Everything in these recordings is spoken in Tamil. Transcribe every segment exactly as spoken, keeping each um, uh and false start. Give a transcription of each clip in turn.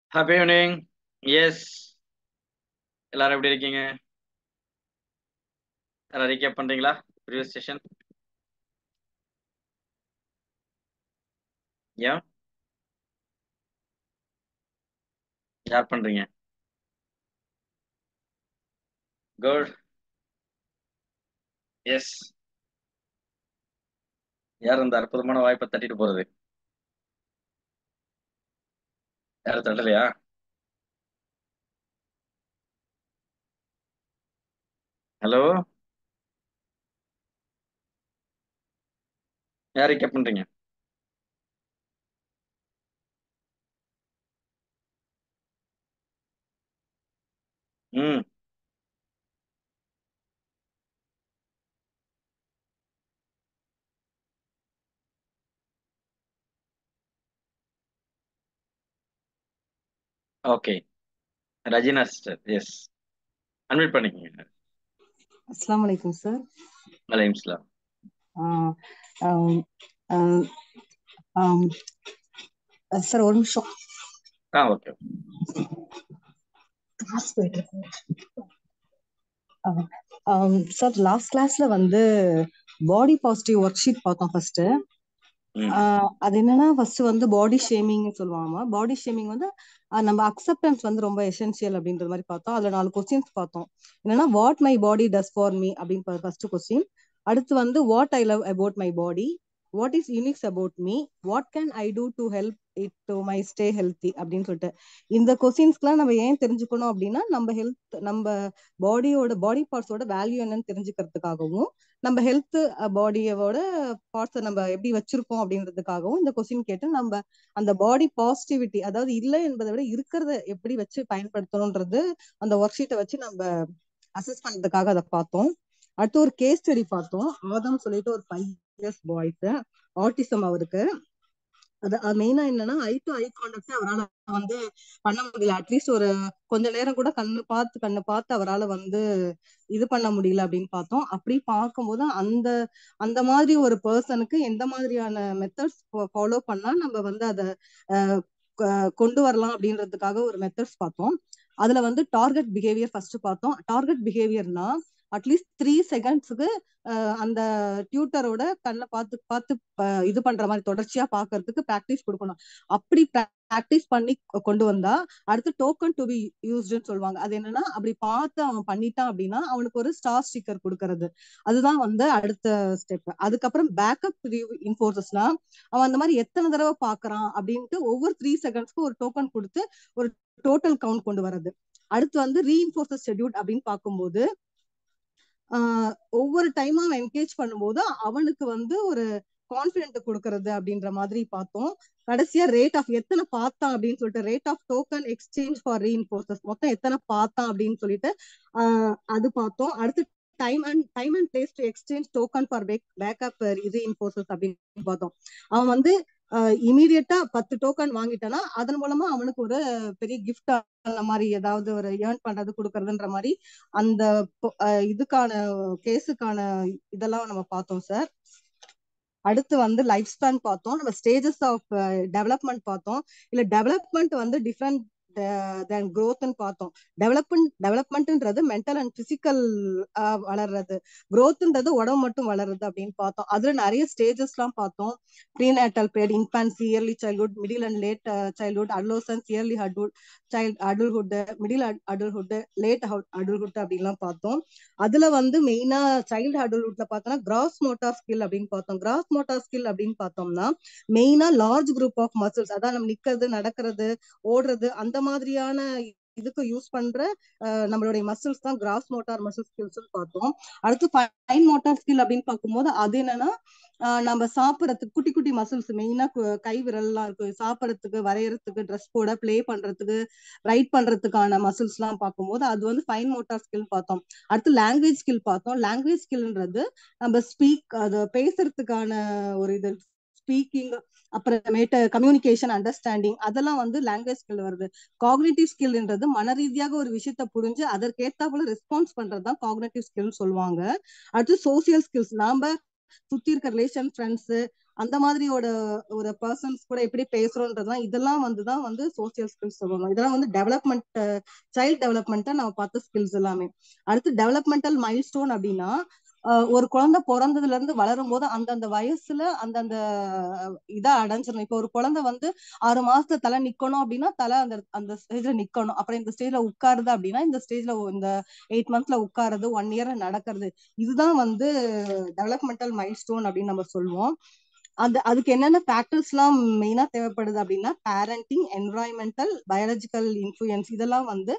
Happy evening. எஸ், எல்லாரும் எப்படி இருக்கீங்க? யாரும் ரீகேப் பண்றீங்களா ப்ரீவியஸ் செஷன்? ஏன் யார் பண்றீங்க? குட். எஸ், யார் அந்த அற்புதமான வாய்ப்பை தட்டிட்டு போறது? யாரும் தட்டலையா? ஹலோ, யார் ரீகேப் பண்றீங்க? ம் okay, Rajina sister. Yes, unmute பண்ணிக்கோங்க. அஸ்ஸலாமு அலைக்கும் சார். வலைக்கம் சலாம். சார் ஒரு நிமிஷம். ஆ ஓகே. கிளாஸ் போயிட்டு இருக்கு. சார் லாஸ்ட் கிளாஸ்ல வந்து பாடி பாசிட்டிவ் ஒர்க் ஷீட் பார்த்தோம் ஃபர்ஸ்ட். ம் அது என்னன்னா ஃபர்ஸ்ட் வந்து பாடி ஷேமிங் சொல்லுவாங்க. பாடி ஷேமிங் வந்து அஹ் நம்ம அக்செப்டன்ஸ் வந்து ரொம்ப எசென்சியல் அப்படின்ற மாதிரி பார்த்தோம். அதுல நாலு கொஸ்டின்ஸ் பார்த்தோம். என்னன்னா what my body does for me அப்படின்னு ஃபர்ஸ்ட் கொஸ்டின். அடுத்து வந்து what I love about my body, what is uniques about me, what can I do to help it to my stay healthy அப்படின்னு சொல்லிட்டு இந்த கொஸ்டின்ஸ்க்குலாம் நம்ம ஏன் தெரிஞ்சுக்கணும் அப்படின்னா நம்ம ஹெல்த் நம்ம பாடியோட பாடி பார்ட்ஸோட வேல்யூ என்னன்னு தெரிஞ்சுக்கிறதுக்காகவும் நம்ம ஹெல்த் பாடியோட பார்ட்ஸை நம்ம எப்படி வச்சிருக்கோம் அப்படின்றதுக்காகவும் இந்த கொஸ்டின் கேட்டு நம்ம அந்த பாடி பாசிட்டிவிட்டி, அதாவது இல்லை என்பதை விட இருக்கிறத எப்படி வச்சு பயன்படுத்தணும்ன்றது அந்த ஒர்க் ஷீட்டை வச்சு நம்ம அசஸ் பண்றதுக்காக அதை பார்த்தோம். அடுத்து ஒரு கேஸ் ஸ்டடி பார்த்தோம். ஆதம் சொல்லிட்டு ஒரு ஃபைவ் இயர்ஸ் பாய்ஸ், ஆட்டிசம் அவருக்கு. அது மெயினா என்னன்னா ஐ டு ஐ கான்டாக்ட் அவரால் வந்து பண்ண முடியல. அட்லீஸ்ட் ஒரு கொஞ்ச நேரம் கூட கண்ணு பார்த்து கண்ணு பார்த்து அவரால் வந்து இது பண்ண முடியல அப்படின்னு பார்த்தோம். அப்படி பார்க்கும்போது அந்த அந்த மாதிரி ஒரு பர்சனுக்கு எந்த மாதிரியான மெத்தட்ஸ் ஃபாலோ பண்ணா நம்ம வந்து அதை கொண்டு வரலாம் அப்படின்றதுக்காக ஒரு மெத்தட்ஸ் பார்த்தோம். அதுல வந்து டார்கெட் பிஹேவியர் ஃபர்ஸ்ட் பார்த்தோம். டார்கெட் பிஹேவியர்னா அட்லீஸ்ட் த்ரீ செகண்ட்ஸுக்கு அந்த டியூட்டரோட கண்ணை பார்த்து பார்த்து இது பண்ற மாதிரி தொடர்ச்சியா பாக்குறதுக்கு பிராக்டிஸ் கொடுக்கணும். அப்படி பிராக்டிஸ் பண்ணி கொண்டு வந்தா அடுத்து டோக்கன் டு பி யூஸ்டுன்னு சொல்லுவாங்க. அது என்னன்னா அப்படி பார்த்து அவன் பண்ணிட்டான் அப்படின்னா அவனுக்கு ஒரு ஸ்டார் ஸ்டிக்கர் கொடுக்கறது. அதுதான் வந்து அடுத்த ஸ்டெப். அதுக்கப்புறம் பேக்கப் இன்ஃபோர்சஸ்னா அவன் அந்த மாதிரி எத்தனை தடவை பாக்குறான் அப்படின்ட்டு ஒவ்வொரு த்ரீ செகண்ட்ஸ்க்கு ஒரு டோக்கன் கொடுத்து ஒரு டோட்டல் கவுண்ட் கொண்டு வர்றது. அடுத்து வந்து ரீஇன்ஃபோர்சஸ் ஷெட்யூல் அப்படின்னு பார்க்கும்போது ஆஹ் ஒவ்வொரு டைமா அவன் என்கேஜ் பண்ணும்போது அவனுக்கு வந்து ஒரு கான்பிடென்ட் கொடுக்கறது அப்படின்ற மாதிரி பார்த்தோம். கடைசியா ரேட் ஆஃப் எத்தனை பார்த்தான் அப்படின்னு சொல்லிட்டு rate of token exchange for reinforces மொத்தம் எத்தனை பார்த்தான் அப்படின்னு சொல்லிட்டு ஆஹ் அது பார்த்தோம். அடுத்து time and time and place to exchange token for backup reinforces அப்படின்னு பார்த்தோம். அவன் வந்து இமீடியட்டா பத்து டோக்கன் வாங்கிட்டானா அதன் மூலமா அவனுக்கு ஒரு பெரிய கிஃப்ட் அந்த மாதிரி ஏதாவது ஒரு ஏர்ன் பண்றது கொடுக்கறதுன்ற மாதிரி அந்த இதுக்கான கேஸுக்கான இதெல்லாம் நம்ம பார்த்தோம் சார். அடுத்து வந்து லைஃப் ஸ்பேன் பார்த்தோம். நம்ம ஸ்டேஜஸ் ஆஃப் டெவலப்மெண்ட் பார்த்தோம். இல்ல டெவலப்மெண்ட் வந்து டிஃப்ரெண்ட் தென் க்ரோத்னு பார்த்தோம். டெவலப்மெண்ட் டெவலப்மெண்ட்ன்றது மென்டல் அண்ட் பிசிக்கல் வளர்றது, க்ரோத்ன்றது உடம்பு மட்டும் வளருது அப்படின்னு பார்த்தோம். அதுல நிறைய ஸ்டேஜஸ் எல்லாம் பார்த்தோம். Prenatal period, infancy, early childhood, middle and late childhood, adolescence, early adult child adulthood, middle adulthood, late adulthood அப்படின்லாம் பார்த்தோம். அதுல வந்து மெயினா சைல்டு அடல்ட்ஹுட்ல பார்த்தோம்னா கிராஸ் மோட்டார் ஸ்கில் அப்படின்னு பார்த்தோம். கிராஸ் மோட்டார் ஸ்கில் அப்படின்னு பார்த்தோம்னா மெயினா லார்ஜ் குரூப் ஆஃப் மசில்ஸ், அதான் நம்ம நிக்கிறது, நடக்கிறது, ஓடுறது, அந்த மாதிரியான இதுக்கு யூஸ் பண்ற நம்மளுடைய மசில்ஸ் தான் கிராஸ் மோட்டார் மசில் ஸ்கில்ஸ் பார்த்தோம். அடுத்து ஃபைன் மோட்டார் ஸ்கில் அப்படின்னு பார்க்கும்போது அது என்னன்னா நம்ம சாப்பிடறதுக்கு குட்டி குட்டி மசில்ஸ், மெயினா கை விரல்லாம் இருக்கு, சாப்பிடறதுக்கு, வரையறதுக்கு, ட்ரெஸ் போட, பிளே பண்றதுக்கு, ரைட் பண்றதுக்கான மசில்ஸ் எல்லாம் பார்க்கும்போது அது வந்து ஃபைன் மோட்டார் ஸ்கில் பார்த்தோம். அடுத்து லாங்குவேஜ் ஸ்கில் பார்த்தோம். லாங்குவேஜ் ஸ்கில்ன்றது நம்ம ஸ்பீக், அது பேசுறதுக்கான ஒரு இது, ஸ்பீக்கிங், அப்புறமேட்டு கம்யூனிகேஷன், அண்டர்ஸ்டாண்டிங், அதெல்லாம் வந்து லாங்குவேஜ் ஸ்கில் வருது. காக்னிட்டிவ் ஸ்கில்ன்றது மன ரீதியாக ஒரு விஷயத்த புரிஞ்சு அதற்கேற்றாப்புல ரெஸ்பான்ஸ் பண்றதுதான் காக்னிட்டிவ் ஸ்கில் சொல்லுவாங்க. அடுத்து சோசியல் ஸ்கில்ஸ், நாம சுத்தி இருக்க ரிலேஷன் ஃப்ரெண்ட்ஸ் அந்த மாதிரியோட ஒரு பர்சன்ஸ் கூட எப்படி பேசுறோன்றதுலாம் இதெல்லாம் வந்துதான் வந்து சோசியல் ஸ்கில்ஸ் சொல்லணும். இதெல்லாம் வந்து டெவலப்மெண்ட் சைல்ட் டெவலப்மெண்ட்டை நம்ம பார்த்த ஸ்கில்ஸ் எல்லாமே. அடுத்து டெவலப்மெண்டல் மைல்ஸ்டோன் அப்படின்னா ஒரு குழந்தை பிறந்ததுல இருந்து வளரும் போது அந்தந்த வயசுல அந்தந்த இதா அடைஞ்சிடணும். இப்போ ஒரு குழந்தை வந்து ஆறு மாசத்துல தலை நிக்கணும் அப்படின்னா தலை அந்த அந்த ஸ்டேஜ்ல நிக்கணும். அப்புறம் இந்த ஸ்டேஜ்ல உட்காருது அப்படின்னா இந்த ஸ்டேஜ்ல இந்த எயிட் மந்த்ஸ்ல உட்காருது, ஒன் இயர் நடக்கிறது. இதுதான் வந்து டெவலப்மெண்டல் மைல்ஸ்டோன் அப்படின்னு நம்ம சொல்லுவோம். அந்த அதுக்கு என்னென்ன ஃபேக்டர்ஸ் எல்லாம் மெயினா தேவைப்படுது அப்படின்னா பேரண்டிங், என்விரான்மெண்டல், பயாலஜிக்கல் இன்ஃப்ளூயன்ஸ் இதெல்லாம் வந்து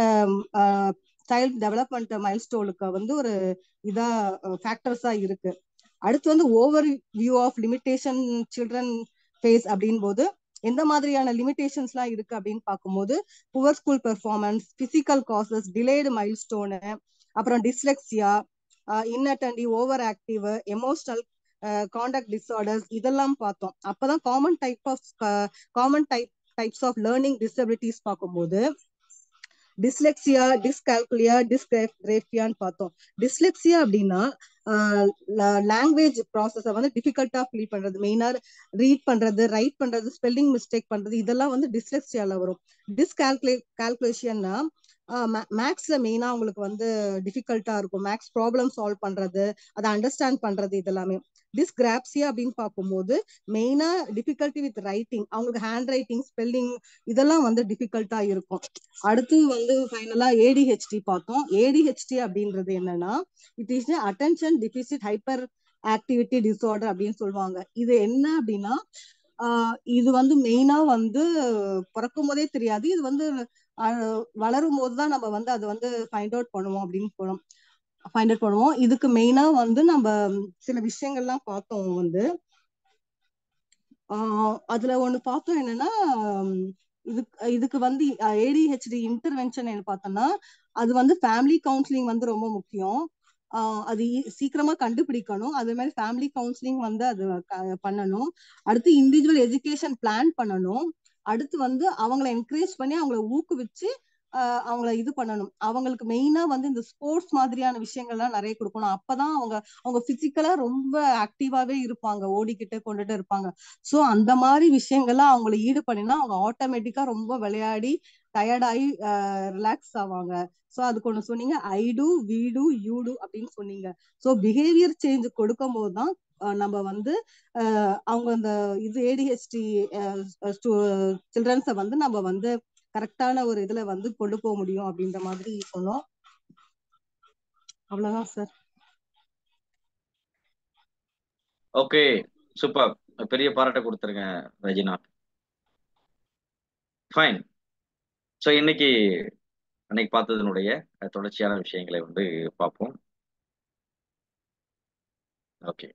சைல்ட் டெவலப்மெண்ட் மைல்ஸ்டோனுக்கு வந்து ஒரு இதா ஃபேக்டர்ஸா இருக்கு. அடுத்து வந்து overview of limitation children face அப்படின் போது எந்த மாதிரியான லிமிடேஷன்ஸ் எல்லாம் இருக்கு அப்படின்னு பார்க்கும்போது poor school performance, physical causes, delayed milestone, அப்புறம் dyslexia, inattentive, overactive, emotional contact disorders இதெல்லாம் பார்த்தோம். அப்பதான் common type of common type types of learning disabilities பார்க்கும்போது டிஸ்லெக்சியா, டிஸ்கால்குலியா, டிஸ்கிராஃபியான்னு பார்த்தோம். டிஸ்லெக்சியா அப்படின்னா லாங்குவேஜ் ப்ராசஸை வந்து டிஃபிகல்ட்டா ஃபீல் பண்றது, மெயினா ரீட் பண்றது, ரைட் பண்றது, ஸ்பெல்லிங் மிஸ்டேக் பண்றது இதெல்லாம் வந்து டிஸ்லெக்சியால வரும். டிஸ்கால்குலே கால்குலேஷன்னா மேக்ஸ்ல மெயினா உங்களுக்கு வந்து டிஃபிகல்ட்டா இருக்கும். மேக்ஸ் ப்ராப்ளம் சால்வ் பண்றது, அதை அண்டர்ஸ்டாண்ட் பண்றது இதெல்லாமே. டிஸ்கிராப்சியா அப்படின்னு பார்க்கும்போது மெயினா டிஃபிகல்ட்டி வித் ரைட்டிங், அவங்களுக்கு ஹேண்ட் ரைட்டிங், ஸ்பெல்லிங் இதெல்லாம் வந்து டிஃபிகல்ட்டா இருக்கும். அடுத்து வந்து ஃபைனலா ஏடிஹெச்டி பார்த்தோம். ஏடிஹெச்டி அப்படின்றது என்னன்னா it is attention deficit hyperactivity disorder அப்படின்னு சொல்லுவாங்க. இது என்ன அப்படின்னா ஆஹ் இது வந்து மெயினா வந்து பிறக்கும் போதே தெரியாது. இது வந்து வளரும் போதுதான் நம்ம வந்து அதை வந்து ஃபைண்ட் அவுட் பண்ணுவோம் அப்படின்னு போனோம் ஃபைண்ட் அவுட் பண்ணுவோம். இதுக்கு மெயினா வந்து நம்ம சில விஷயங்கள்லாம் பார்த்தோம். வந்து ஆஹ் அதுல ஒண்ணு பார்த்தோம் என்னன்னா இதுக்கு இதுக்கு வந்து ஏடிஹெச்டி இன்டர்வென்ஷன் பார்த்தோம்னா அது வந்து ஃபேமிலி கவுன்சிலிங் வந்து ரொம்ப முக்கியம். ஆஹ் அது சீக்கிரமா கண்டுபிடிக்கணும். அதே மாதிரி ஃபேமிலி கவுன்சிலிங் வந்து அது பண்ணணும். அடுத்து இண்டிவிஜுவல் எஜுகேஷன் பிளான் பண்ணணும். அடுத்து வந்து அவங்களை என்கரேஜ் பண்ணி அவங்களை ஊக்குவிச்சு ஆஹ் அவங்கள இது பண்ணணும். அவங்களுக்கு மெயினா வந்து இந்த ஸ்போர்ட்ஸ் மாதிரியான விஷயங்கள்லாம் நிறைய கொடுக்கணும். அப்பதான் அவங்க அவங்க பிசிக்கலா ரொம்ப ஆக்டிவாவே இருப்பாங்க, ஓடிக்கிட்டு கொண்டுட்டு இருப்பாங்க. சோ அந்த மாதிரி விஷயங்கள்லாம் அவங்களை ஈடு பண்ணினா அவங்க ஆட்டோமேட்டிக்கா ரொம்ப விளையாடி டயர்டாகி ரிலாக்ஸ் ஆவாங்க. ஸோ அதுக்கு ஒண்ணு சொன்னீங்க, I do, we do, you do அப்படின்னு சொன்னீங்க. ஸோ பிஹேவியர் சேஞ்ச் கொடுக்கும் போதுதான் நம்ம வந்து அவங்க அந்த இது ஏடிஹெச்டி சில்ட்ரன்ஸை வந்து நம்ம வந்து கரெக்டான ஒரு இதுல வந்து கொண்டு போக முடியும் அப்படின்ற மாதிரி சொன்னோம். அவ்வளவுதான் சார். Okay, super. பெரிய பாராட்ட கொடுத்துருங்க ரஜினா. ஃபைன். ஸோ இன்னைக்கு அன்னைக்கு பார்த்ததனுடைய தொடர்ச்சியான விஷயங்களை வந்து பார்ப்போம். ஓகே,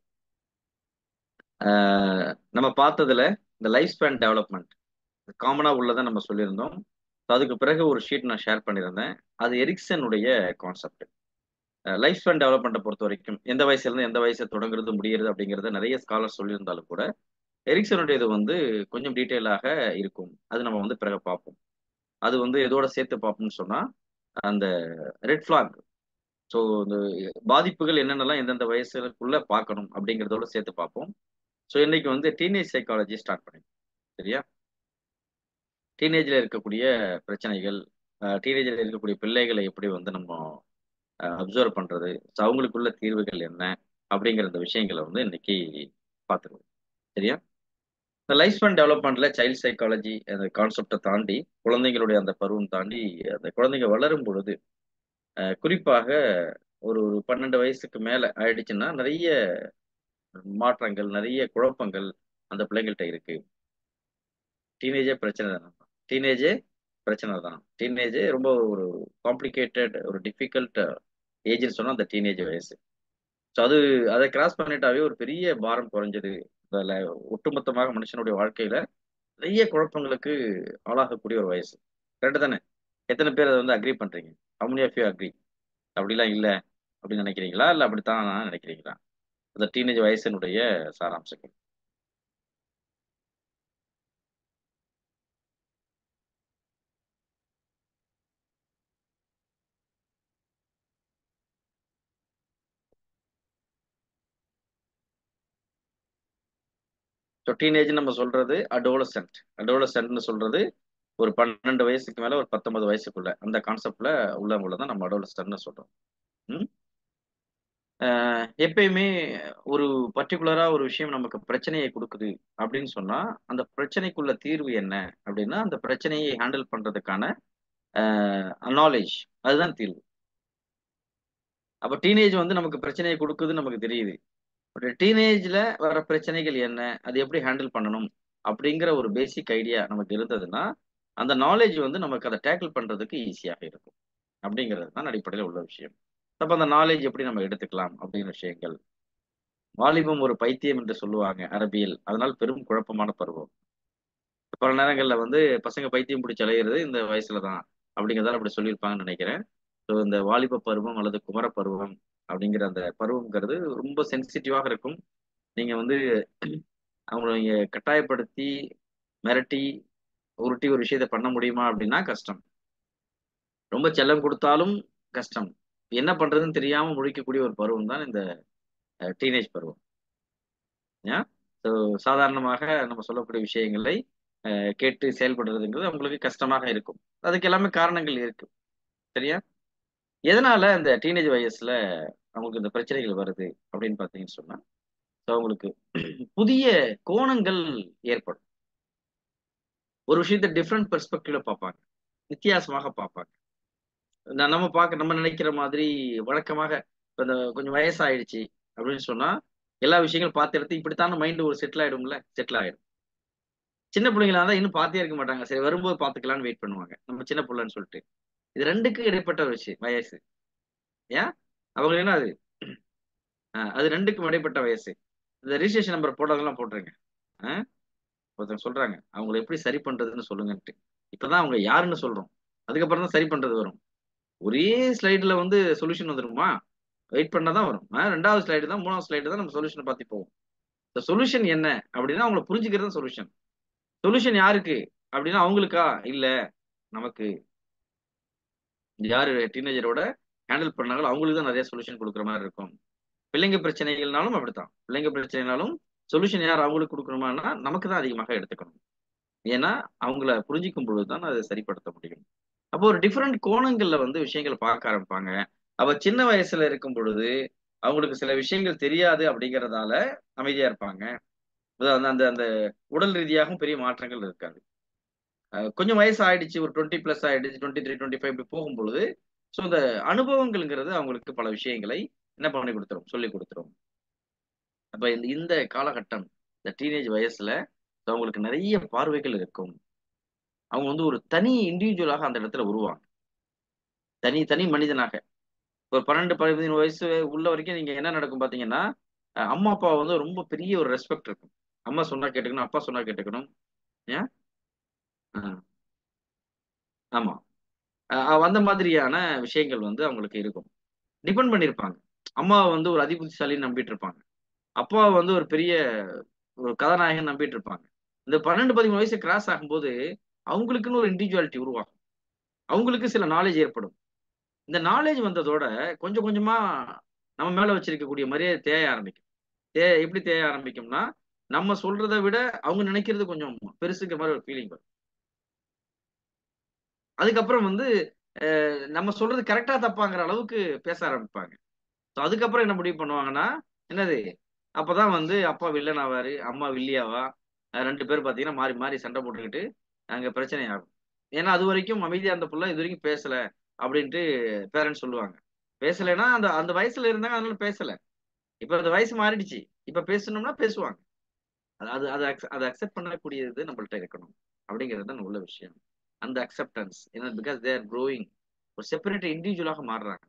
நம்ம பார்த்ததுல இந்த லைஃப் ஸ்பேன் டெவலப்மெண்ட் காமனா உள்ளதை நம்ம சொல்லியிருந்தோம். அதுக்கு பிறகு ஒரு ஷீட் நான் ஷேர் பண்ணியிருந்தேன். அது எரிக்சனுடைய கான்செப்ட். லைஃப் ஸ்பேன் டெவலப்மெண்ட்டை பொறுத்த வரைக்கும் எந்த வயசுல இருந்து எந்த வயசை தொடங்குறது முடியறது அப்படிங்கறத நிறைய ஸ்காலர் சொல்லியிருந்தாலும் கூட எரிக்சனுடைய இது வந்து கொஞ்சம் டீட்டெயிலாக இருக்கும். அது நம்ம வந்து பிறகு பார்ப்போம். அது வந்து எதோட சேர்த்து பார்ப்போம்னு சொன்னா அந்த ரெட் ஃபிளாக், ஸோ இந்த பாதிப்புகள் என்னென்னலாம் எந்தெந்த வயசுக்குள்ள பார்க்கணும் அப்படிங்கிறதோட சேர்த்து பார்ப்போம். ஸோ இன்னைக்கு வந்து டீனேஜ் சைக்காலஜி ஸ்டார்ட் பண்ணி சரியா, டீனேஜ்ல இருக்கக்கூடிய பிரச்சனைகள், டீனேஜ்ல இருக்கக்கூடிய பிள்ளைகளை எப்படி வந்து நம்ம அப்சர்வ் பண்றது, அவங்களுக்குள்ள தீர்வுகள் என்ன அப்படிங்கிற இந்த விஷயங்களை வந்து இன்னைக்கு பார்த்துருவோம். சரியா, இந்த லைஃப் ஸ்பேன் டெவலப்மெண்ட்ல சைல்ட் சைக்காலஜி அந்த கான்செப்டை தாண்டி குழந்தைங்களுடைய அந்த பருவம் தாண்டி அந்த குழந்தைங்க வளரும் பொழுது குறிப்பாக ஒரு ஒரு பன்னெண்டு வயசுக்கு மேல ஆயிடுச்சுன்னா நிறைய மாற்றங்கள், நிறைய குழப்பங்கள் அந்த பிள்ளைங்கள்ட்ட இருக்கு. டீனேஜே பிரச்சனை தான். டீனேஜே பிரச்சனை தான். டீனேஜே ரொம்ப ஒரு காம்ப்ளிகேட்டட், ஒரு டிஃபிகல்ட் ஏஜ்னு சொன்னா அந்த டீனேஜ் வயசு. ஸோ அது அதை கிராஸ் பண்ணிட்டாவே ஒரு பெரிய பாரம் குறைஞ்சது. அதில் ஒட்டுமொத்தமாக மனுஷனுடைய வாழ்க்கையில நிறைய குழப்பங்களுக்கு ஆளாகக்கூடிய ஒரு வயசு. கரெக்டு தானே? எத்தனை பேர் அதை வந்து அக்ரி பண்றீங்க? how many of you agree? அப்படிலாம் இல்லை அப்படின்னு நினைக்கிறீங்களா, இல்லை அப்படித்தான் நினைக்கிறீங்களா? அந்த டீனேஜ் வயசினுடைய சாராம்சங்கள். ஸோ டீனேஜ் நம்ம சொல்றது அடோலசென்ட். அடோலசென்ட்னு சொல்றது ஒரு பன்னெண்டு வயசுக்கு மேல ஒரு பத்தொன்பது வயசுக்குள்ள அந்த கான்செப்ட்ல உள்ளவங்கள தான் நம்ம அடோலசென்ட்னு சொல்றோம். ம்? அஹ் எப்பயுமே ஒரு பர்டிகுலரா ஒரு விஷயம் நமக்கு பிரச்சனையை கொடுக்குது அப்படின்னு சொன்னா அந்த பிரச்சனைக்குள்ள தீர்வு என்ன அப்படின்னா அந்த பிரச்சனையை ஹேண்டில் பண்றதுக்கான நாலேஜ், அதுதான் தீர்வு. அப்ப டீனேஜ் வந்து நமக்கு பிரச்சனையை கொடுக்குதுன்னு நமக்கு தெரியுது. ஒரு டீனேஜ்ல வர பிரச்சனைகள் என்ன, அது எப்படி ஹேண்டில் பண்ணணும் அப்படிங்கிற ஒரு பேசிக் ஐடியா நமக்கு இருந்ததுன்னா அந்த நாலேஜ் வந்து நமக்கு அதை டேக்கிள் பண்றதுக்கு ஈஸியாக இருக்கும் அப்படிங்கிறது தான் அடிப்படையில் உள்ள விஷயம். அப்ப அந்த நாலேஜ் எப்படி நம்ம எடுத்துக்கலாம் அப்படிங்கிற விஷயங்கள். வாலிபம் ஒரு பைத்தியம் என்று சொல்லுவாங்க அரபியில், அதனால் பெரும் குழப்பமான பருவம். பல நேரங்கள்ல வந்து பசங்க பைத்தியம் பிடிச்சி அலையிறது இந்த வயசுல தான் அப்படிங்கிறதால அப்படி சொல்லியிருப்பாங்கன்னு நினைக்கிறேன். ஸோ இந்த வாலிப பருவம் அல்லது குமர பருவம் அப்படிங்கிற அந்த பருவம்ங்கிறது ரொம்ப சென்சிட்டிவாக இருக்கும். நீங்க வந்து அவங்கள நீங்க கட்டாயப்படுத்தி மிரட்டி உருட்டி ஒரு விஷயத்த பண்ண முடியுமா அப்படின்னா கஷ்டம். ரொம்ப செல்லம் கொடுத்தாலும் கஷ்டம். என்ன பண்றதுன்னு தெரியாம முழிக்கக்கூடிய ஒரு பருவம் தான் இந்த டீனேஜ் பருவம். ஏன் ஸோ சாதாரணமாக நம்ம சொல்லக்கூடிய விஷயங்களை அஹ், கேட்டு செயல்படுறதுங்கிறது அவங்களுக்கு கஷ்டமாக இருக்கும். அதுக்கு எல்லாமே காரணங்கள் இருக்கு. சரியா? எதனால இந்த டீனேஜ் வயசுல அவங்களுக்கு இந்த பிரச்சனைகள் வருது அப்படின்னு பார்த்தீங்கன்னு சொன்னா ஸோ அவங்களுக்கு புதிய கோணங்கள் ஏற்படும். ஒரு விஷயத்த டிஃப்ரெண்ட் பெர்ஸ்பெக்டிவ்ல பார்ப்பாங்க, வித்தியாசமாக பார்ப்பாங்க. ந- நம்ம பார்க்க நம்ம நினைக்கிற மாதிரி வழக்கமாக இப்ப இந்த கொஞ்சம் வயசாயிடுச்சு அப்படின்னு சொன்னா எல்லா விஷயங்களும் பார்த்து எடுத்து இப்படித்தான மைண்ட் ஒரு செட்டில் ஆயிடும்ல, செட்டில் ஆயிடும். சின்ன பிள்ளைங்களா இருந்தா இன்னும் பார்த்தே இருக்க மாட்டாங்க, சரி வரும்போது பார்த்துக்கலாம்னு வெயிட் பண்ணுவாங்க, நம்ம சின்ன பிள்ளைன்னு சொல்லிட்டு. இது ரெண்டுக்கும் இடைப்பட்ட ஒரு விஷயம் வயசு. ஏன் அவங்க என்ன அது அஹ் அது ரெண்டுக்கும் இடைப்பட்ட வயசு. இந்த ரிஜிஸ்ட்ரேஷன் நம்பர் போட்டதெல்லாம் போட்டுருங்க. அஹ் ஒருத்தங்க சொல்றாங்க அவங்களை எப்படி சரி பண்றதுன்னு சொல்லுங்கன்ட்டு. இப்பதான் அவங்க யாருன்னு சொல்றோம், அதுக்கப்புறம் தான் சரி பண்றது வரும். ஒரே ஸ்லைடுல வந்து சொல்யூஷன் வந்துருமா? வெயிட் பண்ணாதான் வரும். அஹ் ரெண்டாவது ஸ்லைடு தான், மூணாவது ஸ்லைடு தான் நம்ம சொல்யூஷனை பார்த்து போவோம். இந்த சொல்யூஷன் என்ன அப்படின்னா அவங்களை புரிஞ்சுக்கிறது சொல்யூஷன். சொல்யூஷன் யாருக்கு அப்படின்னா அவங்களுக்கா இல்ல, நமக்கு. யாரு டீனேஜரோட ஹேண்டில் பண்ணாங்களோ அவங்களுக்கு தான் நிறைய சொல்யூஷன் கொடுக்குற மாதிரி இருக்கும். பிள்ளைங்க பிரச்சனைகள்னாலும் அப்படித்தான். பிள்ளைங்க பிரச்சனைனாலும் சொல்யூஷன் யார் அவங்களுக்கு கொடுக்கணுமானா நமக்கு தான் அதிகமாக எடுத்துக்கணும். ஏன்னா அவங்கள புரிஞ்சிக்கும் பொழுதுதான் அதை சரிப்படுத்த முடியும். அப்போ ஒரு டிஃப்ரெண்ட் கோணங்கள்ல வந்து விஷயங்களை பார்க்க ஆரம்பிப்பாங்க. அவ சின்ன வயசுல இருக்கும் பொழுது அவங்களுக்கு சில விஷயங்கள் தெரியாது அப்படிங்கறதால அமைதியா இருப்பாங்க. அதாவது அந்த அந்த அந்த உடல் ரீதியாகவும் பெரிய மாற்றங்கள் இருக்காது. அஹ் கொஞ்சம் வயசு ஆயிடுச்சு, ஒரு டுவெண்ட்டி பிளஸ் ஆயிடுச்சு, டுவெண்ட்டி த்ரீ டுவெண்ட்டி ஃபைவ் இப்படி போகும்பொழுது ஸோ இந்த அனுபவங்கள்ங்கிறது அவங்களுக்கு பல விஷயங்களை என்ன பண்ணி கொடுத்துரும், சொல்லி கொடுத்துரும். அப்ப இந்த இந்த காலகட்டம், இந்த டீனேஜ் வயசுல அவங்களுக்கு நிறைய பார்வைகள் இருக்கும். அவங்க வந்து ஒரு தனி இண்டிவிஜுவலாக அந்த இடத்துல உருவாங்க, தனி தனி மனிதனாக. ஒரு பன்னெண்டு பதிமூணு வயசு உள்ள வரைக்கும் நீங்க என்ன நடக்கும் பாத்தீங்கன்னா அஹ் அம்மா அப்பா வந்து ரொம்ப பெரிய ஒரு ரெஸ்பெக்ட் இருக்கும். அம்மா சொன்னா கேட்டுக்கணும், அப்பா சொன்னா கேட்டுக்கணும். ஏன் அஹ் ஆமா. அஹ் அந்த மாதிரியான விஷயங்கள் வந்து அவங்களுக்கு இருக்கும். டிபெண்ட் பண்ணியிருப்பாங்க. அம்மாவை வந்து ஒரு அதிபுத்திசாலின்னு நம்பிட்டு இருப்பாங்க, அப்பாவை வந்து ஒரு பெரிய ஒரு கதாநாயகன் நம்பிட்டு இருப்பாங்க. இந்த பன்னெண்டு பதிமூணு வயசு கிராஸ் ஆகும்போது அவங்களுக்குன்னு ஒரு இண்டிவிஜுவாலிட்டி உருவாகும். அவங்களுக்கு சில நாலேஜ் ஏற்படும். இந்த நாலேஜ் வந்ததோட கொஞ்சம் கொஞ்சமா நம்ம மேல வச்சிருக்கக்கூடிய மரியாதை தேய ஆரம்பிக்கும். தே எப்படி தேய ஆரம்பிக்கும்னா நம்ம சொல்றதை விட அவங்க நினைக்கிறது கொஞ்சம் பெருசுங்கிற மாதிரி ஒரு ஃபீலிங் வரும். அதுக்கப்புறம் வந்து அஹ், நம்ம சொல்றது கரெக்டா தப்பாங்கிற அளவுக்கு பேச ஆரம்பிப்பாங்க. ஸோ அதுக்கப்புறம் என்ன முடிவு பண்ணுவாங்கன்னா என்னது அப்பதான் வந்து அப்பா வில்லன் ஆவாரு, அம்மா வில்லியாவா. அஹ் ரெண்டு பேரும் பாத்தீங்கன்னா மாறி மாறி சண்டை போட்டுக்கிட்டு அங்க பிரச்சனை ஆகும். ஏன்னா அது வரைக்கும் அமைதியா அந்த புள்ள இது வரைக்கும் பேசல அப்படின்ட்டு பேரண்ட்ஸ் சொல்லுவாங்க. பேசலைன்னா அந்த அந்த வயசுல இருந்தாங்க அதனால பேசல. இப்ப அந்த வயசு மாறிடுச்சு, இப்ப பேசணும்னா பேசுவாங்க. அது அது அதை accept- அதை அக்செப்ட் பண்ணக்கூடியது நம்மள்ட்ட இருக்கணும் அப்படிங்கிறது தான் உள்ள விஷயம். அந்த அக்செப்டன்ஸ் ஏன்னா பிகாஸ் தேர் க்ரோயிங், ஒரு செப்பரேட் இண்டிவிஜுவலாக மாறுறாங்க,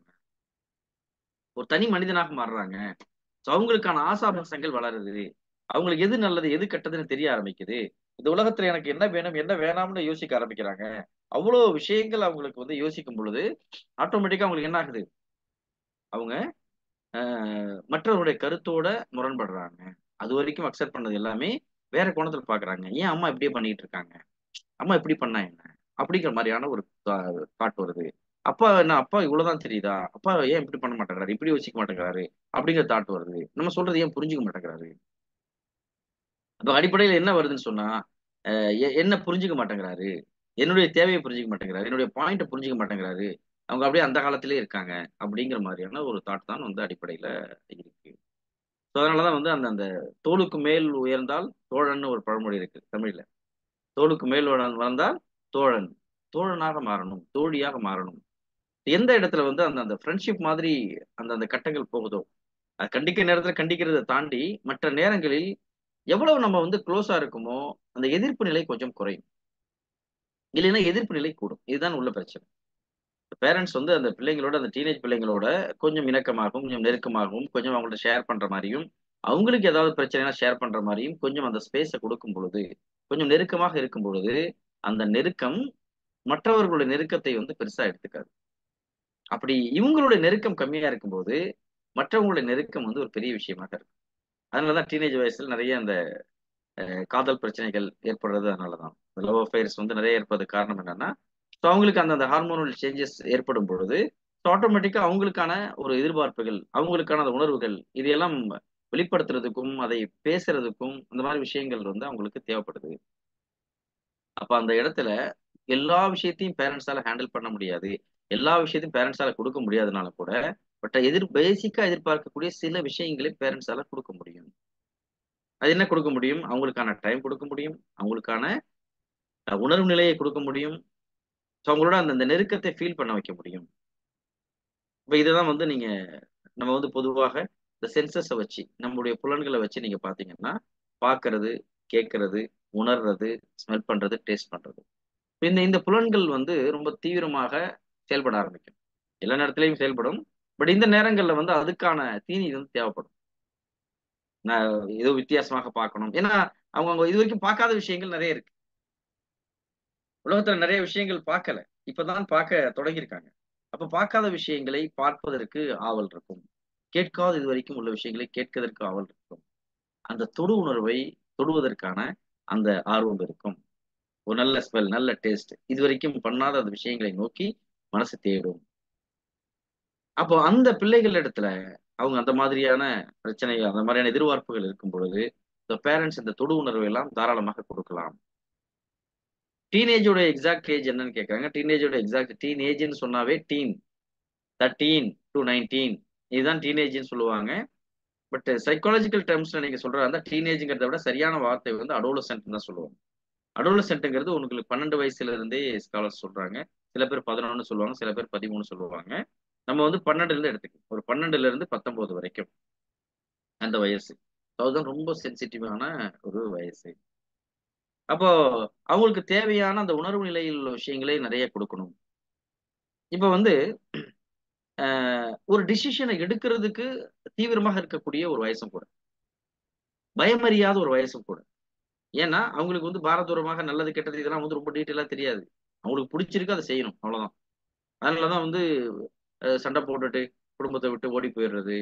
ஒரு தனி மனிதனாக மாறுறாங்க. ஸோ அவங்களுக்கான ஆசாபாசங்கள் வளருது. அவங்களுக்கு எது நல்லது எது கெட்டதுன்னு தெரிய ஆரம்பிக்குது. இந்த உலகத்துல எனக்கு என்ன வேணும் என்ன வேணாம்னு யோசிக்க ஆரம்பிக்கிறாங்க. அவ்வளோ விஷயங்கள் அவங்களுக்கு வந்து யோசிக்கும் பொழுது ஆட்டோமேட்டிக்கா அவங்களுக்கு என்ன ஆகுது, அவங்க அஹ், மற்றவருடைய கருத்தோட முரண்படுறாங்க. அது வரைக்கும் அக்செப்ட் பண்ணது எல்லாமே வேற கோணத்துல பாக்குறாங்க. ஏன் அம்மா இப்படியே பண்ணிட்டு இருக்காங்க, அம்மா இப்படி பண்ணா என்ன அப்படிங்கிற மாதிரியான ஒரு தாட் வருது. அப்பா என்ன அப்பா இவ்வளவுதான் தெரியுதா, அப்பா ஏன் இப்படி பண்ண மாட்டேங்கிறாரு, இப்படி யோசிக்க மாட்டேங்கிறாரு அப்படிங்கிற தாட் வருது. நம்ம சொல்றது ஏன் புரிஞ்சுக்க மாட்டேங்கிறாரு. அப்ப அடிப்படையில என்ன வருதுன்னு சொன்னா, அஹ் எ- என்ன புரிஞ்சுக்க மாட்டேங்கிறாரு, என்னுடைய தேவையை புரிஞ்சுக்க மாட்டேங்கிறாரு, என்னுடைய பாயிண்ட்டை புரிஞ்சுக்க மாட்டேங்கிறாரு, அவங்க அப்படியே அந்த காலத்திலே இருக்காங்க அப்படிங்கிற மாதிரியான ஒரு தாட் தான் வந்து அடிப்படையில இருக்கு. ஸோ அதனாலதான் வந்து அந்த அந்த தோளுக்கு மேல் உயர்ந்தால் தோழன்னு ஒரு பழமொழி இருக்கு தமிழ்ல. தோளுக்கு மேல் வள- வளர்ந்தால் தோழன், தோழனாக மாறணும், தோழியாக மாறணும். எந்த இடத்துல வந்து அந்த அந்த ஃப்ரெண்ட்ஷிப் மாதிரி அந்த அந்த கட்டங்கள் போகுதோ, அது கண்டிக்க நேரத்துல கண்டிக்கிறதை தாண்டி மற்ற நேரங்களில் எவ்வளவு நம்ம வந்து க்ளோஸா இருக்குமோ அந்த எதிர்ப்பு நிலை கொஞ்சம் குறையும், இல்லைன்னா எதிர்ப்பு நிலை கூடும். இதுதான் உள்ள பிரச்சனை. பேரண்ட்ஸ் வந்து அந்த பிள்ளைங்களோட, அந்த டீனேஜ் பிள்ளைங்களோட கொஞ்சம் இணக்கமாகவும் கொஞ்சம் நெருக்கமாகவும் கொஞ்சம் அவங்கள்ட்ட ஷேர் பண்ற மாதிரியும், அவங்களுக்கு ஏதாவது பிரச்சனைனா ஷேர் பண்ற மாதிரியும் கொஞ்சம் அந்த ஸ்பேஸை கொடுக்கும் பொழுது, கொஞ்சம் நெருக்கமாக இருக்கும் பொழுது, அந்த நெருக்கம் மற்றவர்களுடைய நெருக்கத்தை வந்து பெருசா எடுத்துக்காது. அப்படி இவங்களுடைய நெருக்கம் கம்மியா இருக்கும்போது மற்றவங்களுடைய நெருக்கம் வந்து ஒரு பெரிய விஷயமாக இருக்கும். அதனாலதான் டீனேஜ் வயசுல நிறைய அந்த காதல் பிரச்சனைகள் ஏற்படுறது. அதனாலதான் லவ் அஃபேர்ஸ் வந்து நிறைய ஏற்பது காரணம் என்னன்னா, ஸோ அவங்களுக்கு அந்த அந்த ஹார்மோனல் சேஞ்சஸ் ஏற்படும் பொழுது ஆட்டோமேட்டிக்கா அவங்களுக்கான ஒரு எதிர்பார்ப்புகள், அவங்களுக்கான அந்த உணர்வுகள் இதையெல்லாம் வெளிப்படுத்துறதுக்கும் அதை பேசுறதுக்கும் அந்த மாதிரி விஷயங்கள் வந்து அவங்களுக்கு தேவைப்படுது. அப்ப அந்த இடத்துல எல்லா விஷயத்தையும் பேரண்ட்ஸால ஹேண்டில் பண்ண முடியாது, எல்லா விஷயத்தையும் பேரண்ட்ஸால கொடுக்க முடியாதனால கூட, பட் எதிர் பேசிக்கா எதிர்பார்க்கக்கூடிய சில விஷயங்களை பேரண்ட்ஸால கொடுக்க முடியும். அது என்ன கொடுக்க முடியும்? அவங்களுக்கான டைம் கொடுக்க முடியும், அவங்களுக்கான அஹ், உணர்வு நிலையை கொடுக்க முடியும். ஸோ அவங்களோட அந்த அந்த நெருக்கத்தை ஃபீல் பண்ண வைக்க முடியும். இப்ப இதுதான் வந்து நீங்க நம்ம வந்து பொதுவாக இந்த சென்சஸை வச்சு நம்மளுடைய புலன்களை வச்சு நீங்க பாத்தீங்கன்னா, பார்க்கிறது, கேட்கறது, உணர்றது, ஸ்மெல் பண்றது, டேஸ்ட் பண்றது, இந்த இந்த புலன்கள் வந்து ரொம்ப தீவிரமாக செயல்பட ஆரம்பிக்கும். எல்லா நேரத்திலையும் செயல்படும். பட் இந்த நேரங்கள்ல வந்து அதுக்கான தீனி வந்து தேவைப்படும். நான் ஏதோ வித்தியாசமாக பார்க்கணும். ஏன்னா அவங்க அவங்க இது வரைக்கும் பார்க்காத விஷயங்கள் நிறைய இருக்கு. உலகத்துல நிறைய விஷயங்கள் பார்க்கல. இப்பதான் பார்க்க தொடங்கியிருக்காங்க. அப்ப பார்க்காத விஷயங்களை பார்ப்பதற்கு ஆவல் இருக்கும். கேட்காத இதுவரைக்கும் உள்ள விஷயங்களை கேட்கதற்கு ஆவல் இருக்கும். அந்த தொடு உணர்வை தொடுவதற்கான அந்த ஆர்வம் இருக்கும். ஒரு நல்ல ஸ்மெல், நல்ல டேஸ்ட், இதுவரைக்கும் பண்ணாத அந்த விஷயங்களை நோக்கி மனசு தேடும். அப்போ அந்த பிள்ளைகள் இடத்துல அவங்க அந்த மாதிரியான பிரச்சனைகள், அந்த மாதிரியான எதிர்பார்ப்புகள் இருக்கும் பொழுது, இந்த பேரண்ட்ஸ் இந்த தொடு உணர்வை எல்லாம் தாராளமாக கொடுக்கலாம். டீனேஜோட எக்ஸாக்ட் ஏஜ் என்னன்னு கேட்கறாங்க. டீனேஜோட எக்ஸாக்ட் டீனேஜ்னு சொன்னாவே டீன், தேர்ட்டீன் டு நைன்டீன், இதுதான் டீனேஜ்னு சொல்லுவாங்க. பட் சைக்காலஜிக்கல் டேர்ம்ஸ்ல நீங்க சொல்ற அந்த டீனேஜ்ங்கிறத விட சரியான வார்த்தை வந்து அடோலசென்ட் தான் சொல்லுவாங்க. அடோலசென்ட்ங்கிறது உங்களுக்கு பன்னெண்டு வயசுல இருந்தே ஸ்காலர்ஸ் சொல்றாங்க. சில பேர் பதினொன்று சொல்லுவாங்க, சில பேர் பதிமூணு சொல்லுவாங்க. நம்ம வந்து பன்னெண்டுல இருந்து எடுத்துக்கணும். ஒரு பன்னெண்டுல இருந்து பத்தொன்பது வரைக்கும் அந்த வயசு. அதுதான் ரொம்ப சென்சிட்டிவான ஒரு வயசு. அப்போ அவங்களுக்கு தேவையான அந்த உணர்வு நிலையில் உள்ள விஷயங்களை நிறைய கொடுக்கணும். இப்ப வந்து அஹ், ஒரு டிசிஷனை எடுக்கிறதுக்கு தீவிரமாக இருக்கக்கூடிய ஒரு வயசும் கூட, பயமறியாத ஒரு வயசும் கூட. ஏன்னா அவங்களுக்கு வந்து பாரதூரமாக நல்லது கெட்டது இதெல்லாம் வந்து ரொம்ப டீட்டெயிலா தெரியாது. அவங்களுக்கு பிடிச்சிருக்கு அதை செய்யணும், அவ்வளவுதான். அதனாலதான் வந்து அஹ், சண்டை போட்டுட்டு குடும்பத்தை விட்டு ஓடி போயிடுறது,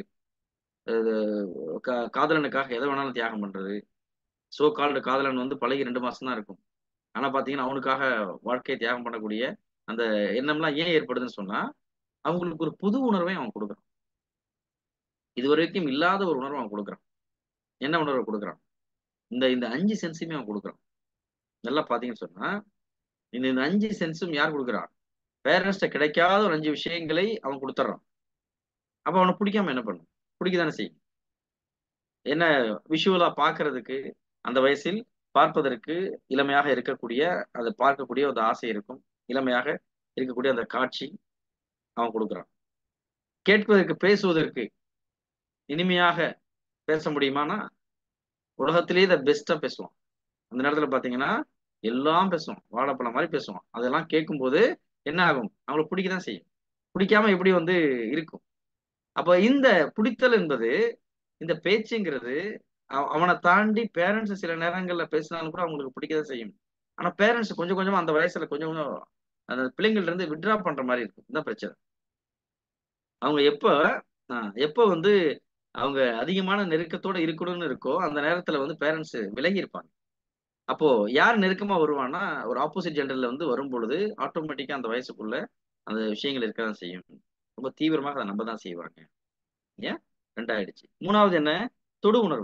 அஹ், கா- காதலனுக்காக எதை வேணாலும் தியாகம் பண்றது. சோ கால்டு காதலன் வந்து பழகி ரெண்டு மாசம் தான் இருக்கும். ஆனா பாத்தீங்கன்னா அவனுக்காக வாழ்க்கையை தியாகம் பண்ணக்கூடிய அந்த எண்ணம்லாம் ஏன் ஏற்படுதுன்னு சொன்னா, அவங்களுக்கு ஒரு புது உணர்வை அவன் கொடுக்குறான். இதுவரைக்கும் இல்லாத ஒரு உணர்வை அவன் கொடுக்குறான். என்ன உணர்வை கொடுக்குறான்? இந்த இந்த அஞ்சு சென்ஸுமே அவன் கொடுக்குறான். நல்லா பாத்தீங்கன்னு சொன்னா, இந்த இந்த அஞ்சு சென்ஸும் யார் கொடுக்குறான்? பேரண்ட்ஸ்ட கிடைக்காத ஒரு அஞ்சு விஷயங்களை அவன் கொடுத்துட்றான். அப்ப அவனை பிடிக்காம என்ன பண்ணும்? பிடிக்கதானே செய்யும். என்ன? விஷுவலா பார்க்கிறதுக்கு அந்த வயசில் பார்ப்பதற்கு இளமையாக இருக்கக்கூடிய, அதை பார்க்கக்கூடிய ஒரு ஆசை இருக்கும். இளமையாக இருக்கக்கூடிய அந்த காட்சி அவன் கொடுக்குறான். கேட்பதற்கு, பேசுவதற்கு இனிமையாக பேச முடியுமானா உலகத்திலேயே த பெஸ்டா பேசுவான். அந்த நேரத்துல பாத்தீங்கன்னா எல்லாம் பேசுவான், வாழைப்பழம் மாதிரி பேசுவான். அதெல்லாம் கேட்கும்போது என்ன ஆகும்? அவங்களுக்கு பிடிக்கதான் செய்யும். பிடிக்காம எப்படி வந்து இருக்கும்? அப்ப இந்த பிடித்தல் என்பது, இந்த பேச்சுங்கிறது அவ- அவனை தாண்டி பேரண்ட்ஸ் சில நேரங்கள்ல பேசினாலும் கூட அவங்களுக்கு பிடிக்கதான் செய்யும். ஆனா பேரண்ட்ஸ் கொஞ்சம் கொஞ்சமா அந்த வயசுல கொஞ்சம் கொஞ்சம் அந்த பிள்ளைங்கள்ட்ட இருந்து வித்ட்ரா பண்ற மாதிரி இருக்கும். இந்த பிரச்சனை. அவங்க எப்ப ஆஹ் எப்ப வந்து அவங்க அதிகமான நெருக்கத்தோட இருக்கணும்னு இருக்கோ அந்த நேரத்துல வந்து பேரண்ட்ஸ் விலகி இருப்பாங்க. அப்போ யார் நெருக்கமா வருவான்னா, ஒரு ஆப்போசிட் ஜெண்டர்ல வந்து வரும் பொழுது ஆட்டோமேட்டிக்கா அந்த வயசுக்குள்ள அந்த விஷயங்கள் இருக்கதான் செய்யும். ரொம்ப தீவிரமாக அதை நம்ப தான் செய்வாங்க. ஏன்? ரெண்டாயிடுச்சு. மூணாவது என்ன? தொடு உணர்வு.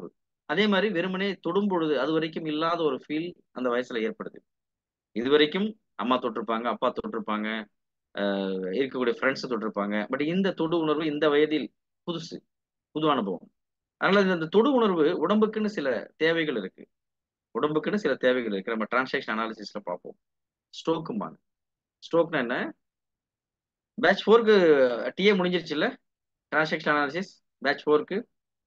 அதே மாதிரி வெறுமனே தொடும் பொழுது அது வரைக்கும் இல்லாத ஒரு ஃபீல் அந்த வயசுல ஏற்படுது. இது வரைக்கும் அம்மா தொட்டிருப்பாங்க, அப்பா தொட்டிருப்பாங்க, அஹ் இருக்கக்கூடிய ஃப்ரெண்ட்ஸ் தொட்டிருப்பாங்க. பட் இந்த தொடு உணர்வு இந்த வயதில் புதுசு, புது அனுபவம். அதனால இந்த இந்த தொடு உணர்வு உடம்புக்குன்னு சில தேவைகள் இருக்கு. உடம்புக்குன்னு சில தேவைகள் இருக்கு. நம்ம டிரான்சாக்ஷன் அனாலிசிஸ்ல பார்ப்போம். ஸ்ட்ரோக்கும்பாங்க. ஸ்ட்ரோக்னா என்ன? பேட்ச் நான்குக்கு டிஏ முடிஞ்சிருச்சுல்ல? டிரான்சாக்ஷன் அனாலிசிஸ் பேட்ச் நான்குக்கு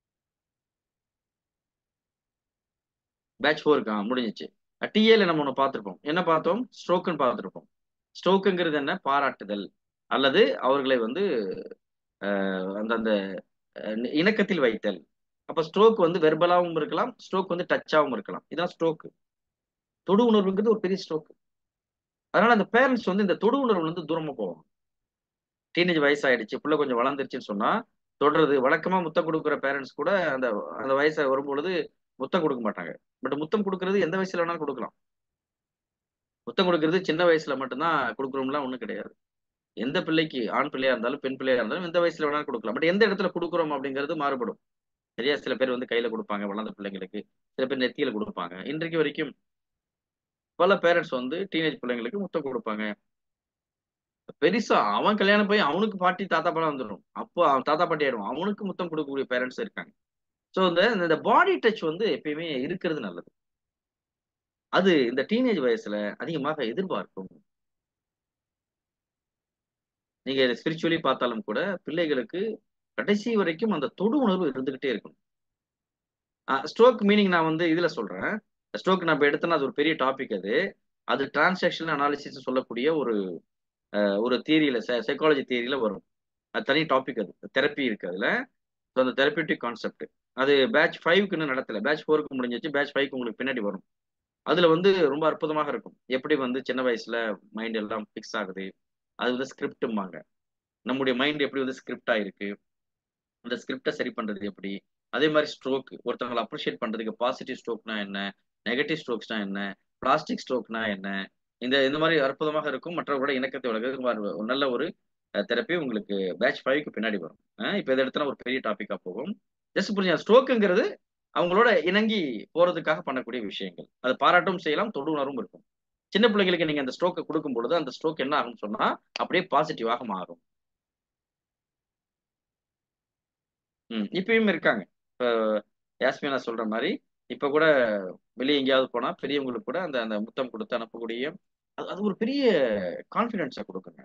பேட்ச் நான்குக்கு ஆ முடிஞ்சிச்சு. டிஏல நம்ம ஒண்ணு பார்த்திருப்போம். என்ன பார்த்தோம்? ஸ்ட்ரோக்குன்னு பார்த்திருப்போம். ஸ்ட்ரோக்குங்கிறது என்ன? பாராட்டுதல் அல்லது அவர்களை வந்து அஹ், அந்த அந்த அஹ், இணக்கத்தில் வைத்தல். அப்ப ஸ்ட்ரோக் வந்து வெர்பலாவும் இருக்கலாம், ஸ்ட்ரோக் வந்து டச்சாவும் இருக்கலாம். இதான் ஸ்ட்ரோக். தொடு உணர்வுங்கிறது ஒரு பெரிய ஸ்ட்ரோக். அதனால அந்த பேரண்ட்ஸ் வந்து இந்த தொடு உணர்வுல இருந்து தூரமா போவாங்க. டீனேஜ் வயசாயிடுச்சு, புள்ள கொஞ்சம் வளர்ந்துருச்சுன்னு சொன்னா, தொடுறது வழக்கமா முத்தம் கொடுக்குற பேரண்ட்ஸ் கூட அந்த அந்த வயசு வரும்பொழுது முத்தம் கொடுக்க மாட்டாங்க. பட் முத்தம் கொடுக்கறது எந்த வயசுல வேணாலும் கொடுக்கலாம். முத்தம் கொடுக்கறது சின்ன வயசுல மட்டும்தான் கொடுக்குறோம்லாம் ஒண்ணும் கிடையாது. எந்த பிள்ளைக்கு ஆண் பிள்ளையா இருந்தாலும், பெண் பிள்ளையா இருந்தாலும் எந்த வயசுல வேணாலும் கொடுக்கலாம். பட் எந்த இடத்துல கொடுக்குறோம் அப்படிங்கிறது மாறுபடும். சரியா? சில பேர் வந்து கையில கொடுப்பாங்க வளர்ந்த பிள்ளைங்களுக்கு. சில பேர் நெத்தியில கொடுப்பாங்க. இன்றைக்கு வரைக்கும் பல பேரண்ட்ஸ் வந்து டீனேஜ் பிள்ளைங்களுக்கு முத்தம் கொடுப்பாங்க. பெருசா அவன் கல்யாணம் போய் அவனுக்கு பாட்டி தாத்தா படம் வந்துடும். அப்போ அவன் தாத்தா பாட்டி ஆயிடுவான். அவனுக்கு முத்தம் கொடுக்கக்கூடிய பேரண்ட்ஸ் இருக்காங்க. சோ இந்த இந்த பாடி டச் வந்து எப்பயுமே இருக்கிறது நல்லது. அது இந்த டீனேஜ் வயசுல அதிகமாக எதிர்பார்க்கும். நீங்க ஸ்பிரிச்சுவலி பார்த்தாலும் கூட பிள்ளைகளுக்கு கடைசி வரைக்கும் அந்த தொடு உணர்வு இருந்துகிட்டே இருக்கும். ஸ்ட்ரோக் மீனிங் நான் வந்து இதுல சொல்றேன். ஸ்ட்ரோக் நம்ம எடுத்தோம்னா அது ஒரு பெரிய டாபிக் அது. அது டிரான்சாக்ஷனல் அனாலிசிஸ் சொல்லக்கூடிய ஒரு அஹ், ஒரு தியரியில சைக்காலஜி தியரியில வரும். அது தனி டாபிக். அது தெரப்பி இருக்கு அதுல. So, அந்த தெரப்பியூட்டிக் கான்செப்ட் அது பேட்ச் ஃபைவ்க்கு இன்னும் நடத்தல. பேட்ச் ஃபோருக்கு முடிஞ்சிச்சு. பேட்ச் ஃபைவ்க்கு உங்களுக்கு பின்னாடி வரும். அதுல வந்து ரொம்ப அற்புதமாக இருக்கும். எப்படி வந்து சின்ன வயசுல மைண்ட் எல்லாம் பிக்ஸ் ஆகுது. அது வந்து ஸ்கிரிப்டும்பாங்க. நம்முடைய மைண்ட் எப்படி வந்து ஸ்கிரிப்ட் ஆயிருக்கு, அந்த ஸ்கிரிப்டை சரி பண்றது எப்படி. அதே மாதிரி ஸ்ட்ரோக் ஒருத்தவங்களை அப்ரிஷியேட் பண்றதுக்கு பாசிட்டிவ் ஸ்ட்ரோக்னா என்ன, நெகட்டிவ் ஸ்ட்ரோக்ஸ்னா என்ன, பிளாஸ்டிக் ஸ்ட்ரோக்னா என்ன, இந்த இந்த மாதிரி அற்புதமாக இருக்கும். மற்றவர்களோட இணக்கத்தை வளர்க்கறதுக்கு ஒரு நல்ல ஒரு தெரப்பி உங்களுக்கு பேட்ச் ஃபைவ்க்கு பின்னாடி வரும். அஹ் இப்ப இதை எடுத்தா ஒரு பெரிய டாபிக்கா போகும். ஜஸ்ட் புரிஞ்சா ஸ்ட்ரோக்குங்கிறது அவங்களோட இணங்கி போறதுக்காக பண்ணக்கூடிய விஷயங்கள். அது பாராட்டும் செய்யலாம், தொடு உணர்வும் இருக்கும். சின்ன பிள்ளைங்களுக்கு நீங்க அந்த ஸ்ட்ரோக்கை கொடுக்கும் பொழுது அந்த ஸ்ட்ரோக் என்ன ஆகும்னு சொன்னா அப்படியே பாசிட்டிவாக மாறும். ம் இப்பயும் இருக்காங்க. இப்போ யாஸ்மினா சொல்ற மாதிரி இப்ப கூட வெளியே எங்கேயாவது போனா பெரியவங்களுக்கு கூட அந்த அந்த முத்தம் கொடுத்து அனுப்பக்கூடிய அது அது ஒரு பெரிய கான்பிடன்ஸை கொடுக்குங்க.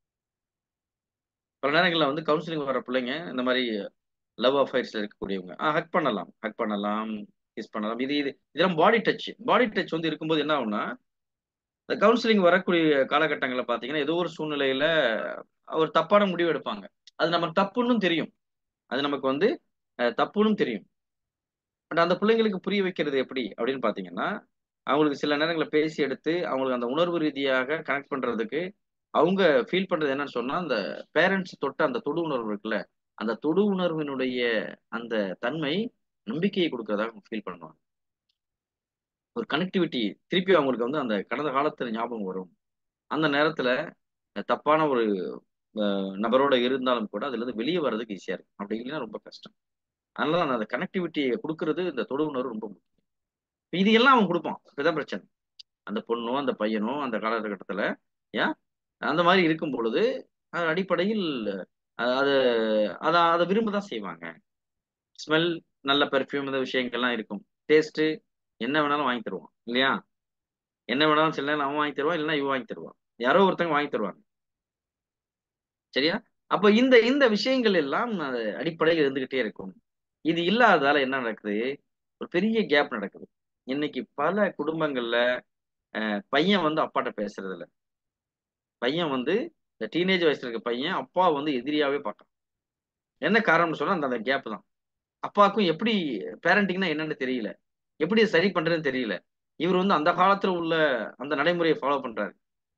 பல நேரங்களில் வந்து கவுன்சிலிங் வர பிள்ளைங்க இந்த மாதிரி லவ் அஃபேர்ஸ்ல இருக்கக்கூடியவங்க ஹக் பண்ணலாம், ஹக் பண்ணலாம், கிஸ் பண்ணலாம். இது இது இதெல்லாம் பாடி டச். பாடி டச் வந்து இருக்கும்போது என்ன ஆகும்னா இந்த கவுன்சிலிங் வரக்கூடிய காலகட்டங்களில் பார்த்தீங்கன்னா ஏதோ ஒரு சூழ்நிலையில ஒரு தப்பான முடிவு எடுப்பாங்க. அது நமக்கு தப்புன்னு தெரியும். அது நமக்கு வந்து அஹ், தப்புன்னு தெரியும். பட் அந்த பிள்ளைங்களுக்கு புரிய வைக்கிறது எப்படி அப்படின்னு பாத்தீங்கன்னா அவங்களுக்கு சில நேரங்களில் பேசி எடுத்து அவங்களுக்கு அந்த உணர்வு ரீதியாக கனெக்ட் பண்றதுக்கு அவங்க ஃபீல் பண்றது என்னன்னு சொன்னா அந்த பேரண்ட்ஸ் தொட்ட அந்த தொடு உணர்வு இருக்குல்ல, அந்த தொடு உணர்வினுடைய அந்த தன்மை நம்பிக்கையை கொடுக்கறதாக அவங்க ஃபீல் பண்ணுவாங்க. ஒரு கனெக்டிவிட்டி திருப்பி அவங்களுக்கு வந்து அந்த கடந்த காலத்துல ஞாபகம் வரும். அந்த நேரத்துல தப்பான ஒரு அஹ், நபரோட இருந்தாலும் கூட அதுல இருந்து வெளியே வர்றதுக்கு ஈஸியா இருக்கும். அப்படி இல்லைன்னா ரொம்ப கஷ்டம். அதனால அந்த கனெக்டிவிட்டியை கொடுக்கறது இந்த தொடு உணர்வு ரொம்ப முக்கியம். இது எல்லாம் அவன் கொடுப்பான். இதுதான் பிரச்சனை. அந்த பொண்ணோ அந்த பையனோ அந்த காலகட்டத்துல ஏன் அந்த மாதிரி இருக்கும் பொழுது அது அடிப்படையில் அஹ், அது அதை அதை விரும்ப தான் செய்வாங்க. ஸ்மெல், நல்ல பெர்ஃப்யூம், இந்த விஷயங்கள்லாம் இருக்கும். டேஸ்ட் என்ன வேணாலும் வாங்கி தருவான் இல்லையா? என்ன வேணாலும் சில நேரம் அவன் வாங்கி தருவான், இல்லைன்னா இவன் வாங்கி தருவான். யாரோ ஒருத்தங்க வாங்கி தருவாங்க. சரியா? அப்ப இந்த இந்த விஷயங்கள் எல்லாம் அது அடிப்படையில் இருந்துகிட்டே இருக்கும். இது இல்லாததால என்ன நடக்குது? ஒரு பெரிய கேப் நடக்குது. இன்னைக்கு பல குடும்பங்கள்ல அஹ், பையன் வந்து அப்பாட்ட பேசுறது இல்ல. பையன் வந்து இந்த டீனேஜ் வயசுல இருக்க பையன் அப்பா வந்து எதிரியாவே பார்க்கறான். என்ன காரணம்னு சொன்னா அந்த அந்த கேப் தான். அப்பாவுக்கும் எப்படி பேரண்டிங்னா என்னன்னு தெரியல. எப்படி சரி பண்றதுன்னு தெரியல. இவர் வந்து அந்த காலத்துல உள்ள அந்த நடைமுறையை ஃபாலோ பண்றாரு.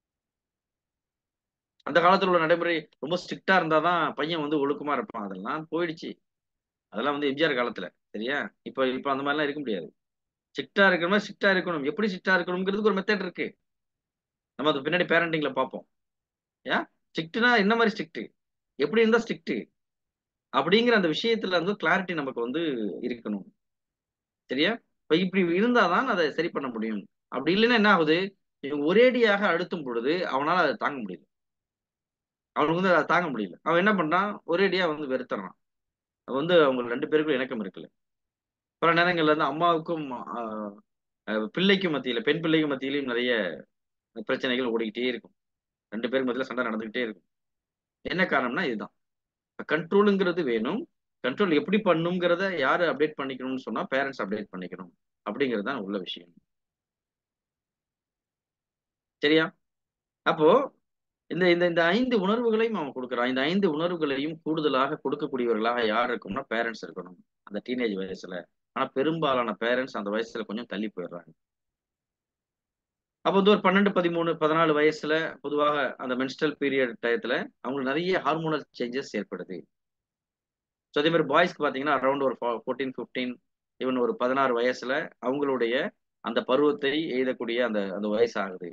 அந்த காலத்துல உள்ள நடைமுறை ரொம்ப ஸ்ட்ரிக்டா இருந்தாதான் பையன் வந்து ஒழுக்கமா இருப்பான். அதெல்லாம் போயிடுச்சு. அதெல்லாம் வந்து எம்ஜிஆர் காலத்துல. சரியா? இப்ப இப்ப அந்த மாதிரிலாம் இருக்க முடியாது. ஸ்ட்ரிக்டா இருக்கிற மாதிரி ஸ்ட்ரிக்டா இருக்கணும். எப்படி ஸ்ட்ரிக்டா இருக்கணுங்கிறதுக்கு ஒரு மெத்தட் இருக்கு. நம்ம அது பின்னாடி பேரண்டிங்ல பார்ப்போம். ஏன் ஸ்ட்ரிக்ட்னா என்ன மாதிரி ஸ்ட்ரிக்ட், எப்படி இருந்தா ஸ்ட்ரிக்ட் அப்படிங்கிற அந்த விஷயத்துல வந்து கிளாரிட்டி நமக்கு வந்து இருக்கணும். சரியா? இப்ப இப்படி இருந்தாதான் அதை சரி பண்ண முடியும். அப்படி இல்லைன்னா என்ன ஆகுது, இவங்க ஒரேடியாக அழுத்தும் பொழுது அவனால அதை தாங்க முடியல. அவனுக்கு வந்து அதை தாங்க முடியல. அவன் என்ன பண்றான், ஒரேடியா வந்து வெறுத்துறான். வந்து அவங்க ரெண்டு பேருக்கும் இணக்கம் இருக்குல்ல. பல நேரங்கள்ல வந்து அம்மாவுக்கும் ஆஹ் அஹ் பிள்ளைக்கும் மத்தியில, பெண் பிள்ளைக்கும் மத்தியிலும் நிறைய பிரச்சனைகள் ஓடிக்கிட்டே இருக்கும். ரெண்டு பேருக்கு மத்தியில சண்டை நடந்துகிட்டே இருக்கும். என்ன காரணம்னா இதுதான். கண்ட்ரோலுங்கிறது வேணும். கண்ட்ரோல் எப்படி பண்ணுங்கிறத யாரு அப்டேட் பண்ணிக்கணும்னு சொன்னா பேரண்ட்ஸ் அப்டேட் பண்ணிக்கணும். அப்படிங்கிறது தான் உள்ள விஷயம். சரியா? அப்போ இந்த இந்த இந்த ஐந்து உணர்வுகளையும் அவன் குடுக்குறான். இந்த ஐந்து உணர்வுகளையும் கூடுதலாக கொடுக்கக்கூடியவர்களாக யார் இருக்கணும்னா பேரண்ட்ஸ் இருக்கணும். அந்த டீனேஜ் வயசுல. ஆனா பெரும்பாலான பேரண்ட்ஸ் அந்த வயசுல கொஞ்சம் தள்ளி போயிடுறாங்க. அப்ப வந்து ஒரு பன்னிரண்டு, பதிமூன்று, பதினாலு வயசுல பொதுவாக அந்த மென்ஸ்ட்ரல் பீரியட் டயத்துல அவங்களுக்கு நிறைய ஹார்மோனல் சேஞ்சஸ் ஏற்படுது. ஸோ அதே மாதிரி பாய்ஸ்க்கு பார்த்தீங்கன்னா அரௌண்ட் ஒரு பதினான்கு, பதினைந்து ஈவன் ஒரு பதினாறு வயசுல அவங்களுடைய அந்த பருவத்தை எய்தக்கூடிய அந்த அந்த வயசு ஆகுது.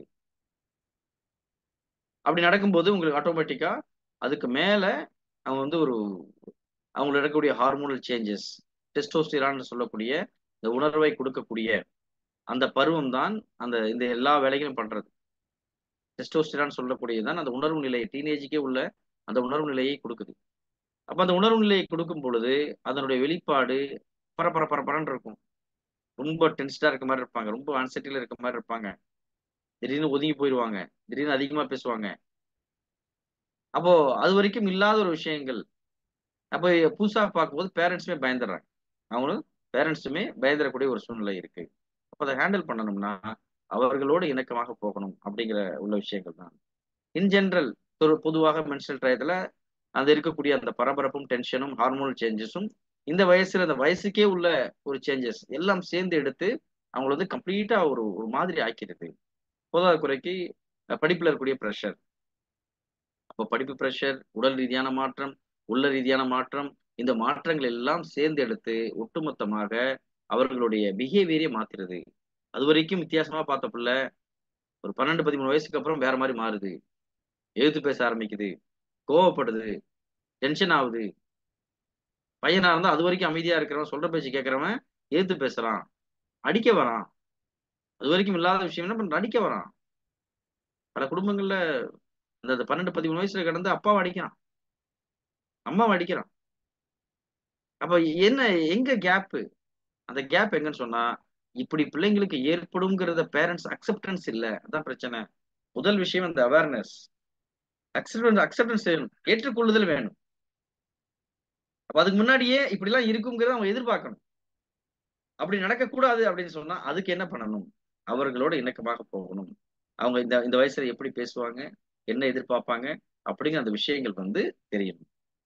அப்படி நடக்கும்போது உங்களுக்கு ஆட்டோமேட்டிக்கா அதுக்கு மேல அவங்க வந்து ஒரு அவங்களுக்கு நடக்கக்கூடிய ஹார்மோனல் சேஞ்சஸ் டெஸ்டோஸ்டிரான் சொல்லக்கூடிய இந்த உணர்வை கொடுக்கக்கூடிய அந்த பருவம் தான் அந்த இந்த எல்லா வேலைகளும் பண்றது. டெஸ்டோஸ்டிரான் சொல்லக்கூடியதுதான் அந்த உணர்வு நிலை டீனேஜுக்கே உள்ள அந்த உணர்வு நிலையை கொடுக்குது. அப்ப அந்த உணர்வு நிலையை கொடுக்கும் பொழுது அதனுடைய வெளிப்பாடு பரபர பரபரன்னு இருக்கும். ரொம்ப டென்ஸ்டா இருக்க மாதிரி இருப்பாங்க. ரொம்ப ஆன்சைட்டில இருக்க மாதிரி இருப்பாங்க. திடீர்னு ஒதுங்கி போயிடுவாங்க. திடீர்னு அதிகமா பேசுவாங்க. அப்போ அது வரைக்கும் இல்லாத ஒரு விஷயங்கள். அப்ப புதுசா பார்க்கும்போது பேரண்ட்ஸுமே பயந்துடுறாங்க. அவங்களும் பேரண்ட்ஸுமே பயந்துடக்கூடிய ஒரு சூழ்நிலை இருக்கு. அப்ப அதை ஹேண்டில் பண்ணணும்னா அவர்களோடு இணக்கமாக போகணும் அப்படிங்கிற உள்ள விஷயங்கள் தான். இன் ஜெனரல் ஒரு பொதுவாக மென்ஸ்ட்ரல் டயத்துல அந்த இருக்கக்கூடிய அந்த பரபரப்பும் டென்ஷனும் ஹார்மோனல் சேஞ்சஸும் இந்த வயசுல அந்த வயசுக்கே உள்ள ஒரு சேஞ்சஸ் எல்லாம் சேர்ந்து எடுத்து அவங்கள வந்து கம்ப்ளீட்டா ஒரு ஒரு மாதிரி ஆக்கிடுது. போதாத குறைக்கு அஹ், படிப்புல இருக்கக்கூடிய ப்ரெஷர். அப்போ படிப்பு ப்ரெஷர், உடல் ரீதியான மாற்றம், உள்ள ரீதியான மாற்றம், இந்த மாற்றங்கள் எல்லாம் சேர்ந்து எடுத்து ஒட்டுமொத்தமாக அவர்களுடைய பிஹேவியரே மாத்திருது. அது வரைக்கும் வித்தியாசமா பார்த்த பிள்ளை ஒரு பன்னிரண்டு, பதிமூன்று வயசுக்கு அப்புறம் வேற மாதிரி மாறுது. எதிர்த்து பேச ஆரம்பிக்குது, கோவப்படுது, டென்ஷன் ஆகுது. பையனா இருந்தா அது வரைக்கும் அமைதியா இருக்கிறவன், சொல்ற பேச்சு கேட்கிறவன் எதிர்த்து பேசுறான், அடிக்க வரான். அது வரைக்கும் இல்லாத விஷயம் என்ன பண்றான், அடிக்க வரான். பல குடும்பங்கள்ல இந்த பன்னிரண்டு, பதிமூன்று வயசுல கடந்து அப்பாவை அடிக்கிறான், அம்மாவை அடிக்கிறான். அப்ப என்ன, எங்க கேப்? அந்த கேப் எங்கன்னு சொன்னா இப்படி பிள்ளைங்களுக்கு ஏற்படும்ங்கிறத பேரண்ட்ஸ் அக்செப்டன்ஸ் இல்ல. அதான் பிரச்சனை. முதல் விஷயம் அந்த அவேர்னஸ். அக்செப்டன்ஸ் அக்செப்டன்ஸ் வேணும், ஏற்றுக்கொள்ளுதல் வேணும். அப்ப அதுக்கு முன்னாடியே இப்படி எல்லாம் இருக்குங்கிறத அவங்க எதிர்பார்க்கணும். அப்படி நடக்கக்கூடாது அப்படின்னு சொன்னா அதுக்கு என்ன பண்ணணும்? அவர்களோட இணக்கமாக போகணும். அவங்க இந்த இந்த வயசுல எப்படி பேசுவாங்க, என்ன எதிர்பார்ப்பாங்க அப்படிங்கிற அந்த விஷயங்கள் வந்து தெரியணும்.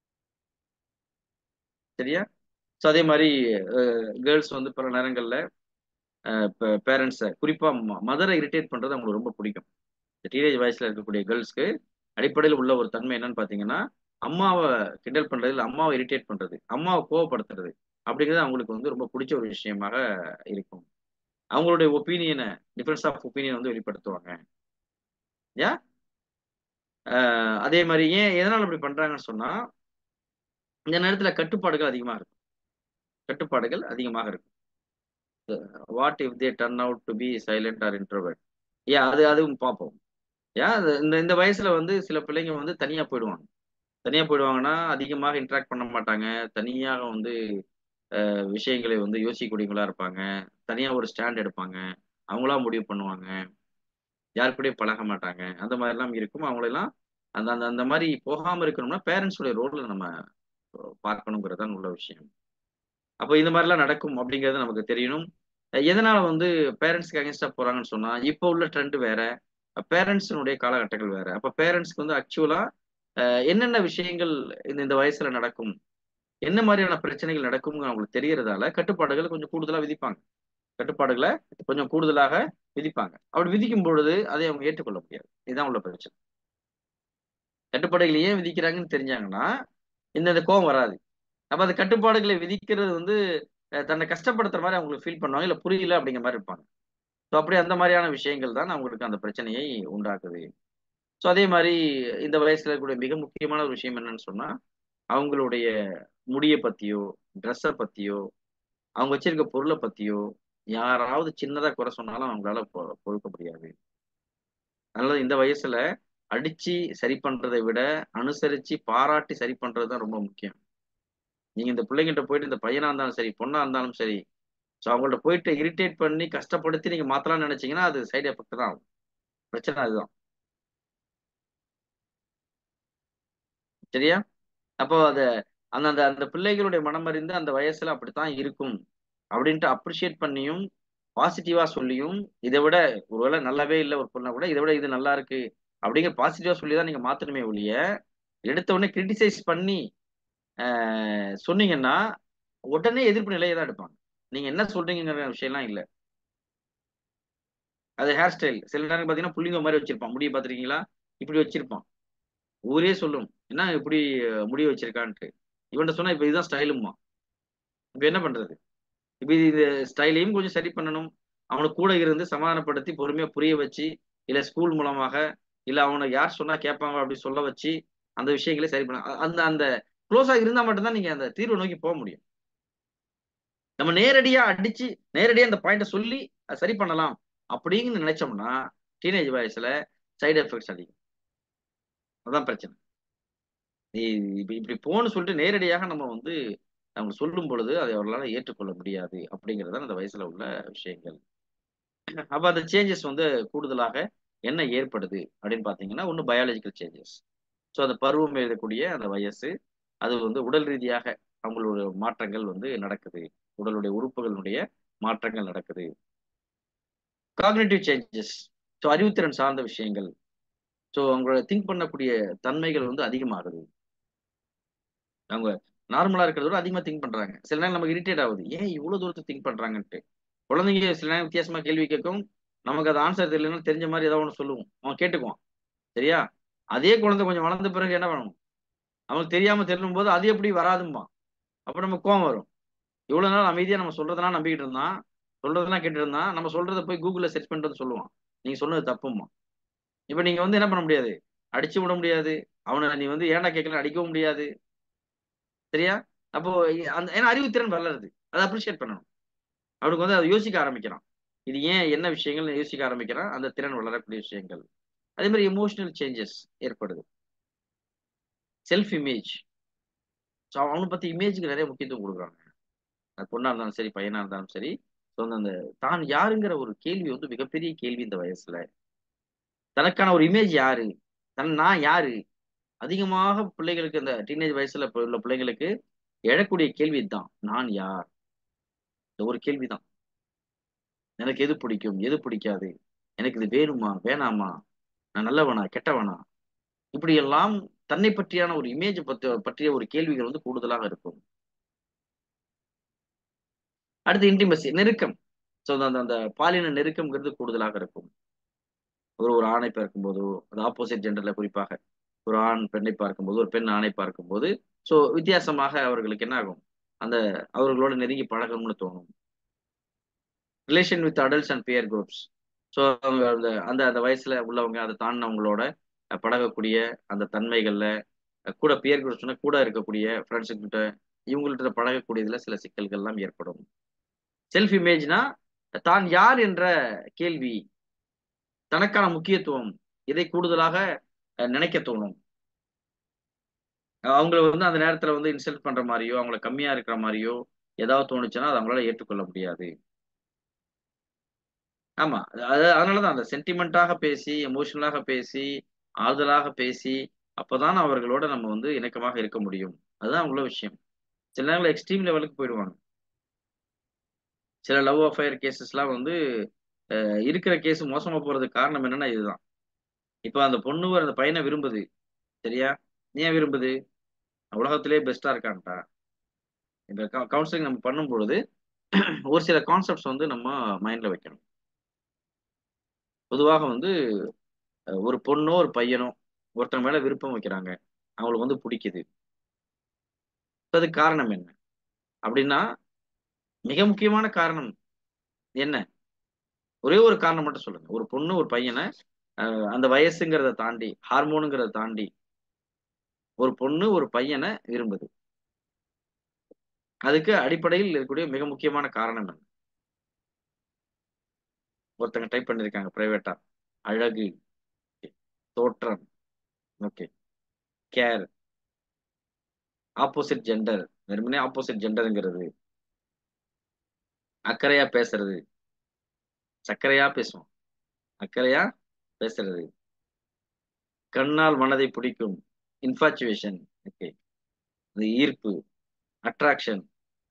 சரியா? ஸோ அதே மாதிரி கேர்ள்ஸ் வந்து பல நேரங்கள்ல பேரண்ட்ஸை குறிப்பா மதரை இரிட்டேட் பண்றது அவங்களுக்கு ரொம்ப பிடிக்கும். இந்த டீனேஜ் வயசுல இருக்கக்கூடிய கேர்ள்ஸ்க்கு அடிப்படையில் உள்ள ஒரு தன்மை என்னன்னு பாத்தீங்கன்னா அம்மாவை கிண்டல் பண்றது, இல்லை அம்மாவை இரிட்டேட் பண்றது, அம்மாவை கோவப்படுத்துறது அப்படிங்கிறது அவங்களுக்கு வந்து ரொம்ப பிடிச்ச ஒரு விஷயமாக இருக்கும். அவங்களுடைய ஒப்பீனியனை, டிஃபரன்ஸ் ஆஃப் ஒப்பீனியன் வந்து வெளிப்படுத்துவாங்க. ஏன் அஹ் அதே மாதிரி ஏன் எதனால அப்படி பண்றாங்கன்னு சொன்னா இந்த நேரத்துல கட்டுப்பாடுகள் அதிகமா இருக்கும். கட்டுப்பாடுகள் அதிகமாக இருக்கும். What if they turn out to be silent or introvert? ஏன் அது அதுவும் பார்ப்போம். ஏன் அது இந்த இந்த வயசுல வந்து சில பிள்ளைங்க வந்து தனியா போயிடுவாங்க. தனியா போயிடுவாங்கன்னா அதிகமாக இன்டராக்ட் பண்ண மாட்டாங்க. தனியாக வந்து அஹ், விஷயங்களை வந்து யோசிக்கக்கூடியவங்களா இருப்பாங்க. தனியா ஒரு ஸ்டாண்ட் எடுப்பாங்க. அவங்களா முடிவு பண்ணுவாங்க. யாரு கூடயும் பழக மாட்டாங்க. அந்த மாதிரி எல்லாம் இருக்கும். அவங்களெல்லாம் அந்த அந்த அந்த மாதிரி போகாம இருக்கணும்னா பேரண்ட்ஸுடைய ரோல்ல நம்ம பார்க்கணுங்கிறது தான் உள்ள விஷயம். அப்போ இந்த மாதிரிலாம் நடக்கும் அப்படிங்கிறது நமக்கு தெரியணும். அஹ் எதனால வந்து பேரண்ட்ஸ்க்கு அகேன்ஸ்டா போறாங்கன்னு சொன்னா இப்போ உள்ள ட்ரெண்ட் வேற, பேரண்ட்ஸினுடைய காலகட்டங்கள் வேற. அப்ப பேரண்ட்ஸ்க்கு வந்து ஆக்சுவலா என்னென்ன விஷயங்கள் இந்த இந்த வயசுல நடக்கும், என்ன மாதிரியான பிரச்சனைகள் நடக்கும்னு அவங்களுக்கு தெரியறதால கட்டுப்பாடுகளை கொஞ்சம் கூடுதலா விதிப்பாங்க. கட்டுப்பாடுகளை கொஞ்சம் கூடுதலாக விதிப்பாங்க. அப்படி விதிக்கும் பொழுது அதை அவங்க ஏற்றுக்கொள்ள முடியாது. இதுதான் உள்ள பிரச்சனை. கட்டுப்பாடுகளை ஏன் விதிக்கிறாங்கன்னு தெரிஞ்சாங்கன்னா இந்த இந்த கோவம் வராது. அப்ப அந்த கட்டுப்பாடுகளை விதிக்கிறது வந்து அஹ், தன்னை கஷ்டப்படுத்துற மாதிரி அவங்களுக்கு ஃபீல் பண்ணுவாங்க, இல்ல புரியல அப்படிங்கிற மாதிரி இருப்பாங்க. ஸோ அப்படி அந்த மாதிரியான விஷயங்கள் தான் அவங்களுக்கு அந்த பிரச்சனையை உண்டாக்குது. ஸோ அதே மாதிரி இந்த வயசுல இருக்கக்கூடிய மிக முக்கியமான ஒரு விஷயம் என்னன்னு சொன்னா அவங்களுடைய முடியை பத்தியோ, ட்ரெஸ்ஸை பத்தியோ, அவங்க வச்சிருக்க பொருளை பத்தியோ யாராவது சின்னதா குறை சொன்னாலும் அவங்களால பொ- பொறுக்க முடியாது. அதனால இந்த வயசுல அடிச்சு சரி பண்றதை விட அனுசரிச்சு பாராட்டி சரி பண்றதுதான் ரொம்ப முக்கியம். நீங்க இந்த பிள்ளைங்கிட்ட போயிட்டு இந்த பையனா இருந்தாலும் சரி பொண்ணா இருந்தாலும் சரி, ஸோ அவங்கள்ட்ட போயிட்டு இரிட்டேட் பண்ணி கஷ்டப்படுத்தி நீங்க மாத்தலாம்னு நினைச்சீங்கன்னா அது சைடு எஃபெக்ட் தான் ஆகும். பிரச்சனை அதுதான். சரியா? அப்போ அத அந்த அந்த அந்த பிள்ளைகளுடைய மனமறிந்து அந்த வயசுல அப்படித்தான் இருக்கும் அப்படின்ட்டு அப்ரிஷியேட் பண்ணியும் பாசிட்டிவா சொல்லியும், இதை விட ஒருவேளை நல்லாவே இல்லை ஒரு பொண்ணை விட இதை விட இது நல்லா இருக்கு அப்படிங்கிற பாசிட்டிவா சொல்லி தான் நீங்க மாத்தணுமே ஒழிய, எடுத்த உடனே கிரிட்டிசைஸ் பண்ணி ஆஹ், சொன்னீங்கன்னா உடனே எதிர்ப்பு நிலையை தான் எடுப்பாங்க. நீங்க என்ன சொல்றீங்கிற விஷயம்லாம் இல்ல. அது ஹேர் ஸ்டைல் சில நேரம் பாத்தீங்கன்னா புள்ளிங்க மாதிரி வச்சிருப்பான், முடிய பாத்திருக்கீங்களா? இப்படி வச்சிருப்பான். ஊரே சொல்லும் என்ன இப்படி அஹ், முடி வச்சிருக்கான்ட்டு. இவன்ட்ட சொன்னா இப்ப இதுதான் ஸ்டைலுமா. இப்ப என்ன பண்றது? இப்ப இது ஸ்டைலையும் கொஞ்சம் சரி பண்ணணும். அவனுக்கு கூட இருந்து சமாதானப்படுத்தி பொறுமையா புரிய வச்சு, இல்ல ஸ்கூல் மூலமாக, இல்ல அவனை யார் சொன்னா கேட்பாங்க அப்படி சொல்ல வச்சு அந்த விஷயங்களை சரி பண்ண அ- அந்த அந்த க்ளோஸா இருந்தா மட்டும்தான் நீங்க அந்த தீர்வை நோக்கி போக முடியும். நம்ம நேரடியா அடிச்சு நேரடியா அந்த பாயிண்ட சொல்லி அதை சரி பண்ணலாம் அப்படின்னு நினைச்சோம்னா டீனேஜ் வயசுல சைடு எஃபெக்ட்ஸ் அதிகம். அதான் பிரச்சனை. நீ இப்படி இப்படி போன்னு சொல்லிட்டு நேரடியாக நம்ம வந்து அவங்க சொல்லும் பொழுது அதை அவர்களால் ஏற்றுக்கொள்ள முடியாது அப்படிங்கிறது தான் அந்த வயசுல உள்ள விஷயங்கள். அப்ப அந்த சேஞ்சஸ் வந்து கூடுதலாக என்ன ஏற்படுது அப்படின்னு பாத்தீங்கன்னா ஒண்ணு பயாலஜிக்கல் சேஞ்சஸ். ஸோ அந்த பருவம் எழுதக்கூடிய அந்த வயசு அது வந்து உடல் ரீதியாக அவங்களோட மாற்றங்கள் வந்து நடக்குது. உடலுடைய உறுப்புகளுடைய மாற்றங்கள் நடக்குது. Cognitive changes. ஸோ அறிவுத்திறன் சார்ந்த விஷயங்கள். ஸோ அவங்களோட திங்க் பண்ணக்கூடிய தன்மைகள் வந்து அதிகமாகுது. அவங்க நார்மலா இருக்கிறத விட அதிகமா திங்க் பண்றாங்க. சில நேரம் நமக்கு இரிட்டேட் ஆகுது, ஏன் இவ்வளவு தூரத்துக்கு திங்க் பண்றாங்கன்ட்டு. குழந்தைங்க சில நேரம் வித்தியாசமா கேள்வி கேட்கும். நமக்கு அது ஆன்சர் தெரியலன்னு தெரிஞ்ச மாதிரி ஏதாவது ஒன்று சொல்லுவோம், அவன் கேட்டுக்குவான். சரியா? அதே குழந்தை கொஞ்சம் வளர்ந்த பிறகு என்ன பண்ணணும், அவனுக்கு தெரியாம தெரியும் போது அது எப்படி வராதும்பான். அப்ப நம்ம கோவம் வரும். இவ்வளவு நாள் அமைதியா நம்ம சொல்றதெல்லாம் நம்பிக்கிட்டு இருந்தான், சொல்றதெல்லாம் கேட்டு இருந்தான், நம்ம சொல்றதை போய் கூகுள்ல செர்ச் பண்ணிட்டு வந்து சொல்லுவான், நீங்க சொன்னது தப்புமா. இப்ப நீங்க வந்து என்ன பண்ண முடியாது, அடிச்சு விட முடியாது, அவனை நீ வந்து ஏன்டா கேட்கல அடிக்கவும் முடியாது. சரியா? அப்போ இ- அந்த ஏன்னா அறிவுத்திறன் வளருது, அதை அப்ரிஷியேட் பண்ணணும். அவனுக்கு வந்து அதை யோசிக்க ஆரம்பிக்கிறான். இது ஏன் என்ன விஷயங்கள் யோசிக்க ஆரம்பிக்கிறான், அந்த திறன் வளரக்கூடிய விஷயங்கள். அதே மாதிரி எமோஷனல் சேஞ்சஸ் ஏற்படுது. Self image. ஸோ அவனை பத்தி இமேஜுக்கு நிறைய முக்கியத்துவம் கொடுக்குறாங்க. அது பொண்ணா இருந்தாலும் சரி பையனா இருந்தாலும் சரி. ஸோ அந்த தான் யாருங்கிற ஒரு கேள்வி வந்து மிகப்பெரிய கேள்வி இந்த வயசுல. தனக்கான ஒரு இமேஜ் யாரு, தன் நான் யாரு. அதிகமாக பிள்ளைகளுக்கு இந்த டீனேஜ் வயசுல இப்ப உள்ள பிள்ளைங்களுக்கு எழக்கூடிய கேள்வி இதுதான், நான் யார். இந்த ஒரு கேள்விதான். எனக்கு எது பிடிக்கும் எது பிடிக்காது, எனக்கு இது வேணுமா வேணாமா, நான் நல்லவனா கெட்டவனா, இப்படி எல்லாம் தன்னை பற்றியான ஒரு இமேஜ் பத்தி பற்றிய ஒரு கேள்விகள் வந்து கூடுதலாக இருக்கும். அடுத்து இன்டிமசி நெருக்கம். ஸோ அந்த அந்த பாலின நெருக்கம்ங்கிறது கூடுதலாக இருக்கும். ஒரு ஒரு ஆணை பார்க்கும்போதோ அது ஆப்போசிட் ஜெண்டர்ல குறிப்பாக ஒரு ஆண் பெண்ணை பார்க்கும்போது ஒரு பெண் ஆணை பார்க்கும்போது ஸோ வித்தியாசமாக அவர்களுக்கு என்ன ஆகும், அந்த அவர்களோட நெருங்கி பழகணும்னு தோணும். Relation with adults and peer groups. So அவங்க அந்த அந்த அந்த வயசுல உள்ளவங்க அதை தாண்டினவங்களோட அஹ், பழகக்கூடிய அந்த தன்மைகள்ல அஹ், கூட பியர் குரூப்ஸ்னா கூட இருக்கக்கூடிய ஃப்ரெண்ட்ஸு கிட்ட இவங்கள்ட்ட பழகக்கூடியதுல சில சிக்கல்கள் எல்லாம் ஏற்படும். செல்ஃப் இமேஜ்னா தான் யார் என்ற கேள்வி, தனக்கான முக்கியத்துவம், இதை கூடுதலாக அஹ், நினைக்க தோணும். அவங்கள வந்து அந்த நேரத்துல வந்து இன்சல்ட் பண்ற மாதிரியோ அவங்கள கம்மியா இருக்கிற மாதிரியோ ஏதாவது தோணுச்சுன்னா அதை அவங்களால ஏற்றுக்கொள்ள முடியாது. ஆமா. அது அதனாலதான் அந்த சென்டிமெண்டாக பேசி, எமோஷனலாக பேசி, ஆறுதலாக பேசி, அப்பதான் அவர்களோட நம்ம வந்து இணக்கமாக இருக்க முடியும். அதுதான் உள்ள விஷயம். சில நேரங்கள்ல எக்ஸ்ட்ரீம் லெவலுக்கு போயிடுவாங்க. சில லவ் அஃபேர் கேசஸ்லாம் வந்து அஹ், இருக்கிற கேஸ் மோசமா போறதுக்கு காரணம் என்னன்னா இதுதான். இப்ப அந்த பொண்ணு அந்த பையனை விரும்புது. சரியா? ஏன் விரும்புது? உலகத்திலேயே பெஸ்டா இருக்கான்ட்டா. இந்த கவுன்சிலிங் நம்ம பண்ணும்பொழுது ஒரு சில கான்செப்ட்ஸ் வந்து நம்ம மைண்ட்ல வைக்கணும். பொதுவாக வந்து அஹ், ஒரு பொண்ணோ ஒரு பையனோ ஒருத்தன் மேல விருப்பம் வைக்கிறாங்க, அவங்களுக்கு வந்து பிடிக்குது. அதுக்கு காரணம் என்ன அப்படின்னா, மிக முக்கியமான காரணம் என்ன? ஒரே ஒரு காரணம் மட்டும் சொல்லுங்க. ஒரு பொண்ணு ஒரு பையனை அஹ், அந்த வயசுங்கிறத தாண்டி ஹார்மோனுங்கிறத தாண்டி ஒரு பொண்ணு ஒரு பையனை விரும்புது. அதுக்கு அடிப்படையில் இருக்கக்கூடிய மிக முக்கியமான காரணம் என்ன? ஒருத்தங்க டைப் பண்ணிருக்காங்க பிரைவேட்டா. அழகு, தோற்றம், ஓகே, கேர், ஆப்போசிட் ஜெண்டர், வெறுமனே ஆப்போசிட் ஜெண்டர்ங்கிறது, அக்கறையா பேசுறது, சக்கரையா பேசுவோம், அக்கறையா பேசுறது, கண்ணால் மனதை பிடிக்கும், இன்ஃபாச்சுவேஷன், ஓகே, இது ஈர்ப்பு, அட்ராக்ஷன்,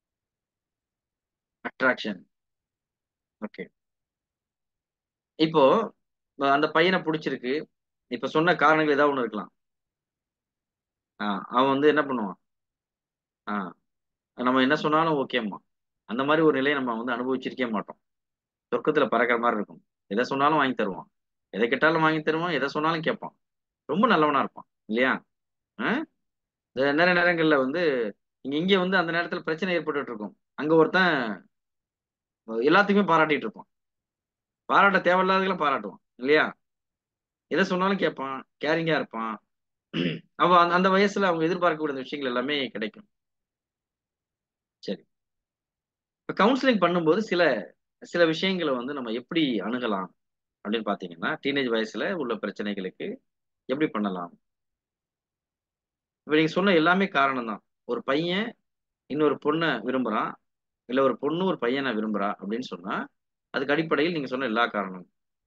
அட்ராக்ஷன், ஓகே. இப்போ அந்த பையனை பிடிச்சிருக்கு. இப்ப சொன்ன காரணங்கள் ஏதாவது ஒண்ணு இருக்கலாம். ஆஹ் அவன் வந்து என்ன பண்ணுவான்? ஆஹ் நம்ம என்ன சொன்னாலும் ஓகேம்மா. அந்த மாதிரி ஒரு நிலையை நம்ம வந்து அனுபவிச்சிருக்கே மாட்டோம். சொர்க்கத்துல பறக்கிற மாதிரி இருக்கும். எதை சொன்னாலும் வாங்கி தருவான், எதை கேட்டாலும் வாங்கி தருவான், எதை சொன்னாலும் கேட்பான். ரொம்ப நல்லவனா இருப்பான் இல்லையா? ஆஹ் இந்த நிறைய நேரங்கள்ல வந்து இங்க இங்க வந்து அந்த நேரத்துல பிரச்சனை ஏற்பட்டுட்டு இருக்கும். அங்க ஒருத்தன் எல்லாத்துக்குமே பாராட்டிட்டு இருப்பான். பாராட்ட தேவையில்லாதவங்களும் பாராட்டுவான் இல்லையா? எதை சொன்னாலும் கேட்பான், கேரிங்கா இருப்பான். அவ அந்த அந்த வயசுல அவங்க எதிர்பார்க்கக்கூடிய விஷயங்கள் எல்லாமே கிடைக்கும். சரி, இப்ப கவுன்சிலிங் பண்ணும்போது சில சில விஷயங்களை வந்து நம்ம எப்படி அணுகலாம் அப்படின்னு பாத்தீங்கன்னா, டீனேஜ் வயசுல உள்ள பிரச்சனைகளுக்கு எப்படி பண்ணலாம்? இப்ப நீங்க சொன்ன எல்லாமே காரணம் தான். ஒரு பையன் இன்னொரு பொண்ணை விரும்புறான், இல்ல ஒரு பொண்ணு ஒரு பையனை விரும்புறா அப்படின்னு சொன்னா, அதுக்கு அடிப்படையில் நீங்க சொன்ன எல்லா காரணமும்.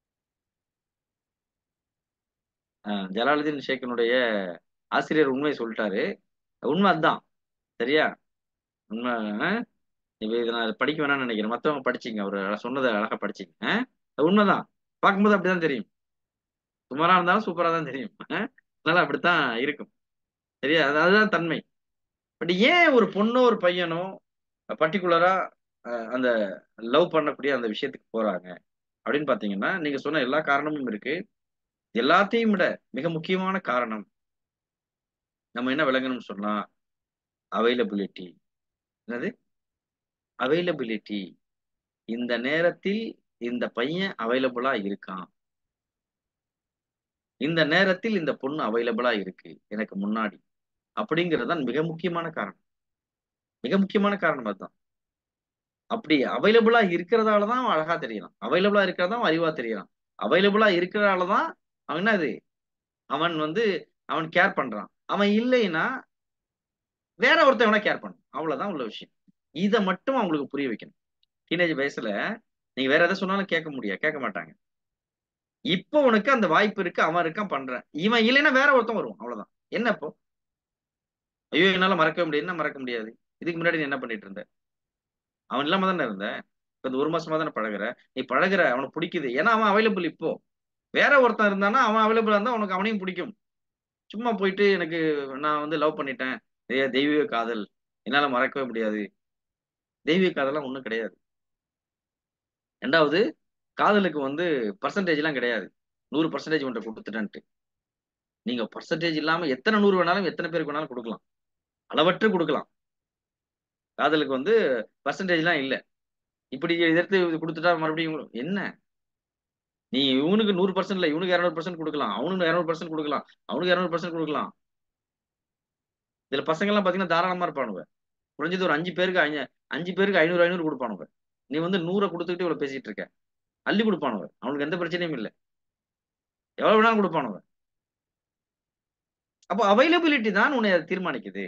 அஹ் ஜலாலுதீன் ஷேக்கினுடைய ஆசிரியர் உண்மையை சொல்லிட்டாரு. உண்மை அதுதான். சரியா? உண்மை. அஹ் இப்ப இதை நான் படிக்க வேணாம்னு நினைக்கிறேன். மத்தவங்க படிச்சீங்க, அவர் சொன்னதை அழகா படிச்சீங்க. அஹ் அது உண்மைதான். பார்க்கும்போது அப்படிதான் தெரியும். சுமாரா இருந்தாலும் சூப்பரா தான் தெரியும். அஹ் அதனால அப்படித்தான் இருக்கும். சரியா? அது- அதுதான் தன்மை. பட் ஏன் ஒரு பொண்ணோ ஒரு பையனோ பர்டிகுலரா அந்த லவ் பண்ணக்கூடிய அந்த விஷயத்துக்கு போறாங்க அப்படின்னு பாத்தீங்கன்னா, நீங்க சொன்ன எல்லா காரணமும் இருக்கு. எல்லாத்தையும் விட மிக முக்கியமான காரணம் நம்ம என்ன விளங்கணும்னு சொன்னா, அவைலபிலிட்டி. என்னது? அவைலபிலிட்டி. இந்த நேரத்தில் இந்த பையன் அவைலபிளா இருக்கான், இந்த நேரத்தில் இந்த பொண்ணு அவைலபிளா இருக்கு எனக்கு முன்னாடி, அப்படிங்கிறது தான் மிக முக்கியமான காரணம். மிக முக்கியமான காரணம் அதுதான். அப்படி அவைலபிளா இருக்கிறதால தான் அவன் அழகா தெரியறான், அவைலபிளா இருக்கிறதா அவன் அறிவா தெரியறான், அவைலபிளா இருக்கிறதால தான் அவன் என்னது, அவன் வந்து அவன் கேர் பண்றான். அவன் இல்லைன்னா வேற ஒருத்தவனா கேர் பண்ணும். அவ்வளவுதான் உள்ள விஷயம். இதை மட்டும் அவங்களுக்கு புரிய வைக்கணும். டீனேஜ் வயசுல நீங்க வேற எதை சொன்னாலும் கேட்க முடியாது, கேட்க மாட்டாங்க. இப்போ உனக்கு அந்த வாய்ப்பு இருக்கு, அவன் இருக்கான் பண்றேன், இவன் இல்லைன்னா வேற ஒருத்தன் வருவான். அவ்வளவுதான். என்ன இப்போ? ஐயோ என்னால மறக்கவே முடியாது. என்ன மறக்க முடியாது? இதுக்கு முன்னாடி நீ என்ன பண்ணிட்டு இருந்த? அவன் இல்லாம தானே இருந்த. இப்ப இந்த ஒரு மாசமா தானே பழகுற. நீ பழகுற, அவனுக்கு பிடிக்குது, ஏன்னா அவன் அவைலபிள். இப்போ வேற ஒருத்தன் இருந்தானா அவன் அவைலபிளா இருந்தா உனக்கு அவனையும் பிடிக்கும். சும்மா போயிட்டு எனக்கு நான் வந்து லவ் பண்ணிட்டேன், ஏ தெய்வீக காதல், என்னால மறக்கவே முடியாது. தெய்வீக காதல்லாம் ஒண்ணும் கிடையாது. ரெண்டாவது, காதலுக்கு வந்து பர்சன்டேஜ் எல்லாம் கிடையாது. நூறு பர்சன்டேஜ் உன்ட்ட கொடுத்துட்டேன்ட்டு. நீங்க பர்சன்டேஜ் இல்லாம எத்தனை நூறு வேணாலும் எத்தனை பேருக்கு வேணாலும் கொடுக்கலாம், அளவற்று கொடுக்கலாம். காதலுக்கு வந்து பர்சன்டேஜ் எல்லாம் இல்ல. இப்படி எதிர்த்து கொடுத்துட்டா மறுபடியும் என்ன? நீ இவனுக்கு நூறு பர்சன்ட் இல்ல, இவனுக்கு இருநூறு பர்சன்ட் கொடுக்கலாம், அவனுக்கு இருநூறு பர்சன்ட் கொடுக்கலாம், அவனுக்கு இருநூறு பர்சன்ட் கொடுக்கலாம். இதுல பசங்க எல்லாம் பாத்தீங்கன்னா தாராளமா இருப்பானுங்க. குறைஞ்சது ஒரு அஞ்சு பேருக்கு ஐ- அஞ்சு பேருக்கு ஐநூறு ஐநூறு கொடுப்பானுங்க. நீ வந்து நூறை கொடுத்துக்கிட்டு இவ்வளவு பேசிட்டு இருக்க. அள்ளி கொடுப்பானுங்க, அவனுக்கு எந்த பிரச்சனையும் இல்லை, எவ்வளவு வேணாலும் கொடுப்பானுங்க. அப்போ அவைலபிலிட்டி தான் உன்னை அதை தீர்மானிக்குது.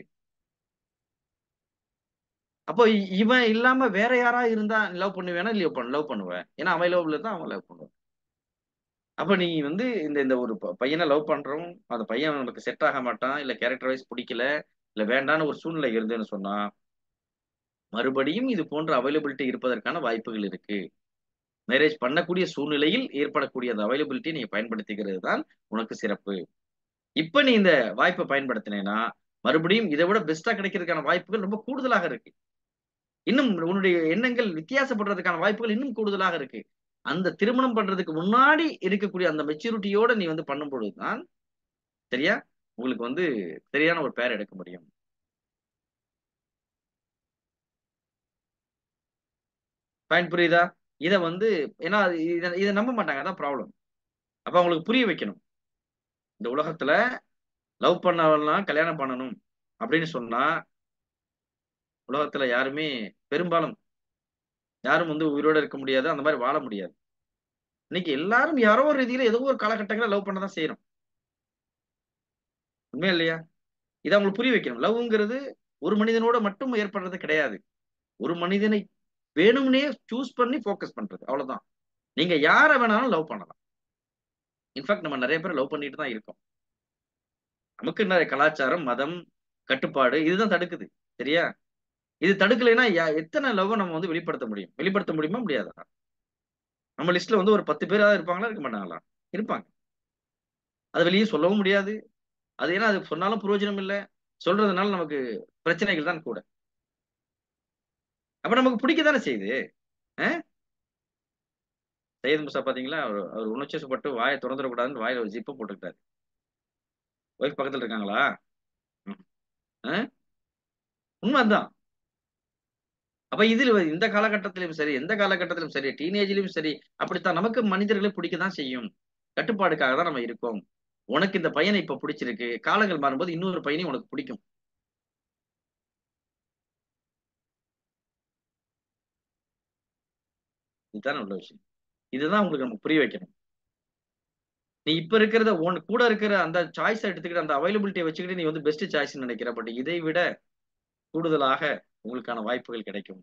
அப்போ இ- இவன் இல்லாம வேற யாரா இருந்தா லவ் பண்ணுவேனா? இல்லையோ பண்ண லவ் பண்ணுவேன், ஏன்னா அவைலபிள் தான் அவன் லவ் பண்ணுவான். அப்ப நீ வந்து இந்த இந்த ஒரு ப- பையனை லவ் பண்றோம், அந்த பையன் நமக்கு செட் ஆக மாட்டான், இல்ல கேரக்டர் வைஸ் பிடிக்கல, இல்ல வேண்டான்னு ஒரு சூழ்நிலை இருந்துன்னு சொன்னா, மறுபடியும் இது போன்ற அவைலபிலிட்டி இருப்பதற்கான வாய்ப்புகள் இருக்கு. மேரேஜ் பண்ணக்கூடிய சூழ்நிலையில் ஏற்படக்கூடிய அந்த அவைலபிலிட்டி நீங்க பயன்படுத்திக்கிறது தான் உனக்கு சிறப்பு. இப்ப நீ இந்த வாய்ப்பை பயன்படுத்தினேன்னா மறுபடியும் இதை விட பெஸ்டா கிடைக்கிறதுக்கான வாய்ப்புகள் ரொம்ப கூடுதலாக இருக்கு. இன்னும் உன்னுடைய எண்ணங்கள் வித்தியாசப்படுறதுக்கான வாய்ப்புகள் இன்னும் கூடுதலாக இருக்கு. அந்த திருமணம் பண்றதுக்கு முன்னாடி இருக்கக்கூடிய அந்த மெச்சூரிட்டியோட நீ வந்து பண்ணும் பொழுதுதான் சரியா உங்களுக்கு வந்து சரியான ஒரு பேர் எடுக்க முடியும். பாயிண்ட் புரியுதா? இதை வந்து ஏன்னா அது இதை இதை நம்ப மாட்டாங்க, அதான் ப்ராப்ளம். அப்ப அவங்களுக்கு புரிய வைக்கணும். இந்த உலகத்துல லவ் பண்ணவெல்லாம் கல்யாணம் பண்ணணும் அப்படின்னு சொன்னா உலகத்துல யாருமே பெரும்பாலும் யாரும் வந்து உயிரோட இருக்க முடியாது, அந்த மாதிரி வாழ முடியாது. இன்னைக்கு எல்லாரும் யாரோ ஒரு ரீதியில ஏதோ ஒரு காலகட்டங்கள லவ் பண்ண தான் செய்றோம். உண்மையா இல்லையா? இத அவங்களுக்கு புரிய வைக்கணும். லவ்ங்கிறது ஒரு மனிதனோட மட்டும் ஏற்படுறது கிடையாது. ஒரு மனிதனை வேணும்னே சூஸ் பண்ணி ஃபோக்கஸ் பண்றது. அவ்வளவுதான். நீங்க யார வேணாலும் லவ் பண்ணலாம். இன்ஃபாக்ட் நம்ம நெறைய பேர் லவ் பண்ணிட்டு தான் இருக்கோம். நமக்கு என்ன கலாச்சாரம், மதம், கட்டுப்பாடு இதுதான் தடுக்குது. சரியா? இது தடுக்கலைன்னா ய எத்தன லவ்வ நம்ம வந்து வெளிப்படுத்த முடியும்? வெளிப்படுத்த முடியுமா? முடியாதா? நம்ம லிஸ்ட்ல வந்து ஒரு பத்து பேராவது இருப்பாங்களா? இருக்க மாட்டாங்களா? இருப்பாங்க. அத வெளிய சொல்லவும் முடியாது. அது ஏன்னா அது சொன்னாலும் பிரயோஜனம் இல்ல. சொல்றதுனால நமக்கு பிரச்சனைகள் தான் கூட. அப்ப நமக்கு பிடிக்க தானே செய்யுது. அ சையத் முசா பாத்தீங்களா? அவரு அவரு உணர்ச்சி வசப்பட்டு வாய தொறந்துறக்கூடாதுன்னு வாயில ஒரு ஜிப்ப போட்டுக்கிட்டாரு. ஒய்ஃப் பக்கத்துல இருக்காங்களா? ம். அ உண்ம அதான். அப்ப இதில இந்த காலகட்டத்திலும் சரி, எந்த காலகட்டத்திலும் சரி, டீனேஜ்லயும் சரி, அப்படித்தான் நமக்கு மனிதர்கள பிடிக்க தான் செய்யும். கட்டுப்பாடுக்காக தான் நம்ம இருக்கோம். உனக்கு இந்த பையன இப்ப பிடிச்சிருக்கு. காலங்கள் மாறும்போது இன்னொரு பையனையும் உனக்கு பிடிக்கும். இதுதானே உள்ள விஷயம். இதுதான் உங்களுக்கு நம்ம புரிய வைக்கணும். நீ இப்ப இருக்கிறத உன் கூட இருக்கிற அந்த சாய்ஸ எடுத்துக்கிட்டு அந்த அவைலபிலிட்டிய வச்சுக்கிட்டு நீ வந்து பெஸ்ட் சாய்ஸ்ன்னு நெனைக்கிற. பட் இதை விட கூடுதலாக உங்களுக்கான வாய்ப்புகள் கிடைக்கும்.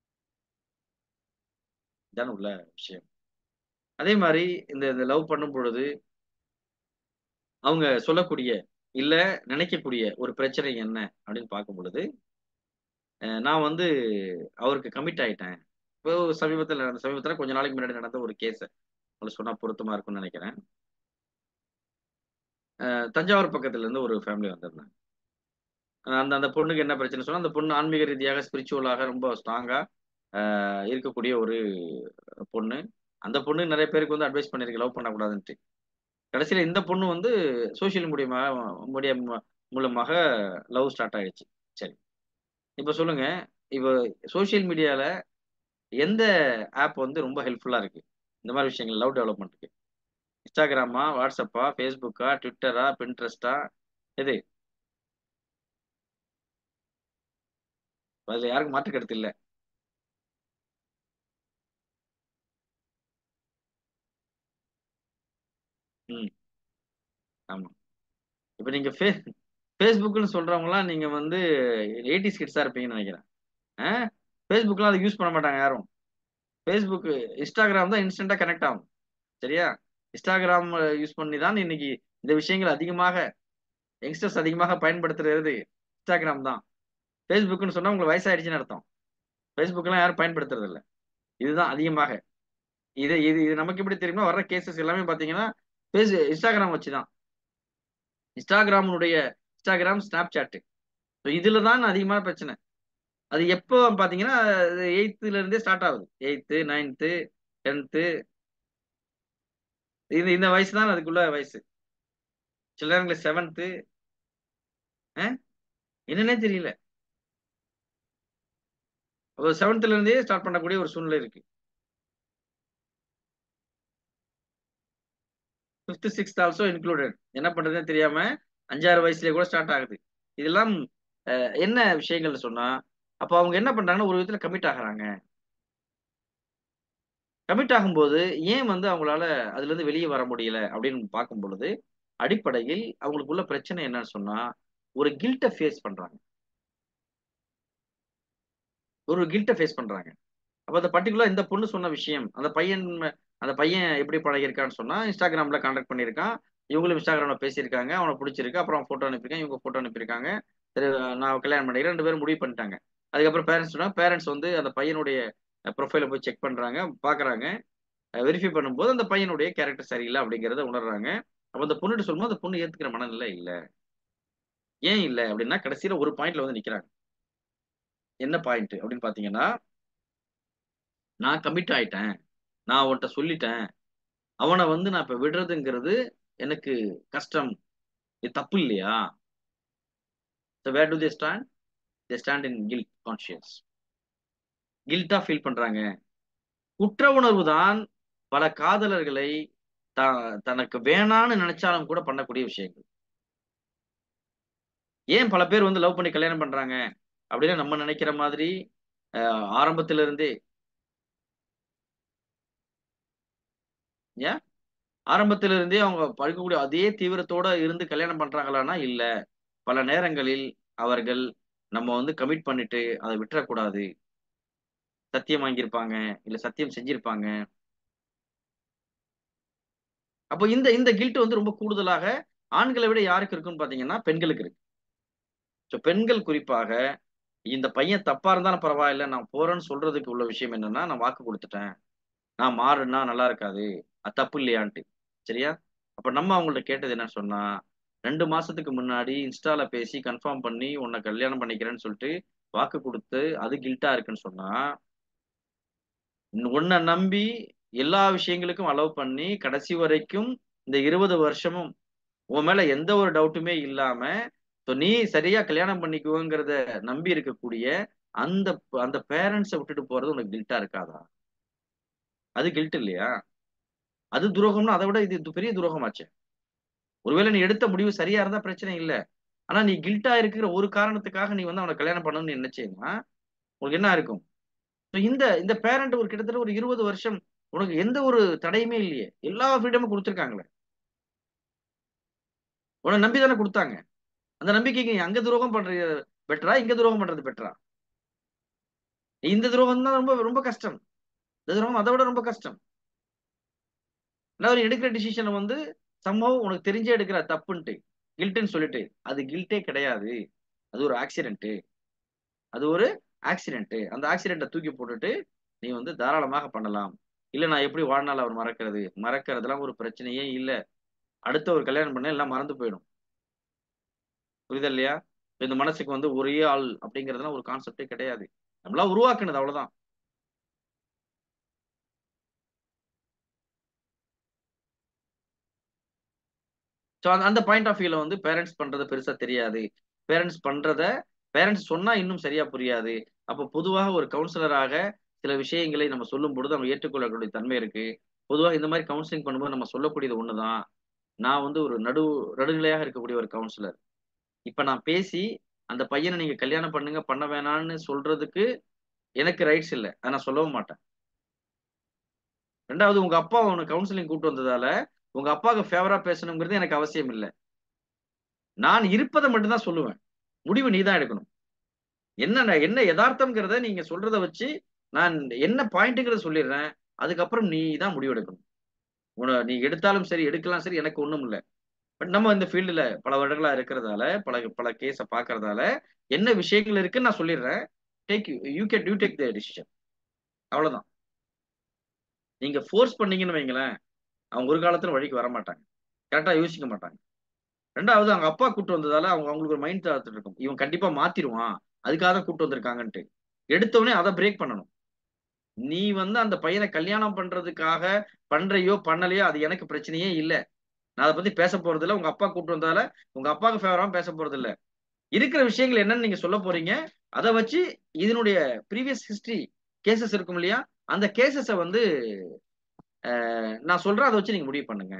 இதான உள்ள விஷயம். அதே மாரி இந்த இந்த லவ் பண்ணும் பொழுது, அவங்க சொல்லக்கூடிய, இல்ல நினைக்கக்கூடிய ஒரு பிரச்சனை என்ன அப்படின்னு பார்க்கும் பொழுது, அ நான் வந்து அவருக்கு கமிட் ஆயிட்டேன். இப்போ சமீபத்தில நடந்த சமீபத்தில கொஞ்ச நாளைக்கு முன்னாடி நடந்த ஒரு கேஸ உங்களுக்கு சொன்னா பொருத்தமா இருக்கும்னு நெனைக்கிறேன். அ தஞ்சாவூர் பக்கத்துல இருந்து ஒரு ஃபேமிலி வந்திருந்தாங்க. அஹ் அந்த அந்த பொண்ணுக்கு என்ன பிரச்சனை சொன்னா, அந்த பொண்ணு ஆன்மீக ரீதியாக ஸ்பிரிச்சுவலாக ரொம்ப ஸ்ட்ராங்கா அ இருக்கக்கூடிய ஒரு பொண்ணு. அந்த பொண்ணு நெறைய பேருக்கு வந்து அட்வைஸ் பண்ணியிருக்கு லவ் பண்ணக்கூடாதுன்ட்டு. கடைசியில இந்த பொண்ணு வந்து சோசியல் மீடியமா மீடியா மூலமாக லவ் ஸ்டார்ட் ஆயிடுச்சு. சரி. இப்ப சொல்லுங்க, இப்ப சோசியல் மீடியால எந்த ஆப் வந்து ரொம்ப ஹெல்ப்ஃபுல்லா இருக்கு? இந்த மாரி விஷயங்கள் லவ் டெவலப்மென்ட்க்கு. Instagramமா, WhatsAppா, Facebookஆ, Twitterஆ, Pinterestஆ எது? அதுல யாருக்கும் மாற்று கருத்து இல்ல. ம். ஆமா. இப்ப நீங்க ஃபே Facebookன்னு சொல்றவங்கலாம் நீங்க வந்து எய்ட்டீஸ் கிட்ஸா இருப்பீங்கன்னு நெனைக்கிறேன். ஆ Facebookலாம் அத யூஸ் பண்ண மாட்டாங்க யாரும். Facebook, Instagram தான் இன்ஸ்டன்ட்டா கனெக்ட் ஆகும். சரியா? Instagram யூஸ் பண்ணி தான் இன்னைக்கு இந்த விஷயங்கள் அதிகமாக யங்ஸ்டர்ஸ் அதிகமாக பயன்படுத்துறது Instagram தான். Facebookன்னு சொன்னா உங்களுக்கு வயசாயிடுச்சுன்னு அர்த்தம். Facebookலாம் யாரும் பயன்படுத்துறது இல்ல. இதுதான் அதிகமாக. இது இது இது நமக்கு எப்படி தெரியுமா? வர்ற கேஸஸ் எல்லாமே பார்த்தீங்கன்னா, பேஸ் Instagram வச்சு தான். Instagramனுடைய Instagram, Snapchat. ஸோ இதுல தான் அதிகமான பிரச்சனை. அது எப்போ பார்த்தீங்கன்னா, எய்த்துல இருந்தே ஸ்டார்ட் ஆகுது. எய்த்து, நைன்த்து, டென்த்து இது இந்த வயசு தான் அதுக்குள்ள வயசு. சில நேரங்கள்ல செவன்த்து அ என்னன்னே தெரியல. ஒரு செவன்த்ல இருந்தே ஸ்டார்ட் பண்ணக்கூடிய ஒரு சூழ்நிலை இருக்கு. Fifth, sixth also included. என்ன பண்றதுன்னே தெரியாம ஐந்து, ஆறு வயசுலயே கூட ஸ்டார்ட் ஆகுது. இதெல்லாம் அ என்ன விஷயங்கள்னு சொன்னா, அப்ப அவங்க என்ன பண்றாங்கன்னா, ஒரு விதத்துல கமிட் ஆகுறாங்க. கமிட் ஆகும்போது, ஏன் வந்து அவங்களால அதுலருந்து வெளிய வர முடியல அப்படின்னு பார்க்கும் பொழுது, அடிப்படையில் அவங்களுக்குள்ள பிரச்சனை என்னன்னு சொன்னா, ஒரு கில்ட்ட ஃபேஸ் பண்றாங்க. ஒரு கில்ட்ட ஃபேஸ் பண்றாங்க. அப்ப அந்த பர்ட்டிகுலரா இந்த பொண்ணு சொன்ன விஷயம், அந்த பையன் அந்த பையன் எப்படி பழகியிருக்கான்னு சொன்னா, Instagramல கான்டாக்ட் பண்ணியிருக்கான். இவங்களும் Instagramல பேசியிருக்காங்க. அவன புடிச்சிருக்கு. அப்புறம் அவன் ஃபோட்டோ அனுப்பியிருக்கான். இவங்க ஃபோட்டோ அனுப்பியிருக்காங்க. சரி நான் கல்யாணம் பண்ணிக்கிறேன். ரெண்டு பேரும் முடிவு பண்ணிட்டாங்க. அதுக்கப்புறம் பேரன்ட்ஸ் சொன்னாங்க. பேரன்ட்ஸ் வந்து அந்த பையனுடைய ப்ரொஃபைல போய் செக் பண்றாங்க. பார்க்குறாங்க. வெரிஃபை பண்ணும்போது அந்த பையனுடைய கேரக்டர் சரியில்ல அப்படிங்கிறத உணர்றாங்க. அப்ப அந்த பொண்ணுட்ட சொல்லும்போது, அந்த பொண்ணு ஏத்துக்கிற மனநிலை இல்ல. ஏன் இல்ல அப்படின்னா, கடைசியில ஒரு பாயிண்ட்ல வந்து நிக்கிறாங்க. என்ன பாயிண்ட் அப்படின்னு பார்த்தீங்கன்னா, நான் கமிட் ஆயிட்டேன். நான் அவன்ட்ட சொல்லிட்டேன். அவன வந்து நான் இப்ப விடுறதுங்கிறது எனக்கு கஷ்டம். இது தப்பு இல்லையா? So where do they stand? They stand in guilt conscious. கில்ட்டா ஃபீல் பண்றாங்க. குற்ற உணர்வு தான் பல காதலர்களை த தனக்கு வேணான்னு நெனச்சாலும் கூட பண்ணக்கூடிய விஷயங்கள். ஏன் பல பேர் வந்து லவ் பண்ணி கல்யாணம் பண்றாங்க? அப்படின்னா நம்ம நினைக்கிற மாதிரி அஹ், ஆரம்பத்துல இருந்தே ஏன் ஆரம்பத்துல இருந்தே அவங்க பழக்கக்கூடிய அதே தீவிரத்தோட இருந்து கல்யாணம் பண்றாங்களான்னா இல்ல. பல நேரங்களில் அவர்கள் நம்ம வந்து கமிட் பண்ணிட்டு அதை விட்டுறக்கூடாது, சத்தியம் வாங்கியிருப்பாங்க, இல்ல சத்தியம் செஞ்சிருப்பாங்க. அப்போ இந்த இந்த கில்ட் வந்து ரொம்ப கூடுதலாக ஆண்களை விட யாருக்கு இருக்குன்னு பாத்தீங்கன்னா பெண்களுக்கு இருக்கு. ஸோ பெண்கள் குறிப்பாக இந்த பையன் தப்பா இருந்தாலும் பரவாயில்ல, நான் போறேன்னு சொல்றதுக்கு உள்ள விஷயம் என்னன்னா, நான் வாக்கு கொடுத்துட்டேன், நான் மாறுனா நல்லா இருக்காது, அது தப்பு இல்லையான்ட்டு. சரியா? அப்ப நம்ம அவங்கள்ட்ட கேட்டது என்ன சொன்னா, ரெண்டு மாசத்துக்கு முன்னாடி இன்ஸ்டால பேசி கன்ஃபார்ம் பண்ணி உன்னை கல்யாணம் பண்ணிக்கிறேன்னு சொல்லிட்டு வாக்கு கொடுத்து அது கில்ட்டா இருக்குன்னு சொன்னா, உன்னை நம்பி எல்லா விஷயங்களுக்கும் அலோவ் பண்ணி கடைசி வரைக்கும் இந்த இருபது வருஷமும் உன் மேல எந்த ஒரு டவுட்டுமே இல்லாம so நீ சரியா கல்யாணம் பண்ணிக்குவோங்கிறத நம்பி இருக்கக்கூடிய அந்த அந்த பேரண்ட்ஸை விட்டுட்டு போறது உனக்கு கில்ட்டா இருக்காதா? அது கில்ட் இல்லையா? அது துரோகம்னா அதை விட இது து- பெரிய துரோகமாச்சே. ஒருவேளை நீ எடுத்த முடிவு சரியா இருந்தா பிரச்சனை இல்ல. ஆனா நீ கில்ட்டா இருக்கிற ஒரு காரணத்துக்காக நீ வந்து அவனை கல்யாணம் பண்ணணும்னு நினைச்சேன்னா உனக்கு என்ன இருக்கும்? So இந்த இந்த பேரண்ட் ஒரு கிட்டத்தட்ட ஒரு இருபது வருஷம் உனக்கு எந்த ஒரு தடையுமே இல்லையே, எல்லா ஃப்ரீடமும் கொடுத்துருக்காங்களே, உன்னை நம்பி தானே கொடுத்தாங்க. அந்த நம்பிக்கைக்கு நீ அங்க துரோகம் பண்றது பெட்டரா, இங்க துரோகம் பண்றது பெட்டரா? இந்த துரோகம் தான் ரொம்ப ரொம்ப கஷ்டம். இந்த துரோகம் அதை விட ரொம்ப கஷ்டம். எல்லாரும் எடுக்கிற டிசிஷனை வந்து சம்பவம் உனக்கு தெரிஞ்சே எடுக்கிற தப்புன்ட்டு கில்ட்டுன்னு சொல்லிட்டு அது கில்ட்டே கிடையாது. அது ஒரு ஆக்சிடென்ட். அது ஒரு ஆக்சிடென்ட். அந்த ஆக்சிடென்ட்டை தூக்கி போட்டுட்டு நீ வந்து தாராளமாக பண்ணலாம். இல்ல நான் எப்படி வாழ்நாள் அவர் மறக்கிறது, மறக்கிறதுலாம் ஒரு பிரச்சனையே இல்ல. அடுத்த ஒரு கல்யாணம் பண்ண எல்லாம் மறந்து போயிடும். புரியுதா இல்லையா? இந்த மனசுக்கு வந்து ஒரே ஆள் அப்படிங்கறதுலாம் ஒரு கான்செப்டே கிடையாது. நம்மளா உருவாக்குனது அவ்வளவுதான். ஸோ அந்த அந்த பாயிண்ட் ஆஃப் வியூல வந்து பேரண்ட்ஸ் பண்றது பெருசா தெரியாது. பேரண்ட்ஸ் பண்றத பேரண்ட்ஸ் சொன்னா இன்னும் சரியா புரியாது. அப்போ பொதுவாக ஒரு கவுன்சிலராக சில விஷயங்களை நம்ம சொல்லும் பொழுது அவங்க ஏற்றுக்கொள்ளக்கூடிய தன்மை இருக்கு. பொதுவாக இந்த மாதிரி கவுன்சிலிங் பண்ணும்போது நம்ம சொல்லக்கூடியது ஒண்ணுதான். நான் வந்து ஒரு நடு நடுநிலையாக இருக்கக்கூடிய ஒரு கவுன்சிலர். இப்ப நான் பேசி அந்த பையனை நீங்க கல்யாணம் பண்ணுங்க பண்ண வேணாம்னு சொல்றதுக்கு எனக்கு ரைட்ஸ் இல்லை. அதை நான் சொல்லவும் மாட்டேன். ரெண்டாவது உங்க அப்பா உனக்கு கவுன்சிலிங் கூட்டு வந்ததால உங்க அப்பாவுக்கு ஃபேவரா பேசணுங்கிறது எனக்கு அவசியம் இல்லை. நான் இருப்பதை மட்டும்தான் சொல்லுவேன். முடிவு நீ தான் எடுக்கணும். என்ன என்ன யதார்த்தம்ங்கிறத நீங்க சொல்றத வச்சு நான் என்ன பாயிண்ட்ங்கிறத சொல்லிடுறேன். அதுக்கப்புறம் நீ தான் முடிவு எடுக்கணும். உன நீ எடுத்தாலும் சரி எடுக்கலாம் சரி எனக்கு ஒண்ணும் இல்லை. பட் நம்ம இந்த ஃபீல்டுல பல வருடங்களா இருக்கிறதால பல பல கேஸ பாக்குறதால என்ன விஷயங்கள் இருக்குன்னு நான் சொல்லிடுறேன். Take you can you take the decision. அவ்வளவுதான். நீங்க ஃபோர்ஸ் பண்ணீங்கன்னு வைங்களேன், அவங்க ஒரு காலத்துல வழிக்கு வர மாட்டாங்க. கரெக்டா யோசிக்க மாட்டாங்க. ரெண்டாவது அவங்க அப்பா கூட்டு வந்ததால அவங்க அவங்களுக்கு ஒரு மைண்ட் தாட் இருக்கும். இவன் கண்டிப்பா மாத்திருவான். அதுக்காக தான் கூட்டு வந்திருக்காங்கன்ட்டு. எடுத்தவொடனே அதை பிரேக் பண்ணணும். நீ வந்து அந்த பையனை கல்யாணம் பண்றதுக்காக பண்றையோ பண்ணலையோ அது எனக்கு பிரச்சனையே இல்ல. நான் அதை பத்தி பேச போறது இல்ல. உங்க அப்பா கூட்டு வந்ததால உங்க அப்பாவுக்கு ஃபேவராவும் பேச போறது இல்ல. இருக்கிற விஷயங்கள் என்னன்னு நீங்க சொல்ல போறீங்க. அதை வச்சு இதனுடைய ப்ரீவியஸ் ஹிஸ்டரி கேசஸ் இருக்கும் இல்லையா, அந்த கேசஸ வந்து அஹ், நான் சொல்றேன். அதை வச்சு நீங்க முடிவு பண்ணுங்க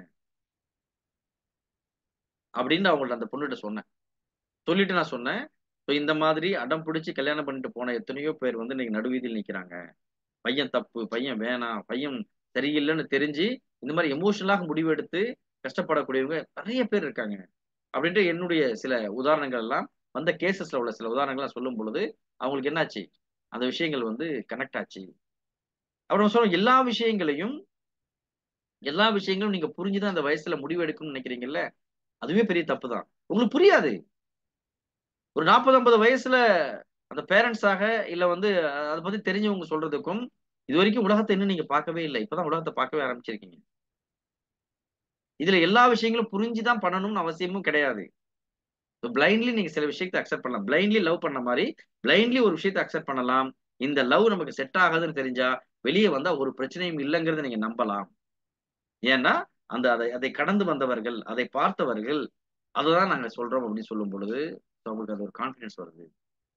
அப்படின்னு அவங்கள்ட்ட அந்த பொண்ணுகிட்ட சொன்னேன். சொல்லிட்டு நான் சொன்னேன், "So இந்த மாதிரி அடம் பிடிச்சு கல்யாணம் பண்ணிட்டு போன எத்தனையோ பேர் வந்து இன்னைக்கு நடுவீதியில் நிக்கிறாங்க. பையன் தப்பு, பையன் வேணாம், பையன் சரியில்லைன்னு தெரிஞ்சு இந்த மாதிரி எமோஷனலாக முடிவெடுத்து கஷ்டப்படக்கூடியவங்க நிறைய பேர் இருக்காங்க." அப்படின்ட்டு என்னுடைய சில உதாரணங்கள் எல்லாம் வந்த கேசஸ்ல உள்ள சில உதாரணங்களை சொல்லும் பொழுது அவங்களுக்கு என்னாச்சு, அந்த விஷயங்கள் வந்து கனெக்ட் ஆச்சு. அப்புறம் சொல்ல எல்லா விஷயங்களையும் எல்லா விஷயங்களும் நீங்க புரிஞ்சுதான் அந்த வயசுல முடிவு எடுக்கணும்னு நினைக்கிறீங்கல்ல, அதுவே பெரிய தப்பு தான். உங்களுக்கு புரியாது. ஒரு நாற்பது ஐம்பது வயசுல அந்த பேரண்ட்ஸாக இல்ல வந்து அதை பத்தி தெரிஞ்சவங்க சொல்றதுக்கும் இது வரைக்கும் உலகத்தை இன்னும் நீங்க பார்க்கவே இல்லை. இப்பதான் உலகத்தை பார்க்கவே ஆரம்பிச்சிருக்கீங்க. இதுல எல்லா விஷயங்களும் புரிஞ்சுதான் பண்ணணும்னு அவசியமும் கிடையாது. பிளைண்ட்லி நீங்க சில விஷயத்தை அக்செப்ட் பண்ணலாம். பிளைண்ட்லி லவ் பண்ண மாதிரி பிளைண்ட்லி ஒரு விஷயத்தை அக்செப்ட் பண்ணலாம். இந்த லவ் நமக்கு செட் ஆகாதுன்னு தெரிஞ்சா வெளியே வந்தா ஒரு பிரச்சனையும் இல்லைங்கிறத நீங்க நம்பலாம். ஏன்னா அந்த அதை அதை கடந்து வந்தவர்கள், அதை பார்த்தவர்கள், அததான் நாங்க சொல்றோம் அப்படின்னு சொல்லும் பொழுது அவங்களுக்கு அது ஒரு கான்பிடன்ஸ் வருது.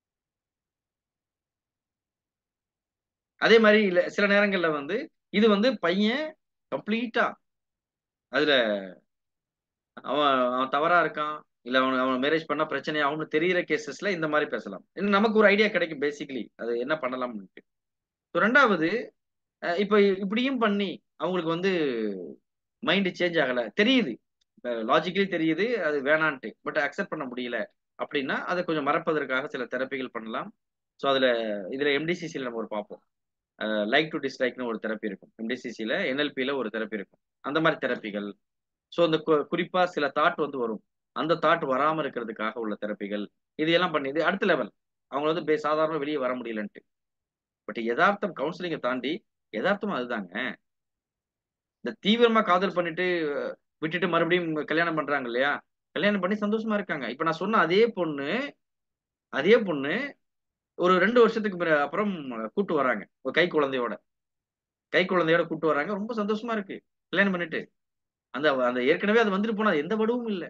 அதே மாதிரி இல்ல சில நேரங்கள்ல வந்து இது வந்து பையன் கம்ப்ளீட்டா அதுல அவன் அவன் தவறா இருக்கான், இல்ல அவன் அவன் மேரேஜ் பண்ணா பிரச்சனை ஆகும்னு தெரியிற கேசஸ்ல இந்த மாதிரி பேசலாம். இன்னும் நமக்கு ஒரு ஐடியா கிடைக்கும் பேசிக்கலி அது என்ன பண்ணலாம்னு. ரெண்டாவது அஹ் இப்ப இப்படியும் பண்ணி அவங்களுக்கு வந்து மைண்ட் சேஞ்ச் ஆகல தெரியுது, லாஜிக்கலி தெரியுது அது வேணான்ட்டு, பட் அக்செப்ட் பண்ண முடியல அப்படின்னா அதை கொஞ்சம் மறப்பதற்காக சில தெரப்பிகள் பண்ணலாம். ஸோ அதுல இதுல எம்டிசிசியில் நம்ம ஒரு பார்ப்போம், லைக் டு டிஸ்லைக்னு ஒரு தெரப்பி இருக்கும், எம்டிசிசியில் என்எல்பியில் ஒரு தெரப்பி இருக்கும், அந்த மாதிரி தெரப்பிகள். ஸோ அந்த கு- குறிப்பா சில தாட் வந்து வரும், அந்த தாட் வராம இருக்கிறதுக்காக உள்ள தெரப்பிகள். இது எல்லாம் பண்ணி இது அடுத்த லெவல், அவங்க வந்து பே- சாதாரண வெளியே வர முடியலன்ட்டு. பட் யதார்த்தம் கவுன்சிலிங்கை தாண்டி யதார்த்தம் அதுதாங்க. இந்த தீவிரமா காதல் பண்ணிட்டு அஹ், விட்டுட்டு மறுபடியும் கல்யாணம் பண்றாங்க இல்லையா, கல்யாணம் பண்ணி சந்தோஷமா இருக்காங்க. இப்ப நான் சொன்ன அதே பொண்ணு அதே பொண்ணு ஒரு ரெண்டு வருஷத்துக்கு பிற- அப்புறம் கூட்டு வராங்க ஒரு கை குழந்தையோட, கை குழந்தையோட கூட்டு வராங்க, ரொம்ப சந்தோஷமா இருக்கு கல்யாணம் பண்ணிட்டு. அந்த அந்த ஏற்கனவே அது வந்துட்டு போனா எந்த வடுவும் இல்ல.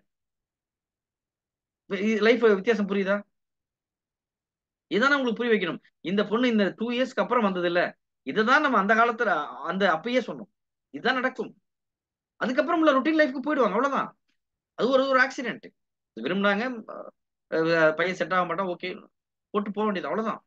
லைஃப் வித்தியாசம் புரியுதா? இதானே உங்களுக்கு புரிய வைக்கணும். இந்த பொண்ணு இந்த டூ இயர்ஸ்க்கு அப்புறம் வந்தது இல்ல, இதுதான் நம்ம அந்த காலத்துல அந்த அப்பயே சொன்னோம், இதுதான் நடக்கும். அதுக்கப்புறம் உள்ள ரொட்டீன் லைஃப்க்கு போயிடுவாங்க, அவ்வளவுதான். அது ஒரு ஒரு ஆக்சிடென்ட். விரும்பினாங்க, அஹ் பையன் செட் ஆக மாட்டான், ஓகே போட்டு போக வேண்டியது, அவ்வளவுதான்.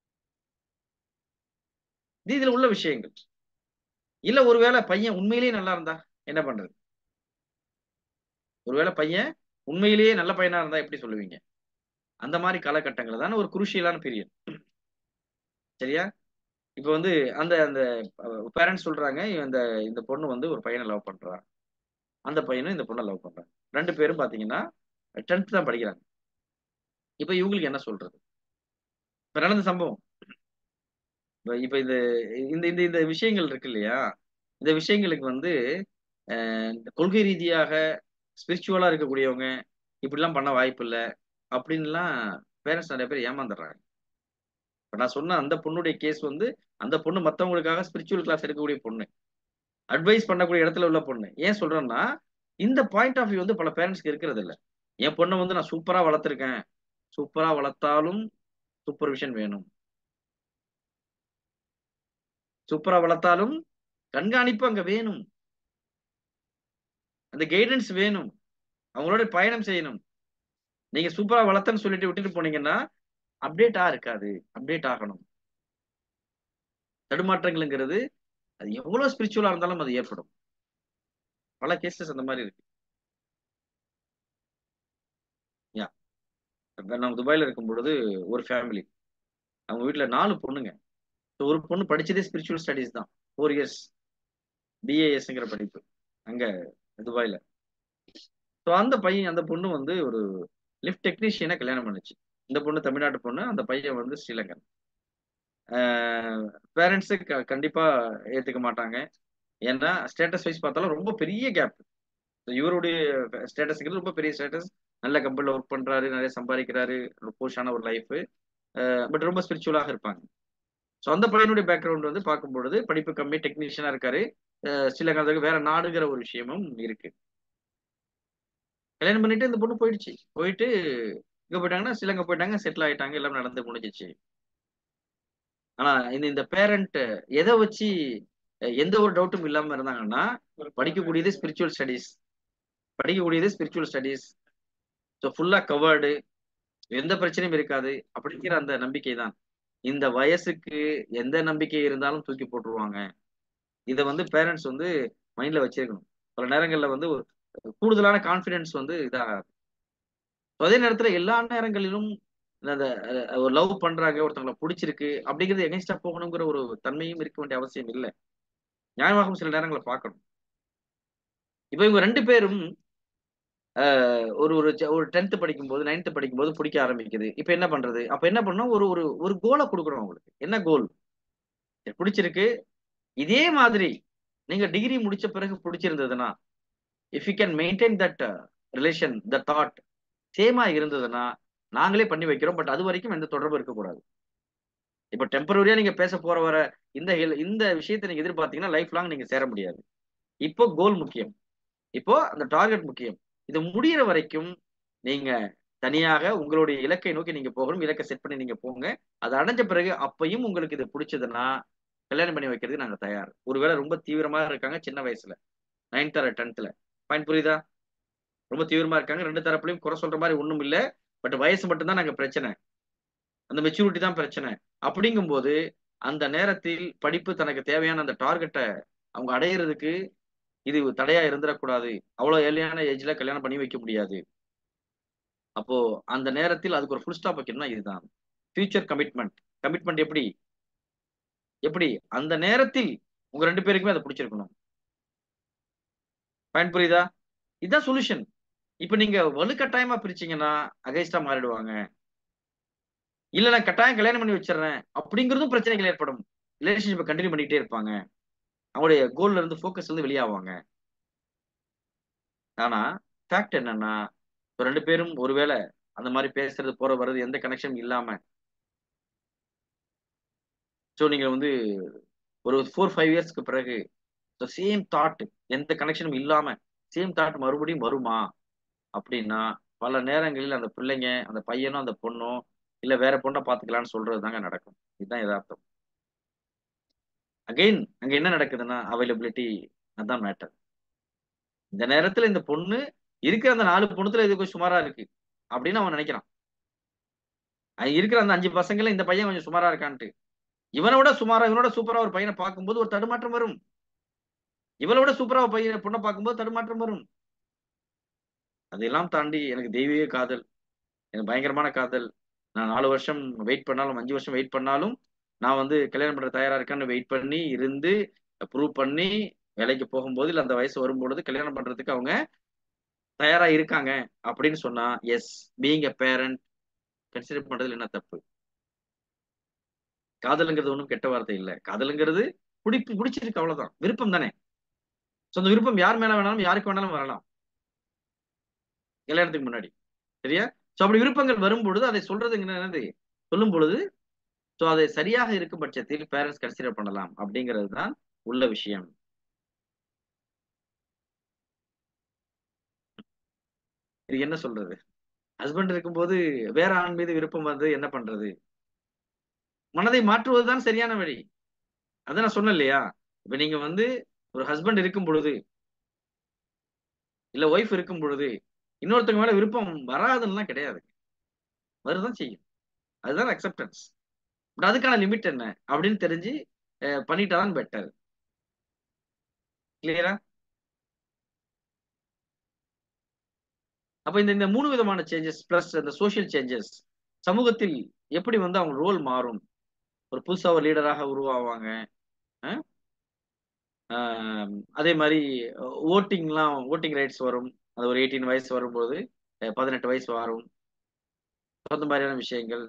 இது இதுல உள்ள விஷயங்கள். இல்ல ஒருவேளை பையன் உண்மையிலேயே நல்லா இருந்தா என்ன பண்றது? ஒருவேளை பையன் உண்மையிலேயே நல்ல பையனா இருந்தா எப்படி சொல்லுவீங்க? அந்த மாதிரி காலகட்டங்கள் தானே ஒரு குருஷியலான பீரியட். சரியா? இப்ப வந்து அந்த அந்த பேரண்ட்ஸ் சொல்றாங்க, இந்த இந்த பொண்ணு வந்து ஒரு பையனை லவ் பண்றா, அந்த பையனும் இந்த பொண்ணை லவ் பண்றாங்க. ரெண்டு பேரும் பாத்தீங்கன்னா டென்த் தான் படிக்கிறாங்க. இப்ப இவங்களுக்கு என்ன சொல்றது? இப்ப நடந்த சம்பவம். இப்ப இப்ப இது இந்த இந்த இந்த விஷயங்கள் இருக்கு இல்லையா, இந்த விஷயங்களுக்கு வந்து அஹ், இந்த கொள்கை ரீதியாக ஸ்பிரிச்சுவலா இருக்கக்கூடியவங்க இப்படிலாம் பண்ண வாய்ப்பு இல்லை அப்படின்லாம் பேரண்ட்ஸ் நிறைய பேர் ஏமாந்துடுறாங்க. இப்ப நான் சொன்ன அந்த பொண்ணுடைய கேஸ் வந்து அந்த பொண்ணு மத்தவங்களுக்காக ஸ்பிரிச்சுவல் கிளாஸ் எடுக்கக்கூடிய பொண்ணு, அட்வைஸ் பண்ணக்கூடிய இடத்துல உள்ள பொண்ணு. ஏன் சொல்றேன்னா இந்த பாயிண்ட் ஆஃப் வியூ வந்து பல பேரண்ட்ஸ்க்கு இருக்கிறது இல்ல. என் பொண்ணை வந்து நான் சூப்பரா வளர்த்துருக்கேன், சூப்பரா வளர்த்தாலும் சூப்பர்விஷன் வேணும், சூப்பரா வளர்த்தாலும் கண்காணிப்பு அங்க வேணும், அந்த கைடன்ஸ் வேணும், அவங்களோட பயணம் செய்யணும். நீங்க சூப்பரா வளர்த்தன்னு சொல்லிட்டு விட்டுட்டு போனீங்கன்னா அப்டேட்டா இருக்காது, அப்டேட் ஆகணும். தடுமாற்றங்கள்ங்கிறது அது எவ்வளவு ஸ்பிரிச்சுவலா இருந்தாலும் அது ஏற்படும். பல கேசஸ் அந்த மாதிரி இருக்கு. யா, நான் துபாயில இருக்கும் பொழுது ஒரு ஃபேமிலி, அவங்க வீட்ல நாலு பொண்ணுங்க. So, ஒரு பொண்ணு படிச்சதே ஸ்பிரிச்சுவல் ஸ்டடிஸ் தான், ஃபோர் இயர்ஸ், பிஏஎஸ்ங்கிற படிப்பு அங்க துபாயில. ஸோ அந்த பையன் அந்த பொண்ணு வந்து ஒரு லிஃப்ட் டெக்னீஷியனை கல்யாணம் பண்ணுச்சு. இந்த பொண்ணு தமிழ்நாட்டு பொண்ணு, அந்த பையன் வந்து ஸ்ரீலங்கன். பேரண்ட்ஸு கண்டிப்பா ஏத்துக்க மாட்டாங்க. ஏன்னா ஸ்டேட்டஸ் வைஸ் பார்த்தாலும் ரொம்ப பெரிய கேப். இவருடைய ஸ்டேட்டஸ்ங்கிறது ரொம்ப பெரிய ஸ்டேட்டஸ், நல்ல கம்பெனில ஒர்க் பண்றாரு, நிறைய சம்பாதிக்கிறாரு, ஒரு போஷான ஒரு லைஃப், பட் ரொம்ப ஸ்பிரிச்சுவலாக இருப்பாங்க. ஸோ அந்த பையனுடைய பேக்ரவுண்ட் வந்து பார்க்கும்பொழுது படிப்பு கம்மி, டெக்னீஷியனா இருக்காரு, ஸ்ரீலங்காவுக்கு வேற நாடுங்கிற ஒரு விஷயமும் இருக்கு. கல்யாணம் பண்ணிட்டு இந்த பொண்ணு போயிடுச்சு. போயிட்டு இங்க போயிட்டாங்கன்னா ஸ்ரீலங்கா போயிட்டாங்க, செட்டில் ஆயிட்டாங்க, எல்லாம் நடந்து முடிஞ்சிச்சு. ஆனா இந்த இந்த பேரண்ட் எதை வச்சு அஹ், எந்த ஒரு டவுட்டும் இல்லாம இருந்தாங்கன்னா, படிக்கக்கூடியது ஸ்பிரிச்சுவல் ஸ்டடீஸ், படிக்கக்கூடியது ஸ்பிரிச்சுவல் ஸ்டடீஸ், ஸோ ஃபுல்லா கவர்டு, எந்த பிரச்சனையும் இருக்காது அப்படிங்கிற அந்த நம்பிக்கை தான். இந்த வயசுக்கு எந்த நம்பிக்கை இருந்தாலும் தூக்கி போட்டுருவாங்க. இதை வந்து பேரண்ட்ஸ் வந்து மைண்ட்ல வச்சிருக்கணும். பல நேரங்கள்ல வந்து ஒரு கூடுதலான கான்பிடன்ஸ் வந்து இதா. அதே நேரத்துல எல்லா நேரங்களிலும் அந்த அஹ், ஒரு லவ் பண்றாங்க, ஒருத்தவங்களை பிடிச்சிருக்கு அப்படிங்கிறது எகென்ஸ்டா போகணுங்கிற ஒரு தன்மையும் இருக்க வேண்டிய அவசியம் இல்லை. நியாயமாகவும் சில நேரங்களை பார்க்கணும். இப்ப இவங்க ரெண்டு பேரும் அஹ், ஒரு ஒரு ஜ- ஒரு டென்த் படிக்கும்போது நைன்த் படிக்கும்போது பிடிக்க ஆரம்பிக்குது. இப்ப என்ன பண்றது? அப்ப என்ன பண்ணணும், ஒரு ஒரு ஒரு கோலை கொடுக்கணும் அவங்களுக்கு. என்ன கோல்? பிடிச்சிருக்கு, இதே மாதிரி நீங்க டிகிரி முடிச்ச பிறகு பிடிச்சிருந்ததுன்னா, if you can maintain that relation, the thought சேமா இருந்ததுன்னா நாங்களே பண்ணி வைக்கிறோம். பட் அது வரைக்கும் எந்த தொடர்பு இருக்கக்கூடாது. இப்ப டெம்பரரியா நீங்க பேச போற வர இந்த ஹெல்- இந்த விஷயத்தை நீங்க எதிர்பார்த்தீங்கன்னா லைஃப் லாங் நீங்க சேர முடியாது. இப்போ கோல் முக்கியம், இப்போ அந்த டார்கெட் முக்கியம். இது முடியிற வரைக்கும் நீங்க தனியாக உங்களுடைய இலக்கை நோக்கி நீங்க போகணும். இலக்கை செட் பண்ணி நீங்க போங்க. அது அடைஞ்ச பிறகு அப்பயும் உங்களுக்கு இது பிடிச்சதுன்னா கல்யாணம் பண்ணி வைக்கிறதுக்கு நாங்க தயார். ஒருவேளை ரொம்ப தீவிரமா இருக்காங்க சின்ன வயசுல, நைன்த் ஆர் டென்த்ல. பாயிண்ட் புரியுதா? ரொம்ப தீவிரமா இருக்காங்க. ரெண்டு தரப்புலயும் குறை சொல்ற மாதிரி ஒண்ணும் இல்ல. பட் வயசு மட்டும் தான் நாங்க பிரச்சனை. அந்த மெச்சூரிட்டி தான் பிரச்சனை. அப்படிங்கும்போது அந்த நேரத்தில் படிப்பு தனக்கு தேவையான அந்த டார்கெட்ட அவங்க அடையறதுக்கு இது தடையா இருந்துடக்கூடாது. அவ்வளவு ஏர்லியான ஏஜ்ல கல்யாணம் பண்ணி வைக்க முடியாது. அப்போ அந்த நேரத்தில் அதுக்கு ஒரு ஃபுல் ஸ்டாப் வைக்கணும்னா இதுதான். Future commitment. கமிட்மெண்ட் எப்படி? எப்படி? அந்த நேரத்தில் உங்க ரெண்டு பேருக்குமே அது பிடிச்சிருக்கணும். பாயிண்ட் புரியுதா? இதுதான் சொல்யூஷன். இப்ப நீங்க வலுக்கட்டாயமா பிரிச்சீங்கன்னா அகைன்ஸ்டா மாறிடுவாங்க. இல்ல நான் கட்டாயம் கல்யாணம் பண்ணி வச்சிடுறேன் அப்படிங்கிறதும் பிரச்சனைகள் ஏற்படும். ரிலேஷன்ஷிப்பை கண்டினியூ பண்ணிட்டே இருப்பாங்க. அவங்களுடைய கோல்ல இருந்து ஃபோக்கஸ்ல இருந்து வெளியாவாங்க. ஆனா ஃபேக்ட் என்னன்னா இப்ப ரெண்டு பேரும் ஒருவேளை அந்த மாதிரி பேசுறது போற வர்றது எந்த கனெக்ஷன் இல்லாம சோ நீங்க வந்து ஒரு ஃபோர் ஃபைவ் இயர்ஸ்க்கு பிறகு சேம் தாட் எந்த கனெக்ஷனும் இல்லாம சேம் தாட் மறுபடியும் வருமா அப்படின்னா பல நேரங்களில் அந்த பிள்ளைங்க அந்த பையனும் அந்த பொண்ணும் இல்ல வேற பொண்ணை பாத்துக்கலாம்னு சொல்றது தாங்க நடக்கும். இதுதான் யதார்த்தம். அகைன் அங்க என்ன நடக்குதுன்னா அவைலபிலிட்டி அதான் மேட்டர். இந்த நேரத்துல இந்த பொண்ணு இருக்கிற அந்த நாலு பொண்ணுத்துல இது கொஞ்சம் சுமாரா இருக்கு அப்படின்னு அவன் நினைக்கிறான். அங்க இருக்கிற அந்த அஞ்சு பசங்கள இந்த பையன் கொஞ்சம் சுமாரா இருக்கான்ட்டு இவனை விட சுமாரா இவனோட சூப்பரா ஒரு பையனை பார்க்கும்போது ஒரு தடுமாற்றம் வரும். இவளை விட சூப்பரா ஒரு பையனை பொண்ணை பார்க்கும்போது தடுமாற்றம் வரும். அதெல்லாம் தாண்டி எனக்கு தெய்வீக காதல், எனக்கு பயங்கரமான காதல். நான் நாலு வருஷம் வெயிட் பண்ணாலும் அஞ்சு வருஷம் வெயிட் பண்ணாலும் நான் வந்து கல்யாணம் பண்ற தயாரா இருக்கேன்னு வெயிட் பண்ணி இருந்து ப்ரூவ் பண்ணி வேலைக்கு போகும்போது இல்ல அந்த வயசு வரும்பொழுது கல்யாணம் பண்றதுக்கு அவங்க தயாரா இருக்காங்க அப்படின்னு சொன்னா yes, being a parent consider பண்றதுல என்ன தப்பு? காதலுங்கிறது ஒன்றும் கெட்ட வார்த்தை இல்லை. காதலுங்கிறது பிடிப்பு பிடிச்சிருக்கு அவ்வளவுதான், விருப்பம் தானே. ஸோ அந்த விருப்பம் யார் மேல வேணாலும் யாருக்கு வேணாலும் வரலாம் கல்யாணத்துக்கு முன்னாடி. சரியா? ஸோ அப்படி விருப்பங்கள் வரும் பொழுது அதை சொல்றதுங்க என்னது சொல்லும் பொழுது ஸோ அதை சரியாக இருக்கும் பட்சத்தில் பேரண்ட்ஸ் கன்சிடர் பண்ணலாம் அப்படிங்கிறது தான் உள்ள விஷயம். இது என்ன சொல்றது? ஹஸ்பண்ட் இருக்கும்போது வேற ஆண் மீது விருப்பம் வந்து என்ன பண்றது? மனதை மாற்றுவதுதான் சரியான வழி. அதை நான் சொன்னேன் இல்லையா? இப்ப நீங்க வந்து ஒரு ஹஸ்பண்ட் இருக்கும் பொழுது இல்ல ஒய்ஃப் இருக்கும் பொழுது இன்னொருத்தங்க மேல விருப்பம் வராதுன்னா கிடையாது, வருதான் செய்யும். அதுதான் அக்செப்டன்ஸ். பட் அதுக்கான லிமிட் என்ன அப்படின்னு தெரிஞ்சு அஹ், பண்ணிட்டாதான் பெட்டர். கிளியரா? அப்ப இந்த இந்த மூணு விதமான சேஞ்சஸ் பிளஸ் இந்த சோஷியல் சேஞ்சஸ் சமூகத்தில் எப்படி வந்து அவங்க ரோல் மாறும். ஒரு புதுசா ஒரு லீடராக உருவாவாங்க. அஹ், ஆஹ், அதே மாதிரி ஓட்டிங்லாம் ஓட்டிங் ரைட்ஸ் வரும். அது ஒரு எயிட்டீன் வயசு வரும்போது அஹ், பதினெட்டு வயசு வரும். அந்த மாதிரியான விஷயங்கள்.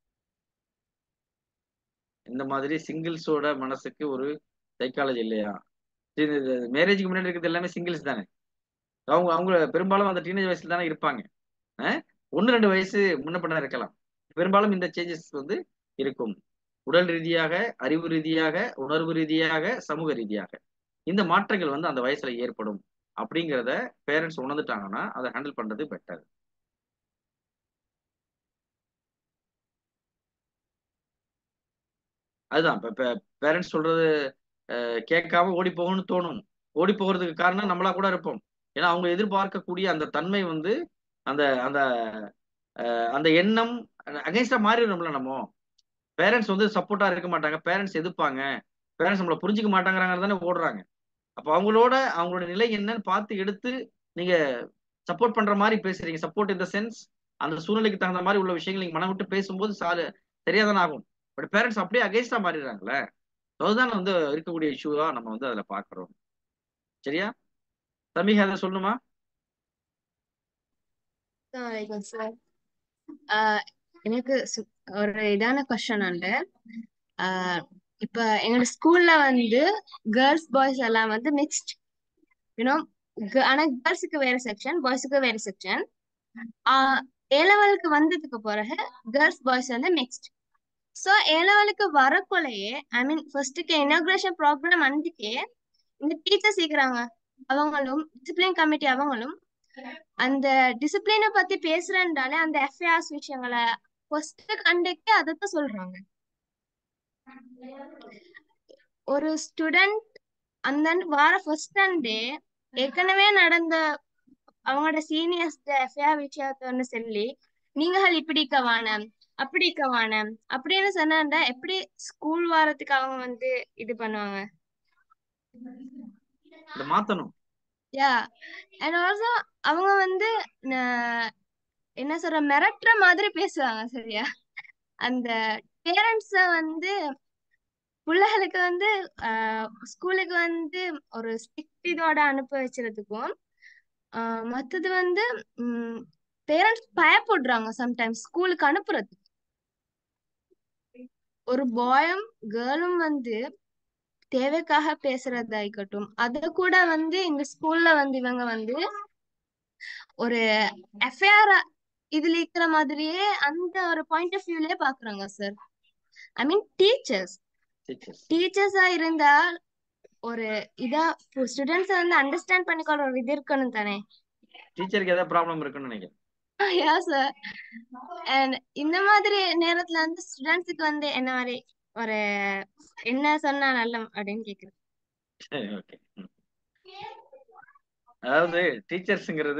இந்த மாதிரி சிங்கிள்ஸோட மனசுக்கு ஒரு சைக்காலஜி இல்லையா? மேரேஜுக்கு முன்னாடி இருக்கிறது எல்லாமே சிங்கிள்ஸ் தானே. அவங்க அவங்க பெரும்பாலும் அந்த டீனேஜ் வயசுல தானே இருப்பாங்க. அஹ், ஒன்னு ரெண்டு வயசு முன்ன பின்ன இருக்கலாம். பெரும்பாலும் இந்த சேஞ்சஸ் வந்து இருக்கும். உடல் ரீதியாக, அறிவு ரீதியாக, உணர்வு ரீதியாக, சமூக ரீதியாக இந்த மாற்றங்கள் வந்து அந்த வயசுல ஏற்படும் அப்படிங்கிறத பேரண்ட்ஸ் உணர்ந்துட்டாங்கன்னா அதை ஹேண்டில் பண்றது பெட்டர். அதுதான் இப்ப பேரண்ட்ஸ் சொல்றது அஹ், கேட்காம ஓடி போகணும்னு தோணும். ஓடி போகிறதுக்கு காரணம் நம்மளா கூட இருப்போம். ஏன்னா அவங்க எதிர்பார்க்கக்கூடிய அந்த தன்மை வந்து அந்த அந்த அஹ், அந்த எண்ணம் அகைன்ஸ்டா மாறிடும்ல. நம்ம பேரண்ட்ஸ் வந்து சப்போர்ட்டா இருக்க மாட்டாங்க, பேரண்ட்ஸ் எதிர்ப்பாங்க, பேரண்ட்ஸ் நம்மளை புரிஞ்சுக்க மாட்டாங்கிறாங்க தானே ஓடுறாங்க. அப்போ அவங்களோட அவங்களோட நிலை என்னன்னு பார்த்து எடுத்து நீங்க சப்போர்ட் பண்ற மாதிரி பேசுறீங்க. சப்போர்ட் இந்த சென்ஸ் அந்த சூழ்நிலைக்கு தகுந்த மாதிரி உள்ள விஷயங்கள் நீங்க மனம் விட்டு பேசும்போது சாரு சரியாதானே ஆகும். பட் பேரண்ட்ஸ் அப்படியே அகைன்ஸ்டா மாறிடுறாங்களே. அதுதான் வந்து இருக்கக்கூடிய இஷ்யூவா நம்ம வந்து அதுல பாக்குறோம். சரியா? தம்பிக அதை சொல்லணுமா? வணக்கம் சார். ஆஹ் எனக்கு சு- ஒரு இதான கொஸ்டின் உண்டு. ஆஹ் இப்ப எங்களோட ஸ்கூல்ல வந்து கேர்ள்ஸ் பாய்ஸ் எல்லாம் வந்து மிக்ஸ்ட் யூனோ. ஆனா கேர்ள்ஸுக்கு வேற செக்ஷன், பாய்ஸுக்கு வேற செக்ஷன். ஆஹ் ஏ லெவலுக்கு வந்ததுக்கு பிறகு கேர்ள்ஸ் பாய்ஸ் வந்து மிக்ஸ்ட். ஸோ ஏ லெவலுக்கு வரக்குள்ளேயே ஐ மீன் ஃபர்ஸ்ட்டுக்கு இனாக்ரேஷன் ப்ரோக்ராம் அன்றைக்கே இந்த டீச்சர்ஸ் இருக்கிறாங்க, அவங்களும் டிசிப்ளின் கமிட்டி அவங்களும் அந்த டிசிப்ளினை பத்தி பேசுறேன்றாலே அந்த எஃப்ஐஆர்ஸ் விஷயங்களை ஃபர்ஸ்ட் கண்டக்டே அதைத்தான் சொல்றாங்க. ஒரு ஸ்டூடெண்ட் அந்த வார ஃபர்ஸ்ட் டே ஏற்கனவே நடந்த அவங்களோட சீனியர்ஸ் எஃப்ஐஆர் விஷயத்த ஒன்று சொல்லி நீங்கள் இப்படிக்க வேணாம் அப்படிக்க வேணாம் அப்படின்னு சொன்னா எப்படி ஸ்கூல் வாரத்துக்கு அவங்க வந்து இது பண்ணுவாங்க? இதை மாத்தணும். யா அண்ட் ஆல்சோ அவங்க வந்து ந- என்ன சொல்ற மிரட்டுற மாதிரி பேசுவாங்க சரியா? அந்த பேரண்ட்ஸ வந்து பிள்ளைகளுக்கு வந்து ஸ்கூலுக்கு வந்து ஒரு ஸ்ட்ரிக்ட் இதோட அனுப்ப வச்சுறதுக்கும் ஆஹ் மத்தது வந்து பேரண்ட்ஸ் பயப்படுறாங்க சம்டைம்ஸ் ஸ்கூலுக்கு அனுப்புறதுக்கு. ஒரு பாயும் கேர்ளும் வந்து தேவைக்காக பேசுறதாயிக்கட்டும் அத கூட வந்து எங்க ஸ்கூல்ல வந்து இவங்க வந்து ஒரு எஃப்ஐஆர் இதுல இருக்கிற மாதிரியே அந்த ஒரு பாயிண்ட் ஆஃப் வியூலயே பாக்குறாங்க sir. I mean teachers teachers டீச்சர்ஸா இருந்தா ஒரு இதா ஸ்டூடெண்ட்ஸ வந்து அண்டர்ஸ்டாண்ட் பண்ணிக்கொள்ள ஒரு இது இருக்கணும் தானே? டீச்சருக்கு ஏதாவது ப்ராப்ளம் இருக்குன்னு நினைக்கிறேன். யா சார். அண்ட் இந்த மாதிரி நேரத்துல வந்து ஸ்டூடெண்ட்ஸுக்கு வந்து என்ன மாதிரி ஒரு என்ன சொன்னா நல்ல அப்படின்னு கேக்குறேன். ஓகே. அதாவது டீச்சர்ஸுங்கிறது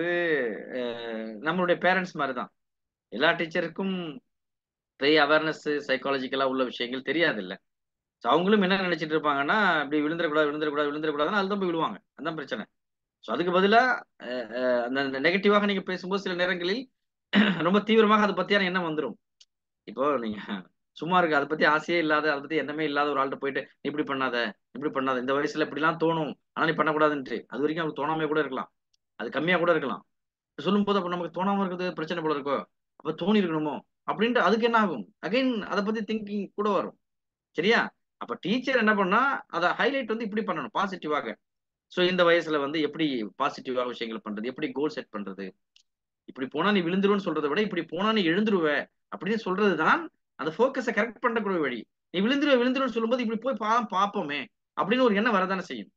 நம்மளுடைய பேரண்ட்ஸ் மாதிரி தான். எல்லா டீச்சருக்கும் பெரிய அவேர்னஸ் சைக்காலஜிக்கலா உள்ள விஷயங்கள் தெரியாது இல்ல. ஸோ அவங்களும் என்ன நினைச்சிட்டு இருப்பாங்கன்னா இப்படி விழுந்துடக்கூடாது விழுந்துடக்கூடாது விழுந்துடக்கூடாதுன்னு அதுதான் போய் விழுவாங்க. அதுதான் பிரச்சனை. ஸோ அதுக்கு பதிலா அந்த நெகட்டிவாக நீங்க பேசும்போது சில நேரங்களில் ரொம்ப தீவிரமாக அதை பத்தியான எண்ணம் வந்துடும். இப்போ நீங்க சும்மா இருக்கு அதை பத்தி ஆசையே இல்லாத அதை பத்தி எண்ணமே இல்லாத ஒரு ஆள்கிட்ட போயிட்டு நீ இப்படி பண்ணாத இப்படி பண்ணாத இந்த வயசுல இப்படிலாம் தோணும் ஆனா நீ பண்ணக்கூடாதுன்ட்டு அது வரைக்கும் அவருக்கு தோணாமே கூட இருக்கலாம். அது கம்மியா கூட இருக்கலாம். சொல்லும் போது அப்ப நமக்கு தோணாம இருக்கிறது பிரச்சனை போல இருக்கோ அப்ப தோணி இருக்கணுமோ அப்படின்ட்டு அதுக்கு என்ன ஆகும் அகைன் அதை பத்தி திங்கிங் கூட வரும். சரியா? அப்ப டீச்சர் என்ன பண்ணா அதை ஹைலைட் வந்து இப்படி பண்ணணும் பாசிட்டிவாக. ஸோ இந்த வயசுல வந்து எப்படி பாசிட்டிவாக விஷயங்கள் பண்றது எப்படி கோல் செட் பண்றது இப்படி போனா நீ விழுந்துருன்னு சொல்றதை விட இப்படி போனா நீ எழுந்துருவ அப்படின்னு சொல்றதுதான் அந்த போக்கஸை கரெக்ட் பண்ணக்கூடிய வழி. நீ விழுந்துருவ விழுந்துருன்னு சொல்லும்போது இப்படி போய் பா பார்ப்போமே அப்படின்னு ஒரு எண்ணம் வரதானே செய்யும்.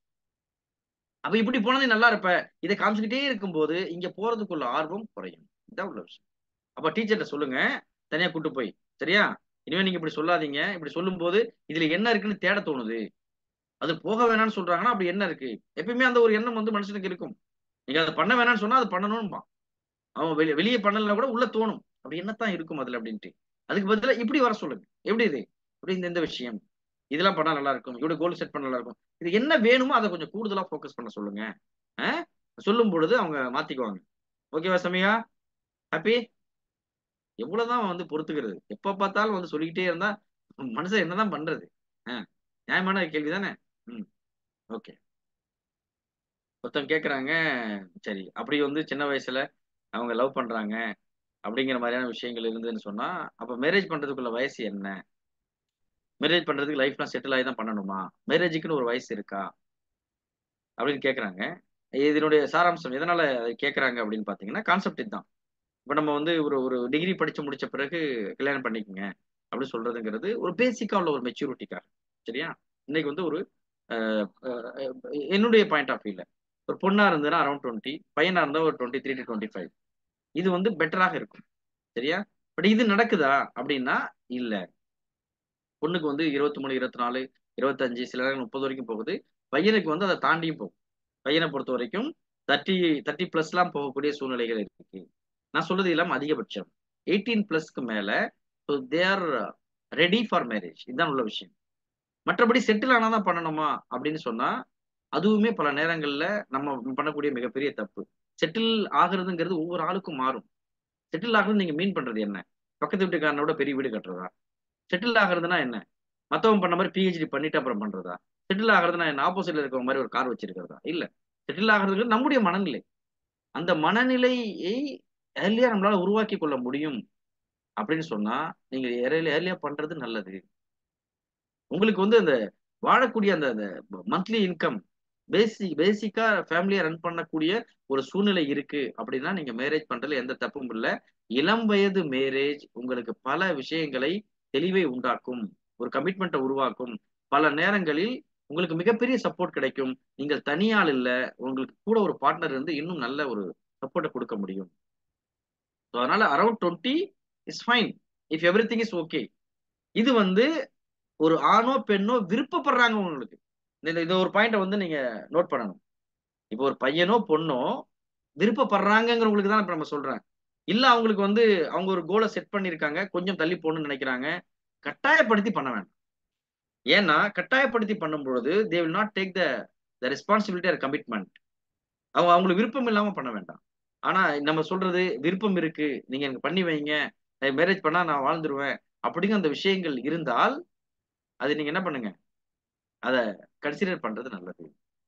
அப்ப இப்படி போனா நீ நல்லா இருப்ப இதை காமிச்சுக்கிட்டே இருக்கும்போது இங்க போறதுக்குள்ள ஆர்வம் குறையும். இதான் உள்ள விஷயம். அப்ப டீச்சர்கிட்ட சொல்லுங்க தனியா கூட்டு போய். சரியா? இனிமே நீங்க இப்படி சொல்லாதீங்க இப்படி சொல்லும் போது இதுல என்ன இருக்குன்னு தேட தோணுது. அது போக வேணாம்னு சொல்றாங்கன்னா அப்படி என்ன இருக்கு. எப்பயுமே அந்த ஒரு எண்ணம் வந்து மனுஷனுக்கு இருக்கும். நீங்க அதை பண்ண வேணாம்னு சொன்னா அது பண்ணணும்பா. அவன் வெளியே வெளியே பண்ணலன்னா கூட உள்ள தோணும் அப்படி என்னத்தான் இருக்கும் அதுல அப்படின்ட்டு. அதுக்கு பதிலா இப்படி வர சொல்லுங்க. எப்படி இது இப்படி இந்த இந்த விஷயம் இதெல்லாம் பண்ணா நல்லா இருக்கும் இப்படி கோல் செட் பண்ண நல்லா இருக்கும் இது என்ன வேணுமோ அதை கொஞ்சம் கூடுதலா ஃபோக்கஸ் பண்ண சொல்லுங்க. அஹ் சொல்லும் பொழுது அவங்க மாத்திக்குவாங்க. ஓகேவா சமயா? ஹாப்பி? எவ்வளவுதான் வந்து பொறுத்துக்கிறது எப்ப பார்த்தாலும் வந்து சொல்லிக்கிட்டே இருந்தா மனுஷன் என்னதான் பண்றது? ஆஹ் நியாயமான கேள்வி தானே. ம் ஓகே. ஒருத்தவங்க கேக்குறாங்க சரி அப்படி வந்து சின்ன வயசுல அவங்க லவ் பண்றாங்க அப்படிங்கிற மாதிரியான விஷயங்கள் இருந்துன்னு சொன்னா அப்ப மேரேஜ் பண்றதுக்குள்ள வயசு என்ன? மேரேஜ் பண்றதுக்கு லைஃப்லாம் செட்டில் ஆகி தான் பண்ணணுமா? மேரேஜுக்குன்னு ஒரு வயசு இருக்கா அப்படின்னு கேக்குறாங்க. இதனுடைய சாராம்சம் எதனால அதை கேக்குறாங்க அப்படின்னு பாத்தீங்கன்னா கான்செப்ட் இதுதான். இப்ப நம்ம வந்து ஒரு ஒரு டிகிரி படிச்சு முடிச்ச பிறகு கல்யாணம் பண்ணிக்கங்க அப்படின்னு சொல்றதுங்கிறது ஒரு பேசிக்கா உள்ள ஒரு மெச்சூரிட்டிக்காக. சரியா? இன்னைக்கு வந்து ஒரு அஹ், அஹ், என்னுடைய பாயிண்ட் ஆஃப் வியூல ஒரு பொண்ணா இருந்ததுன்னா அரௌண்ட் டுவெண்ட்டி பையனா இருந்தா ஒரு twenty three to twenty five இது வந்து பெட்டராக இருக்கும். சரியா? பட் இது நடக்குதா அப்படின்னா இல்ல. பொண்ணுக்கு வந்து இருபத்தி மூணு இருபத்தி நாலு இருபத்தஞ்சு சில நேரம் முப்பது வரைக்கும் போகுது. பையனுக்கு வந்து அதை தாண்டியும் போகும். பையனை பொறுத்த வரைக்கும் தேர்ட்டி தேர்ட்டி பிளஸ் எல்லாம் போகக்கூடிய சூழ்நிலைகள் இருக்கு. நான் சொல்றது இல்லாம அதிகபட்சம் எயிட்டீன் பிளஸ்க்கு மேல they are ready for marriage. இதுதான் உள்ள விஷயம். மற்றபடி செட்டில் ஆனாதான் பண்ணணுமா அப்படின்னு சொன்னா அதுவுமே பல நேரங்கள்ல நம்ம பண்ணக்கூடிய மிகப்பெரிய தப்பு. செட்டில் ஆகுறதுங்கிறது ஒவ்வொரு ஆளுக்கும் மாறும். செட்டில் ஆகுறது நீங்க மீன் பண்றது என்ன? பக்கத்து வீட்டுக்காரனோட பெரிய வீடு கட்டுறதா? செட்டில் ஆகுறதுனா என்ன? மத்தவங்க பண்ண மாதிரி பிஹெச்டி பண்ணிட்டு அப்புறம் பண்றதா? செட்டில் ஆகுறதுனா என்ன? ஆப்போசிட்ல இருக்கிற மாதிரி ஒரு கார் வச்சிருக்கிறதா? இல்ல. செட்டில் ஆகுறதுக்கு நம்முடைய மனநிலை. அந்த மனநிலையை ஏர்லியா நம்மளால உருவாக்கி கொள்ள முடியும் அப்படின்னு சொன்னா நீங்க ஏர்லியா பண்றது நல்லது. உங்களுக்கு வந்து அந்த வாழக்கூடிய அந்த மந்த்லி இன்கம் பேசிக் பேசிக்கா ஃபேமிலியை ரன் பண்ணக்கூடிய ஒரு சூழ்நிலை இருக்கு அப்படின்னா நீங்க மேரேஜ் பண்றதுல எந்த தப்பும் இல்லை. இளம் வயது மேரேஜ் உங்களுக்கு பல விஷயங்களை தெளிவை உண்டாக்கும். ஒரு கமிட்மெண்ட்டை உருவாக்கும். பல நேரங்களில் உங்களுக்கு மிகப்பெரிய சப்போர்ட் கிடைக்கும். நீங்கள் தனியால் இல்ல உங்களுக்கு கூட ஒரு பார்ட்னர் இருந்து இன்னும் நல்ல ஒரு சப்போர்ட்டை கொடுக்க முடியும். So, அதனால around twenty is fine if everything is okay. இது வந்து ஒரு ஆணோ பெண்ணோ விருப்பப்படுறாங்க உங்களுக்கு. இந்த இந்த ஒரு பாயிண்ட வந்து நீங்க நோட் பண்ணணும். இப்போ ஒரு பையனோ பொண்ணோ விருப்பப்படுறாங்கிறவங்களுக்கு தான் இப்ப நம்ம சொல்றேன். இல்ல அவங்களுக்கு வந்து அவங்க ஒரு கோலை செட் பண்ணியிருக்காங்க. கொஞ்சம் தள்ளி போணும்னு நினைக்கிறாங்க. கட்டாயப்படுத்தி பண்ண வேண்டாம். ஏன்னா, கட்டாயப்படுத்தி பண்ணும்பொழுது they will not take the the responsibility or commitment. அவங்க அவங்களுக்கு விருப்பம் இல்லாம பண்ண வேண்டாம். ஆனா நம்ம சொல்றது விருப்பம் இருக்கு. நீங்க எனக்கு பண்ணி வைங்க. மேரேஜ் பண்ணா நான் வாழ்ந்துருவேன். அப்படிங்கிற அந்த விஷயங்கள் இருந்தால், அது நீங்க என்ன பண்ணுங்க? அத கன்சிடர் பண்றது நல்லது.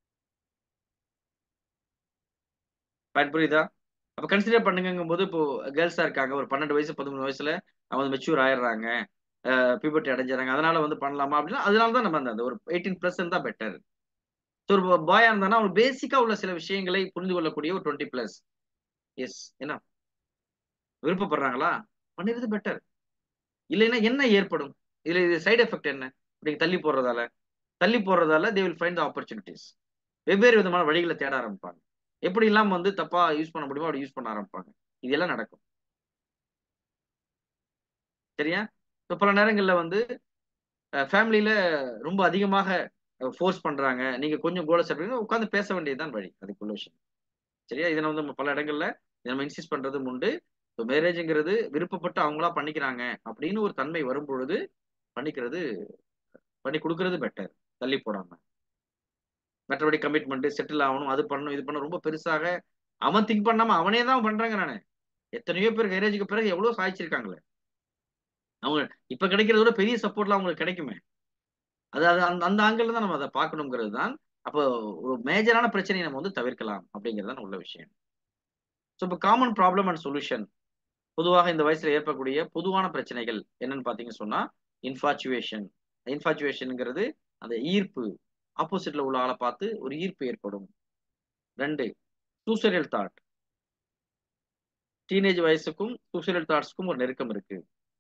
பாயிண்ட் புரியுதா? அப்ப கன்சிடர் பண்ணுங்கங்கும்போது, இப்போ கேர்ள்ஸா இருக்காங்க. ஒரு பன்னிரண்டு வயசு, பதிமூன்று வயசுல அவங்க மெச்சூர் ஆயிடுறாங்க. அ பியூபர்ட்டி அடைஞ்சுறாங்க. அதனால வந்து பண்ணலாமா? அப்படின்னா, அதனால தான் நம்ம அந்த அந்த ஒரு பதினெட்டு பிளஸ் இருந்தா பெட்டர். ஸோ ஒரு பாயா இருந்தான்னா, அவன் பேசிக்கா உள்ள சில விஷயங்களை புரிந்து கொள்ளக்கூடிய ஒரு இருபது பிளஸ். எஸ். என்ன விருப்பப்படுறாங்களா? பண்ணிறது பெட்டர். இல்லைன்னா என்ன ஏற்படும்? இதுல இது சைட் எஃபெக்ட் என்ன? நீங்க தள்ளி போடுறதால? தள்ளி போடுறதால they will find the opportunities. வெவ்வேறு விதமான வழிகள தேட ஆரம்பிப்பாங்க. எப்படிலாம் வந்து தப்பா யூஸ் பண்ண முடியுமோ, அப்படி யூஸ் பண்ண ஆரம்பிப்பாங்க. இது எல்லாம் நடக்கும். சரியா? இப்ப பல நேரங்கள்ல வந்து அ ஃபேமிலில ரொம்ப அதிகமாக அ ஃபோர்ஸ் பண்றாங்க. நீங்க கொஞ்சம் கோல செட் பண்ணி உட்கார்ந்து பேச வேண்டியது தான் வழி. அதுக்குள்ள விஷயம். சரியா? இத வந்து நம்ம பல இடங்கள்ல இத நம்ம இன்சிஸ்ட் பண்றதும் உண்டு. இப்ப மேரேஜ்ங்கிறது விருப்பப்பட்டு அவங்களா பண்ணிக்கிறாங்க அப்படின்னு ஒரு தன்மை வரும்பொழுது, பண்ணிக்கிறது பண்ணி குடுக்குறது பெட்டர். தள்ளி போடாம. மற்றபடி கமிட்மெண்ட், செட்டில் ஆவணும், அது பண்ணணும், இது பண்ணணும் ரொம்ப பெருசாக அவன் திங்க் பண்ணாம அவனே தான் பண்றாங்க நானு. எத்தனையோ பேர் மேரேஜ்க்கு பிறகு எவ்வளவோ சாதிச்சிருக்காங்களே. அவங்க இப்ப கிடைக்கிறத விட பெரிய சப்போர்ட்லாம் அவங்களுக்கு கிடைக்குமே. அது அது அந்த அந்த ஆங்கிள்ல தான் நம்ம அத பார்க்கணுங்கிறது தான். அப்போ ஒரு மேஜரான பிரச்சனைய நம்ம வந்து தவிர்க்கலாம் அப்படிங்கிறது தான் உள்ள விஷயம். ஸோ இப்ப காமன் ப்ராப்ளம் அண்ட் சொல்யூஷன். பொதுவாக இந்த வயசுல ஏற்படக்கூடிய பொதுவான பிரச்சனைகள் என்னன்னு பார்த்தீங்கன்னு சொன்னா, இன்ஃபாச்சுவேஷன். இன்ஃபாச்சுவேஷன்ங்கிறது அந்த ஈர்ப்பு. ஆப்போசிட்ல உள்ள ஆள பார்த்து ஒரு ஈர்ப்பு ஏற்படும். இரண்டு சூசைடல் தாட். டீனேஜ் வயசுக்கும் சூசைடல் தாட்ஸ்க்கும் ஒரு நெருக்கம் இருக்கு.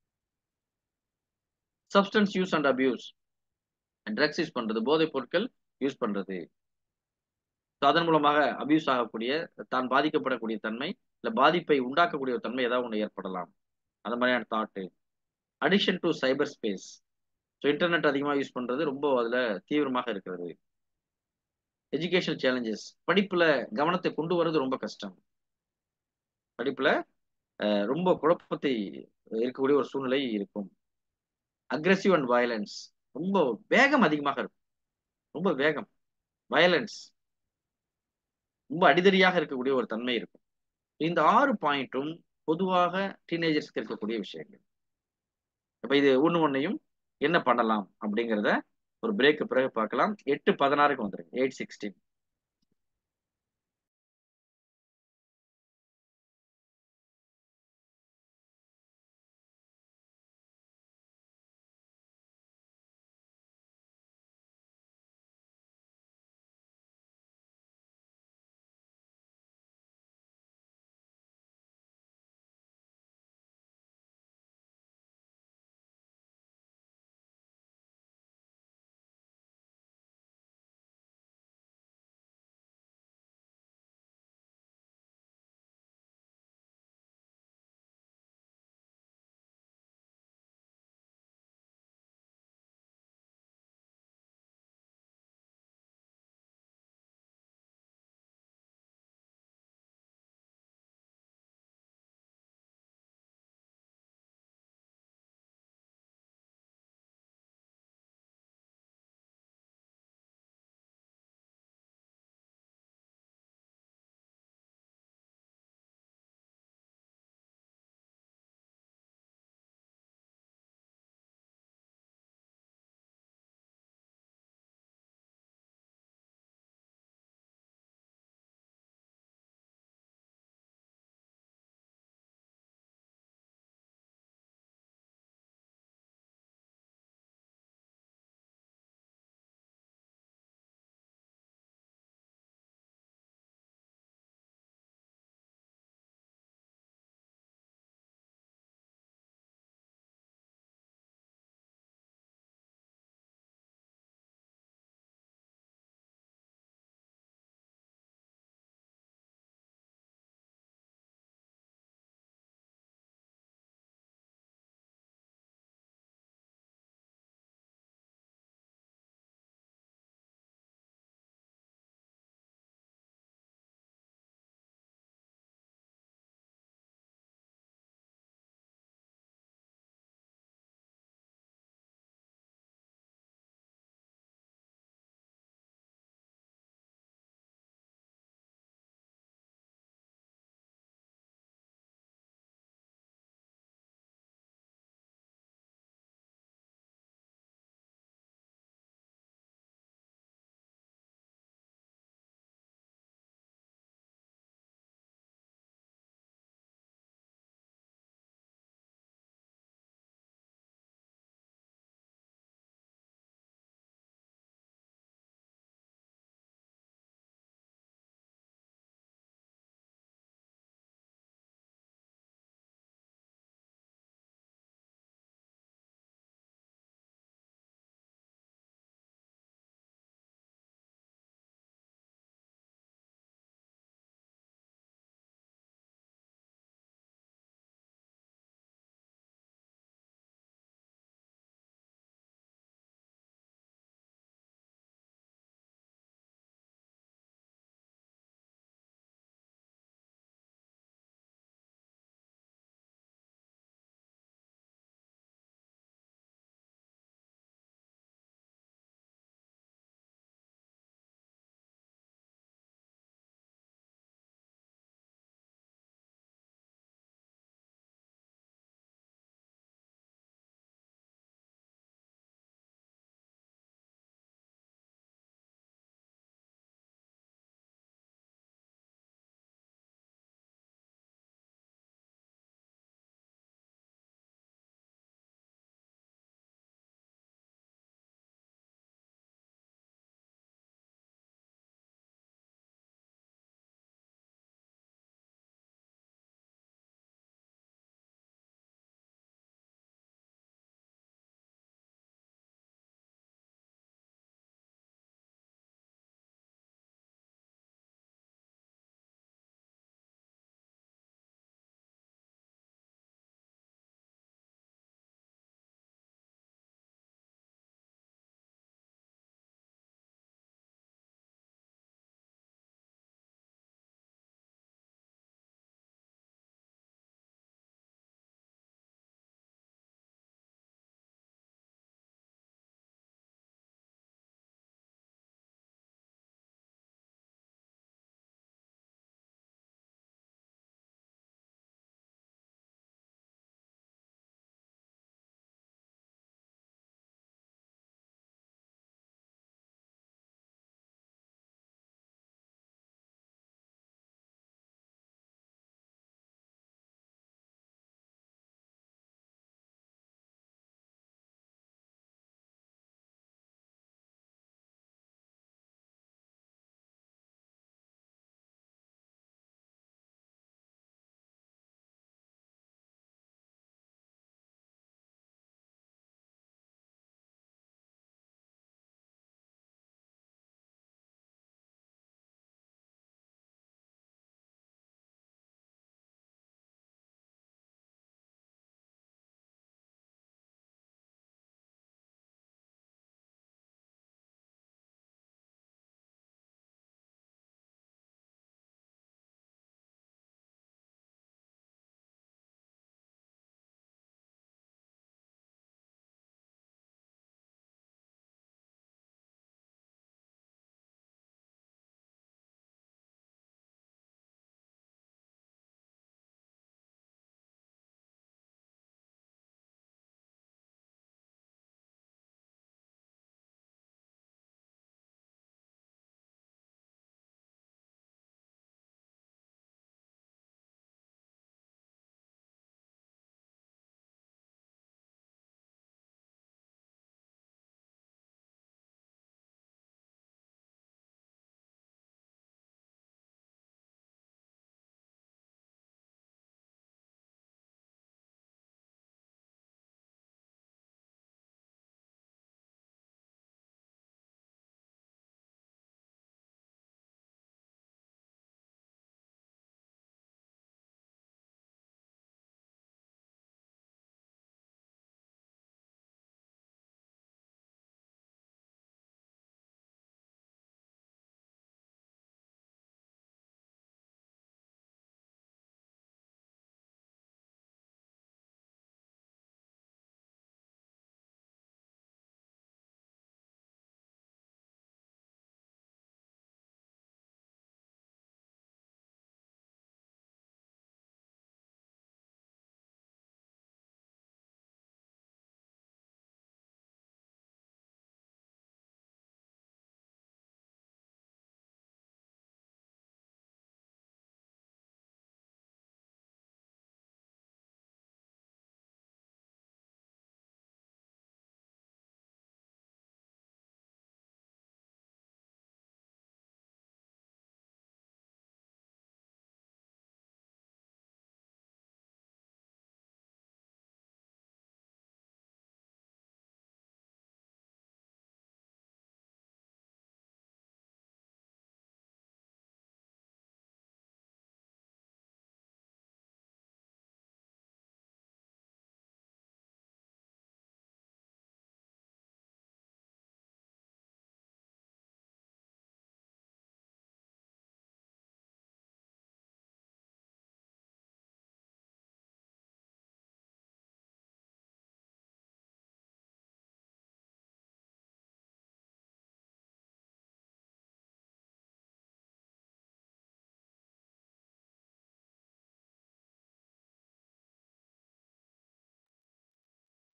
Substance use and abuse. Drugs use பண்றது, போதைப் பொருட்கள் யூஸ் பண்றது. ஸோ அதன் மூலமாக அபியூஸ் ஆகக்கூடிய, தான் பாதிக்கப்படக்கூடிய தன்மை, இல்ல பாதிப்பை உண்டாக்கக்கூடிய ஒரு தன்மை ஏதாவது ஒண்ணு ஏற்படலாம். அந்த மாதிரியான thought. Addiction to cyber space. So internet அதிகமா யூஸ் பண்றது, ரொம்ப அதுல தீவிரமாக இருக்கிறது. Educational challenges. படிப்புல கவனத்தை கொண்டு வரது ரொம்ப கஷ்டம். படிப்புல அ ரொம்ப குழப்பத்தை இருக்கக்கூடிய ஒரு சூழ்நிலை இருக்கும். Aggressive and violence. ரொம்ப வேகம் அதிகமாக இருக்கும். ரொம்ப வேகம். வயலன்ஸ். ரொம்ப அடிதடியாக இருக்கக்கூடிய ஒரு தன்மை இருக்கும். இந்த ஆறு பாயிண்ட்டும் பொதுவாக டீனேஜர்ஸ்க்கு இருக்கக்கூடிய விஷயங்கள். அப்ப இது ஒண்ணு ஒண்ணையும் என்ன பண்ணலாம் அப்படிங்கிறத ஒரு பிரேக் பிறகு பார்க்கலாம். எட்டு பதினாறுக்கு வந்துருங்க. எட்டு பதினாறு.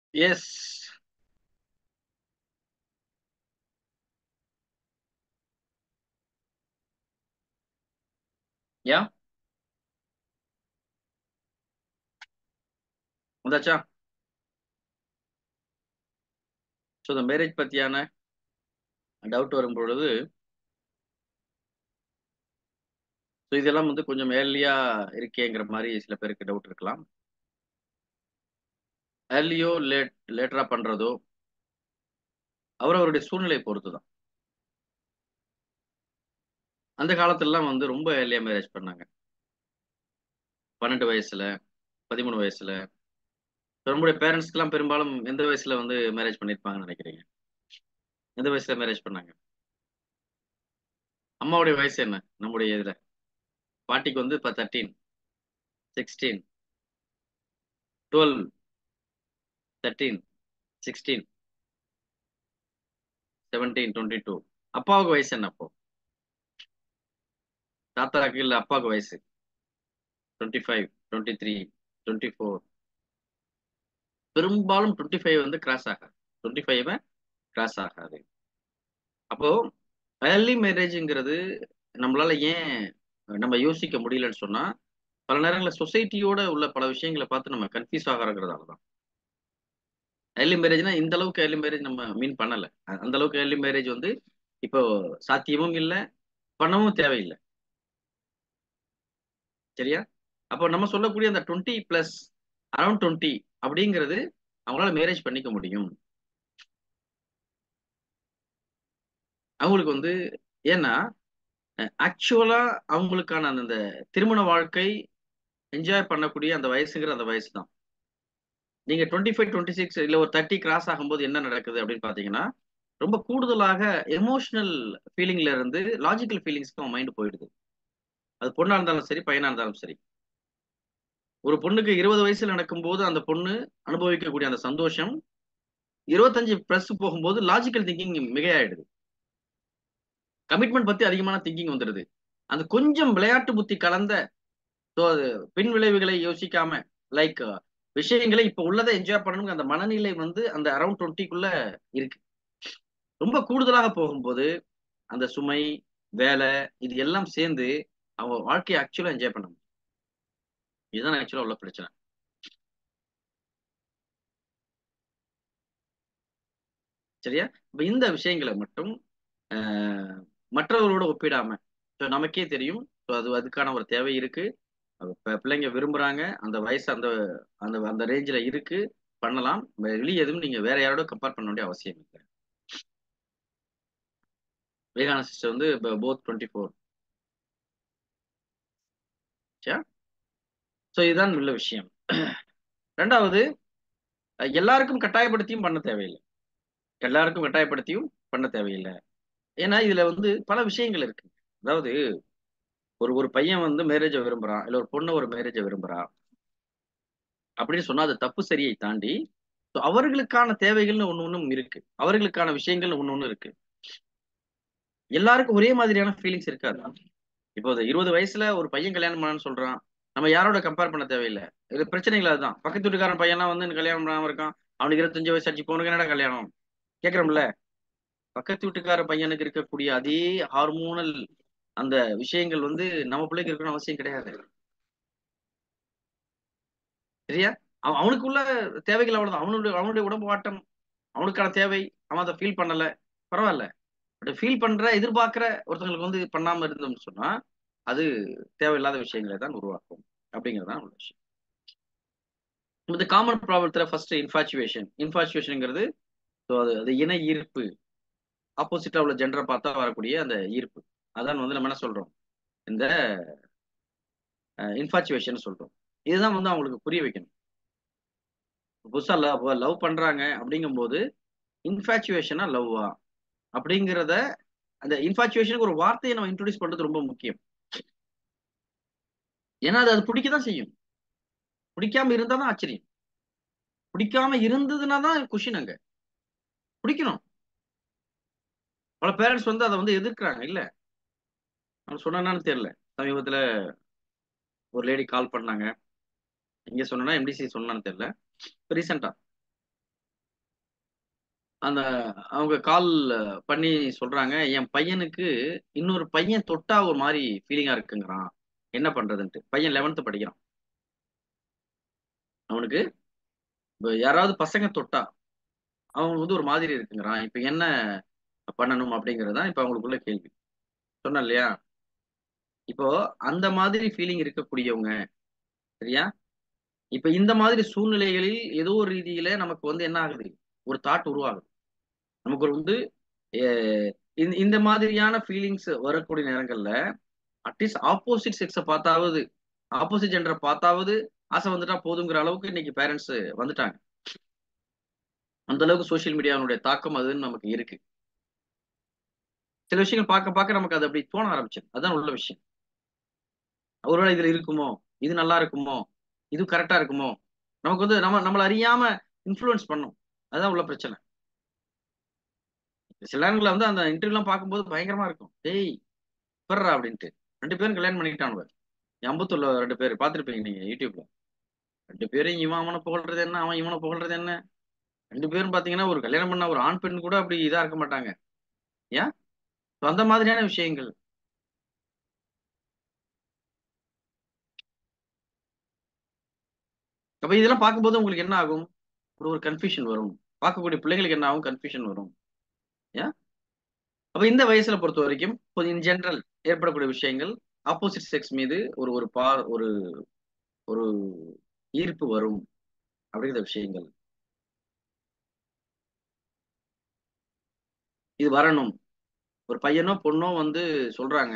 எஸ். யா வந்தாச்சா? ஸோ இந்த மேரேஜ் பத்தியான டவுட் வரும் பொழுது, ஸோ இதெல்லாம் வந்து கொஞ்சம் ஏர்லியா இருக்கேங்கிற மாதிரி சில பேருக்கு டவுட் இருக்கலாம். ஏர்லியோ லேட் லேட்டரா பண்றதோ அவரவருடைய சூழ்நிலையை பொறுத்து தான். அந்த காலத்துலலாம் வந்து ரொம்ப ஏர்லியா மேரேஜ் பண்ணாங்க. பன்னெண்டு வயசுல, பதிமூணு வயசுல. நம்முடைய பேரண்ட்ஸ்க்குலாம் பெரும்பாலும் எந்த வயசுல வந்து மேரேஜ் பண்ணியிருப்பாங்கன்னு நினைக்கிறீங்க? எந்த வயசுல மேரேஜ் பண்ணாங்க? அம்மாவுடைய வயசு என்ன நம்முடைய இதுல? பாட்டிக்கு வந்து இப்போ thirteen, sixteen, twelve, thirteen, sixteen, seventeen, twenty two. அப்பாவுக்கு வயசு என்ன அப்போ? தாத்தாக்கு இல்ல அப்பாவுக்கு வயசு twenty five, twenty three, twenty four. பெரும்பாலும் டுவெண்ட்டி ஃபைவ் வந்து கிராஸ் ஆகாது. டுவெண்ட்டி ஃபைவ் கிராஸ் ஆகாது. அப்போ ஏர்லி மேரேஜ்ங்கிறது நம்மளால ஏன் நம்ம யோசிக்க முடியலன்னு சொன்னா, பல நேரங்களில் சொசைட்டியோட உள்ள பல விஷயங்களை பார்த்து நம்ம கன்ஃபியூஸ் ஆகிறதுனால தான். ஏர்லி மேரேஜ்னா இந்த அளவுக்கு ஏர்லி மேரேஜ் நம்ம மீன் பண்ணல. அ- அந்த அளவுக்கு ஏர்லி மேரேஜ் வந்து இப்போ சாத்தியமும் இல்லை, பண்ணவும் தேவையில்லை. சரியா? அப்போ நம்ம சொல்லக்கூடிய அந்த டுவெண்ட்டி பிளஸ், அரௌண்ட் டுவெண்ட்டி அப்படிங்கிறது அவங்களால மேரேஜ் பண்ணிக்க முடியும். அவங்களுக்கு வந்து ஏன்னா ஆக்சுவலா அவங்களுக்கான அந்த திருமண வாழ்க்கை என்ஜாய் பண்ணக்கூடிய அந்த வயசுங்கிற அந்த வயசு தான். நீங்க டுவெண்ட்டி ஃபைவ், டுவெண்ட்டி சிக்ஸ் இல்ல ஒரு தேர்ட்டி கிராஸ் ஆகும்போது என்ன நடக்குது அப்படின்னு பாத்தீங்கன்னா, ரொம்ப கூடுதலாக எமோஷனல் ஃபீலிங்ல இருந்து லாஜிக்கல் ஃபீலிங்ஸ்க்கு மைண்ட் போயிடுது. அது பொண்ணா இருந்தாலும் சரி, பையனா இருந்தாலும் சரி. ஒரு பொண்ணுக்கு இருபது வயசுல நடக்கும்போது அந்த பொண்ணு அனுபவிக்கக்கூடிய அந்த சந்தோஷம் இருபத்தஞ்சு பிளஸ் போகும்போது லாஜிக்கல் திங்கிங் மிகையாயிடுது. கமிட்மெண்ட் பத்தி அதிகமான திங்கிங் வந்துடுது. அந்த கொஞ்சம் விளையாட்டு புத்தி கலந்த so அது பின் விளைவுகளை யோசிக்காம லைக் விஷயங்களை இப்ப உள்ளதை என்ஜாய் பண்ணணும் அந்த மனநிலை வந்து அந்த அரௌண்ட் டுவெண்ட்டிக்குள்ள இருக்கு. ரொம்ப கூடுதலாக போகும்போது அந்த சுமை, வேலை இது எல்லாம் சேர்ந்து அவங்க வாழ்க்கையை ஆக்சுவலா என்ஜாய் பண்ண முடியும். இதுதான் ஆக்சுவலா உள்ள பிரச்சனை. சரியா? இப்ப இந்த விஷயங்களை மட்டும் அஹ், மற்றவர்களோட ஒப்பிடாம so நமக்கே தெரியும். so அது அதுக்கான ஒரு தேவை இருக்கு. அது ப- பிள்ளைங்க விரும்புறாங்க, அந்த வயசு அந்த அந்த அந்த ரேஞ்சில் இருக்கு, பண்ணலாம். வெளியே எதுவும் நீங்க வேற யாரோட கம்பேர் பண்ண வேண்டிய அவசியம் இல்லை. விவேகானந்த சிஸ்டர் வந்து போத் டுவெண்ட்டி ஃபோர். ஸோ இதுதான் உள்ள விஷயம். ரெண்டாவது, அஹ், எல்லாருக்கும் கட்டாயப்படுத்தியும் பண்ண தேவையில்லை. எல்லாருக்கும் கட்டாயப்படுத்தியும் பண்ண தேவையில்லை. ஏன்னா இதுல வந்து பல விஷயங்கள் இருக்கு. அதாவது ஒரு ஒரு பையன் வந்து மேரேஜை விரும்புறான், இல்ல ஒரு பொண்ணு ஒரு மேரேஜை விரும்புறா அப்படின்னு சொன்னா அது தப்பு சரியை தாண்டி so அவர்களுக்கான தேவைகள்னு ஒண்ணு ஒண்ணும் இருக்கு, அவர்களுக்கான விஷயங்கள்னு ஒண்ணு ஒண்ணு இருக்கு. எல்லாருக்கும் ஒரே மாதிரியான ஃபீலிங்ஸ் இருக்காது. இப்போ இந்த இருபது வயசுல ஒரு பையன் கல்யாணம் பண்ணான்னு சொல்றான், நம்ம யாரோட கம்பேர் பண்ண தேவையில்லை. இது பிரச்சனைகள் அதுதான். பக்கத்து வீட்டுக்காரன் பையன்லாம் வந்து எனக்கு கல்யாணம் பண்ணாம இருக்கான், அவனுக்கு இருபத்தஞ்சு வயசு ஆச்சு, போனுக்கு என்னடா கல்யாணம் கேட்கறோம்ல. பக்கத்து வீட்டுக்கார பையனுக்கு இருக்கக்கூடிய அதே ஹார்மோனல் அந்த விஷயங்கள் வந்து நம்ம பிள்ளைக்கு இருக்கணும் அவசியம் கிடையாது. சரியா? அவ- அவனுக்குள்ள தேவைகள் அவ்வளவுதான். அவனுடைய அவனுடைய உடம்பு வாட்டம், அவனுக்கான தேவை, அவன் அதை ஃபீல் பண்ணல, பரவாயில்ல. பட் ஃபீல் பண்ற எதிர்பார்க்கிற ஒருத்தங்களுக்கு வந்து பண்ணாம இருந்தோம்னு சொன்னா அது தேவையில்லாத விஷயங்களை தான் உருவாக்கும். அப்படிங்கிறது தான் உள்ள விஷயம். இந்த காமன் ப்ராப்ளத்துல ஃபர்ஸ்ட் இன்ஃபாச்சுவேஷன். இன்ஃபாச்சுவேஷன்ங்கிறது so அது அது இணை ஈர்ப்பு. ஆப்போசிட்டா உள்ள ஜெண்டரை பார்த்தா வரக்கூடிய அந்த ஈர்ப்பு. அதான் வந்து நம்ம என்ன சொல்றோம், இந்த இன்ஃபாச்சுவேஷன் சொல்றோம். இதுதான் வந்து அவங்களுக்கு புரிய வைக்கணும். புதுசா லவ் லவ் பண்றாங்க அப்படிங்கும்போது இன்ஃபாச்சுவேஷனா லவ்வா அப்படிங்கிறத, அந்த இன்ஃபாச்சுவேஷனுக்கு ஒரு வார்த்தையை நம்ம இன்ட்ரோடியூஸ் பண்றது ரொம்ப முக்கியம். ஏன்னா அது அது பிடிக்க தான் செய்யும். பிடிக்காம இருந்தா தான் ஆச்சரியம். பிடிக்காம இருந்ததுன்னா தான் குஷின். அங்க பிடிக்கணும். பல பேரண்ட்ஸ் வந்து அதை வந்து எதிர்க்கிறாங்க. இல்ல அவங்க சொன்னான்னு தெரியல. சமீபத்துல ஒரு லேடி கால் பண்ணாங்க, எங்க சொன்னா எம்டிசி சொன்னான்னு தெரியல, ரீசெண்டா அந்த அவங்க கால் பண்ணி சொல்றாங்க, என் பையனுக்கு இன்னொரு பையன் தொட்டா ஒரு மாதிரி ஃபீலிங்கா இருக்குங்கிறான், என்ன பண்றதுன்ட்டு. பையன் லெவன்த் படிக்கிறான். அவனுக்கு இப்ப யாராவது பசங்க தொட்டா அவன் வந்து ஒரு மாதிரி இருக்குங்கிறான். இப்ப என்ன பண்ணணும் அப்படிங்கிறது தான் இப்ப அவங்களுக்குள்ள கேள்வி. சொன்னேன் இல்லையா? இப்போ அந்த மாதிரி ஃபீலிங் இருக்கக்கூடியவங்க, சரியா? இப்ப இந்த மாதிரி சூழ்நிலைகளில் ஏதோ ஒரு ரீதியில நமக்கு வந்து என்ன ஆகுது? ஒரு தாட் உருவாகுது. நமக்கு ஒரு வந்து அஹ், இந்த இந்த மாதிரியான ஃபீலிங்ஸ் வரக்கூடிய நேரங்கள்ல அட்லீஸ்ட் ஆப்போசிட் செக்ஸை பார்த்தாவது, ஆப்போசிட் ஜெண்டரை பார்த்தாவது ஆசை வந்துட்டா போதுங்கிற அளவுக்கு இன்னைக்கு பேரண்ட்ஸ் வந்துட்டாங்க. அந்த அளவுக்கு சோஷியல் மீடியாவுடைய தாக்கம் அதுன்னு நமக்கு இருக்கு. சில விஷயங்கள் பார்க்க பார்க்க நமக்கு அது அப்படி தோண ஆரம்பிச்சது. அதான் உள்ள விஷயம். ஒருவேளை இதுல இருக்குமோ, இது நல்லா இருக்குமோ, இது கரெக்டா இருக்குமோ, நமக்கு வந்து நம்ம நம்மள அறியாம இன்ஃப்ளூயன்ஸ் பண்ணும். அதுதான் உள்ள பிரச்சனை. சில நேரங்கள்ல வந்து அந்த இன்டர்வியூலாம் பார்க்கும்போது பயங்கரமா இருக்கும். டேய் பெறா அப்படின்ட்டு ரெண்டு பேரும் கல்யாணம் பண்ணிக்கிட்டானுவ. அம்பத்தூர்ல ரெண்டு பேர் பார்த்திருப்பீங்க நீங்க யூடியூப்ல. ரெண்டு பேரும் இவன் அவனை புகழ்றது என்ன, அவன் இவனை புகழ்றது என்ன. ரெண்டு பேரும் பாத்தீங்கன்னா ஒரு கல்யாணம் பண்ண ஒரு ஆண் பெண் கூட அப்படி இதா இருக்க மாட்டாங்க. ஏன்? So அந்த மாதிரியான விஷயங்கள். அப்ப இதெல்லாம் பார்க்கும்போது உங்களுக்கு என்ன ஆகும்? ஒரு ஒரு கன்ஃபியூஷன் வரும். பார்க்கக்கூடிய பிள்ளைங்களுக்கு என்ன ஆகும்? கன்ஃபியூஷன் வரும். ஏன்? அப்ப இந்த வயசுல பொறுத்த வரைக்கும் இன் ஜெனரல் ஏற்படக்கூடிய விஷயங்கள் ஆப்போசிட் செக்ஸ் மீது ஒரு ஒரு பா ஒரு ஒரு ஈர்ப்பு வரும் அப்படிங்கிற விஷயங்கள். இது வரணும். ஒரு பையனோ பொண்ணோ வந்து சொல்றாங்க.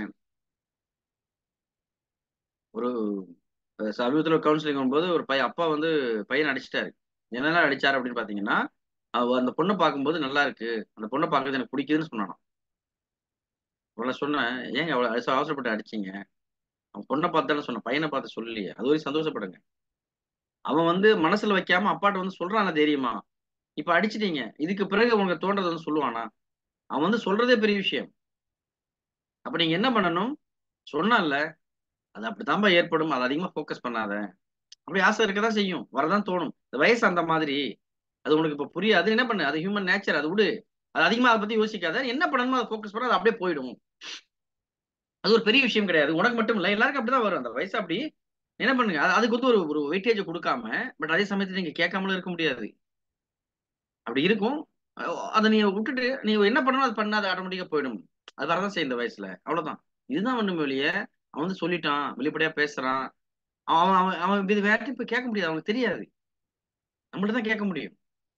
ஒரு அஹ், சமீபத்துல கவுன்சிலிங் வரும்போது ஒரு பையன் அப்பா வந்து பையனை அடிச்சிட்டாரு. என்னெல்லாம் அடிச்சாரு அப்படின்னு பாத்தீங்கன்னா, அவ அந்த பொண்ணை பார்க்கும்போது நல்லா இருக்கு, அந்த பொண்ணை பார்க்கறது எனக்கு பிடிக்குதுன்னு சொன்னானாம். அவளை சொன்னேன், ஏங்க அவ்வளவு அவசர- அவசரப்பட்டு அடிச்சீங்க? அவன் பொண்ணை பார்த்தாலும் சொன்ன, பையனை பார்த்து சொல்லலையே, அது வரைக்கும் சந்தோஷப்படுங்க. அவன் வந்து மனசுல வைக்காம அப்பாட்ட வந்து சொல்றான தைரியமா, இப்ப அடிச்சிட்டீங்க, இதுக்கு பிறகு உனக்கு தோன்றதை வந்து சொல்லுவானா? அவன் வந்து சொல்றதே பெரிய விஷயம். அப்ப நீங்க என்ன பண்ணணும்? சொன்னான்ல, அது அப்படித்தான்பா ஏற்படும், அது அதிகமா ஃபோக்கஸ் பண்ணாத. அப்படி ஆசை இருக்கதான் செய்யும், வரதான் தோணும். இந்த வயசு அந்த மாதிரி. அது உனக்கு இப்ப புரியாது, என்ன பண்ணு, அது ஹியூமன் நேச்சர், அது விடு. அது அதிகமா அதை பத்தி யோசிக்காத, என்ன பண்ணணுமோ அதை ஃபோக்கஸ் பண்ண, அது அப்படியே போயிடும். அது ஒரு பெரிய விஷயம் கிடையாது, உனக்கு மட்டும் இல்ல, எல்லாருக்கும் அப்படிதான் வரும் அந்த வயசு. அப்படி என்ன பண்ணுங்க, அது அதுக்கு வந்து ஒரு ஒரு வெயிட்டேஜ் கொடுக்காம, பட் அதே சமயத்துல நீங்க கேட்காமலும் இருக்க முடியாது. அப்படி இருக்கும். அஹ் அதை நீ விட்டுட்டு நீ என்ன பண்ணணும் அது பண்ணாத, ஆட்டோமேட்டிக்கா போயிடும். அது வரதான் செய்யும் இந்த வயசுல, அவ்வளவுதான். இதுதான் ஒண்ணுமே வெளியே. அவன் வந்து சொல்லிட்டான், வெளிப்படையா பேசுறான். அவன் அவன் அவன் இது வேற போய் கேட்க முடியாது, அவனுக்கு தெரியாது. நம்மள்ட்ட தான் கேட்க முடியும்.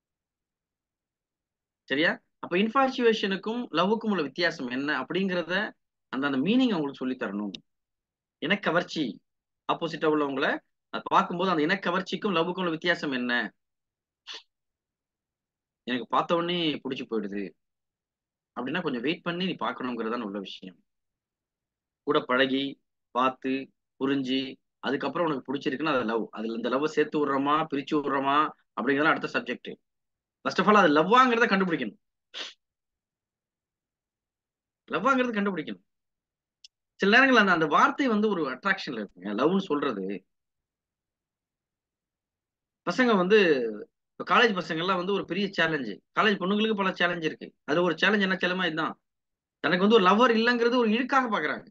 சரியா? அப்ப இன்ஃபார்ச்சுவேஷனுக்கும் லவ்வுக்கும் உள்ள வித்தியாசம் என்ன அப்படிங்கிறத அந்த அந்த மீனிங் அவங்களுக்கு சொல்லி தரணும். இனக்கவர்ச்சி ஆப்போசிட்டா உள்ளவங்கள அது பார்க்கும்போது அந்த இனக்கவர்ச்சிக்கும் லவ்வுக்கும் உள்ள வித்தியாசம் என்ன, எனக்கு பார்த்த உடனே பிடிச்சி போயிடுது அப்படின்னா கொஞ்சம் வெயிட் பண்ணி நீ பார்க்கணுங்கிறதான் உள்ள விஷயம். கூட பழகி பார்த்து புரிஞ்சு அதுக்கப்புறம் உனக்கு பிடிச்சிருக்குன்னா அது லவ். அதுல இந்த லவ் சேர்த்து விடுறோமா பிரிச்சு விடுறோமா அப்படிங்கிறத அடுத்த சப்ஜெக்ட். ஃபர்ஸ்ட் ஆஃப் ஆல் அது லவ்வாங்கிறத கண்டுபிடிக்கணும். லவ்வாங்கிறது கண்டுபிடிக்கணும். சில நேரங்கள் அந்த அந்த வார்த்தை வந்து ஒரு அட்ராக்ஷன்ல இருக்குங்க, லவ்னு சொல்றது. பசங்க வந்து காலேஜ் பசங்க எல்லாம் வந்து ஒரு பெரிய சேலஞ்சு, காலேஜ் பொண்ணுங்களுக்கு பல சேலஞ்ச் இருக்கு. அதுல ஒரு சேலஞ்ச் என்ன செல்லமா இதுதான், தனக்கு வந்து ஒரு லவ்வர் இல்லைங்கிறது ஒரு இழுக்காக பாக்குறாங்க.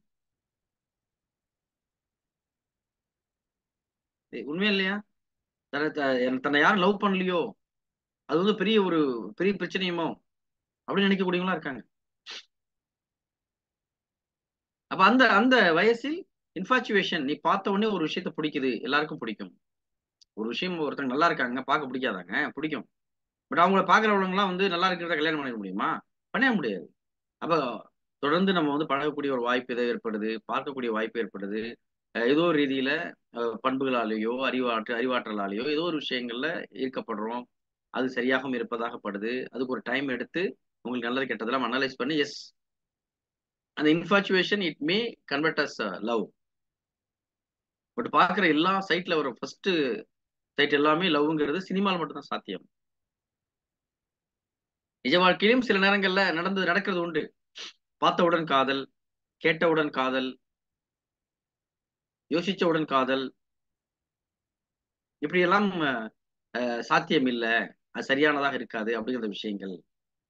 ஏய், உண்மையா இல்லையா? தன்னை த- தன்னை யாரும் லவ் பண்ணலையோ அது வந்து பெரிய ஒரு பெரிய பிரச்சனையுமோ அப்படின்னு நினைக்கக்கூடியவங்களா இருக்காங்க. அப்ப அந்த அந்த வயசில் இன்ஃபாச்சுவேஷன், நீ பார்த்த உடனே ஒரு விஷயத்த பிடிக்குது, எல்லாருக்கும் பிடிக்கும். ஒரு விஷயம் ஒருத்தங்க நல்லா இருக்காங்க பார்க்க பிடிக்காதாங்க, பிடிக்கும். பட் அவங்கள பாக்குறவங்கலாம் வந்து நல்லா இருக்கிறத கல்யாணம் பண்ணிக்க முடியுமா? பண்ணவே முடியாது. அப்ப தொடர்ந்து நம்ம வந்து பழகக்கூடிய ஒரு வாய்ப்பு ஏதோ ஏற்படுது, பார்க்கக்கூடிய வாய்ப்பு ஏற்படுது. அஹ் ஏதோ ஒரு ரீதியில அஹ் பண்புகளாலேயோ அறிவாற்று அறிவாற்றலாலேயோ ஏதோ ஒரு விஷயங்கள்ல ஈர்க்கப்படுறோம். அது சரியாகவும் இருப்பதாக படுது. அதுக்கு ஒரு டைம் எடுத்து உங்களுக்கு நல்லது கெட்டதெல்லாம் அனலைஸ் பண்ணி எஸ், அந்த infatuation it may convert as love. But பார்க்குற எல்லா சைட்ல வர ஃபர்ஸ்ட் சைட் எல்லாமே லவ்ங்கிறது சினிமாவில் மட்டும்தான் சாத்தியம். நிஜ வாழ்க்கையிலும் சில நேரங்கள்ல நடந்து நடக்கிறது உண்டு. பார்த்தவுடன் காதல், கேட்டவுடன் காதல், யோசிச்சவுடன் காதல், இப்படியெல்லாம் அஹ், சாத்தியம் இல்லை, அது சரியானதாக இருக்காது அப்படிங்கிற விஷயங்கள்.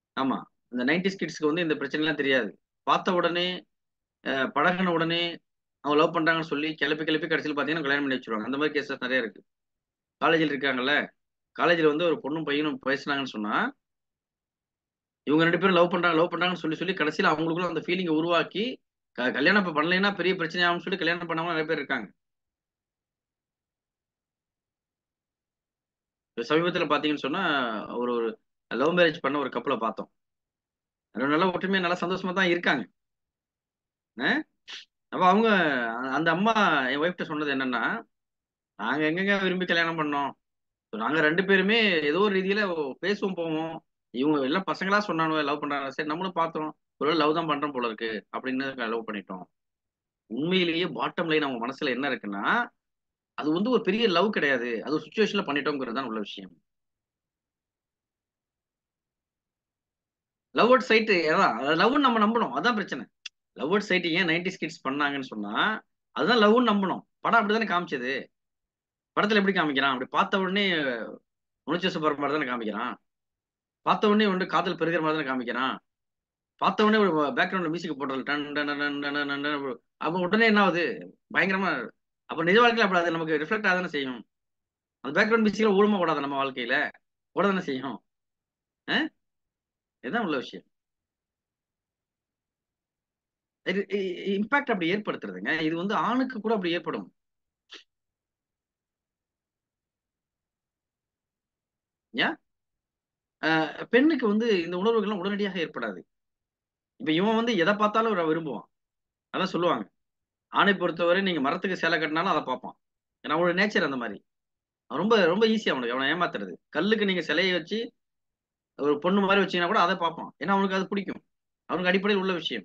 ஆமா, இந்த நைன்டிஸ் கிட்ஸ்க்கு வந்து இந்த பிரச்சனை எல்லாம் தெரியாது. பார்த்த உடனே அஹ், பழகுன உடனே அவங்க லவ் பண்றாங்கன்னு சொல்லி கிளப்பி கிளப்பி கடைசியில் பார்த்தீங்கன்னா கல்யாணம் பண்ணி வச்சிருவாங்க. அந்த மாதிரி கேசஸ் நிறைய இருக்கு. காலேஜில் இருக்காங்கல்ல, காலேஜில் வந்து ஒரு பொண்ணும் பையனும் பேசுனாங்கன்னு சொன்னா இவங்க ரெண்டு பேரும் லவ் பண்றாங்க லவ் பண்றாங்கன்னு சொல்லி சொல்லி கடைசியில் அவங்களுக்குள்ள அந்த ஃபீலிங்கை உருவாக்கி க- கல்யாணம் இப்ப பண்ணலைன்னா பெரிய பிரச்சனை ஆகும்னு சொல்லி கல்யாணம் பண்ணாம நிறைய பேர் இருக்காங்க. இப்ப சமீபத்துல பாத்தீங்கன்னு சொன்னா ஒரு ஒரு லவ் மேரேஜ் பண்ண ஒரு கப்பலை பார்த்தோம். அது நல்லா ஒற்றுமையா நல்லா சந்தோஷமா தான் இருக்காங்க. அஹ் அப்ப அவங்க அ- அந்த அம்மா என் ஒய்ஃப்ட்ட சொன்னது என்னன்னா, நாங்க எங்கெங்க விரும்பி கல்யாணம் பண்ணோம். நாங்க ரெண்டு பேருமே ஏதோ ஒரு ரீதியில பேசுவோம் போவோம். இவங்க எல்லாம் பசங்களா சொன்னானுவ லவ் பண்றாங்க, சரி நம்மளும் பார்த்தோம், ஒரு லவ் தான் பண்றோம் போல இருக்கு அப்படின்னு லவ் பண்ணிட்டோம். உண்மையிலேயே பாட்டம் லைன் அவங்க மனசுல என்ன இருக்குன்னா, அது வந்து ஒரு பெரிய லவ் கிடையாது, அது ஒரு சுச்சுவேஷன்ல பண்ணிட்டோங்கிறது தான் உள்ள விஷயம். லவ் அட் சைட் அதான் லவ் நம்ம நம்பணும், அதான் பிரச்சனை. லவ் அட் சைட் ஏன் நைன்டிஸ் கிட்ஸ் பண்ணாங்கன்னு சொன்னா அதுதான் லவ்னு நம்பணும். படம் அப்படிதானே காமிச்சது. படத்துல எப்படி காமிக்கிறான், அப்படி பார்த்த உடனே உணர்ச்சி வசப்படுற மாதிரி தானே காமிக்கிறான். பார்த்த உடனே வந்து காதல் பெருகிற மாதிரி தானே காமிக்கிறான். பார்த்த உடனே ஒரு பேக்ரவுண்ட்ல மியூசிக் போடுறது டன் டன் டன் டன் டன் டன். அப்ப உடனே என்ன ஆகுது, பயங்கரமா. அப்ப நிஜ வாழ்க்கையில அப்படி அது நமக்கு ரிஃப்ளெக்ட் ஆகதானே செய்யும். அந்த பேக்ரவுண்ட் மியூசிக்ல ஓடுமா ஓடாத நம்ம வாழ்க்கையில ஓட தானே செய்யும். அஹ் இதுதான் உள்ள விஷயம். இது இம்பாக்ட் அப்படி ஏற்படுத்துறதுங்க. இது வந்து ஆணுக்கு கூட அப்படி ஏற்படும். ஏன் அஹ் பெண்ணுக்கு வந்து இந்த உணர்வுகள்லாம் உடனடியாக ஏற்படாது. இப்ப இவன் வந்து எதை பார்த்தாலும் ஒரு விரும்புவான். அதான் சொல்லுவாங்க, ஆணை பொறுத்தவரை நீங்க மரத்துக்கு சேலை கட்டினாலும் அதை பார்ப்பான். ஏன்னா அவனோட நேச்சர் அந்த மாதிரி. அவன் ரொம்ப ரொம்ப ஈஸி அவனுக்கு அவனை ஏமாத்துறது. கல்லுக்கு நீங்க சிலையை வச்சு ஒரு பொண்ணு மாதிரி வச்சீங்கன்னா கூட அதை பார்ப்பான். ஏன்னா அவனுக்கு அது பிடிக்கும். அவனுக்கு அடிப்படையில் உள்ள விஷயம்.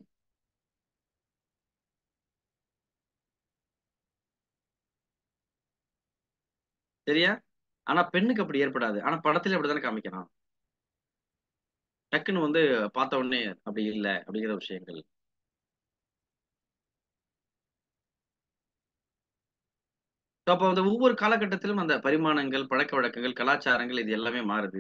சரியா? ஆனா பெண்ணுக்கு அப்படி ஏற்படாது. ஆனா படத்துல அப்படித்தானே காமிக்கிறான். டக்குன்னு வந்து பார்த்த உடனே அப்படி இல்லை அப்படிங்கிற விஷயங்கள். So, அப்போ அந்த ஒவ்வொரு காலகட்டத்திலும் அந்த பரிமாணங்கள், பழக்க வழக்கங்கள், கலாச்சாரங்கள் இது எல்லாமே மாறுது.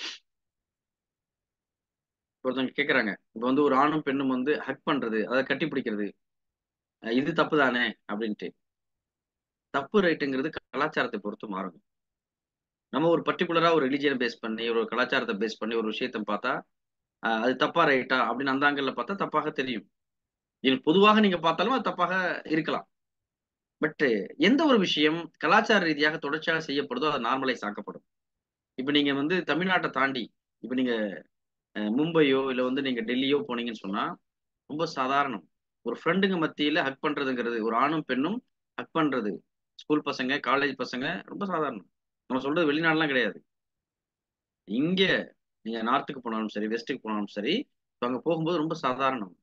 ஒருத்தவங்க கேக்குறாங்க, இப்ப வந்து ஒரு ஆணும் பெண்ணும் வந்து ஹக் பண்றது, அதை கட்டி பிடிக்கிறது, அஹ் இது தப்பு தானே அப்படின்ட்டு. தப்பு ரைட்டுங்கிறது கலாச்சாரத்தை பொறுத்து மாறும். நம்ம ஒரு பர்டிகுலரா ஒரு ரிலிஜியன் பேஸ் பண்ணி ஒரு கலாச்சாரத்தை பேஸ் பண்ணி ஒரு விஷயத்தை பார்த்தா அஹ் அது தப்பா ரைட்டா அப்படின்னு அந்த ஆங்கிள் பார்த்தா தப்பாக தெரியும். இது பொதுவாக நீங்க பார்த்தாலும் அது தப்பாக இருக்கலாம். பட் எந்த ஒரு விஷயம் கலாச்சார ரீதியாக தொடர்ச்சியாக செய்யப்படுதோ அது நார்மலைஸ் ஆக்கப்படும். இப்ப நீங்க வந்து தமிழ்நாட்டை தாண்டி இப்ப நீங்க அஹ், மும்பையோ இல்ல வந்து நீங்க டெல்லியோ போனீங்கன்னு சொன்னா ரொம்ப சாதாரணம். ஒரு ஃப்ரெண்டுங்க மத்தியில ஹக் பண்றதுங்கிறது ஒரு ஆணும் பெண்ணும் ஹக் பண்றது, ஸ்கூல் பசங்க காலேஜ் பசங்க ரொம்ப சாதாரணம். நம்ம சொல்றது வெளிநாடுலாம் கிடையாது. இங்க நீங்க நார்த்துக்கு போனாலும் சரி வெஸ்ட்டுக்கு போனாலும் சரி இப்ப அங்க போகும்போது ரொம்ப சாதாரணம்.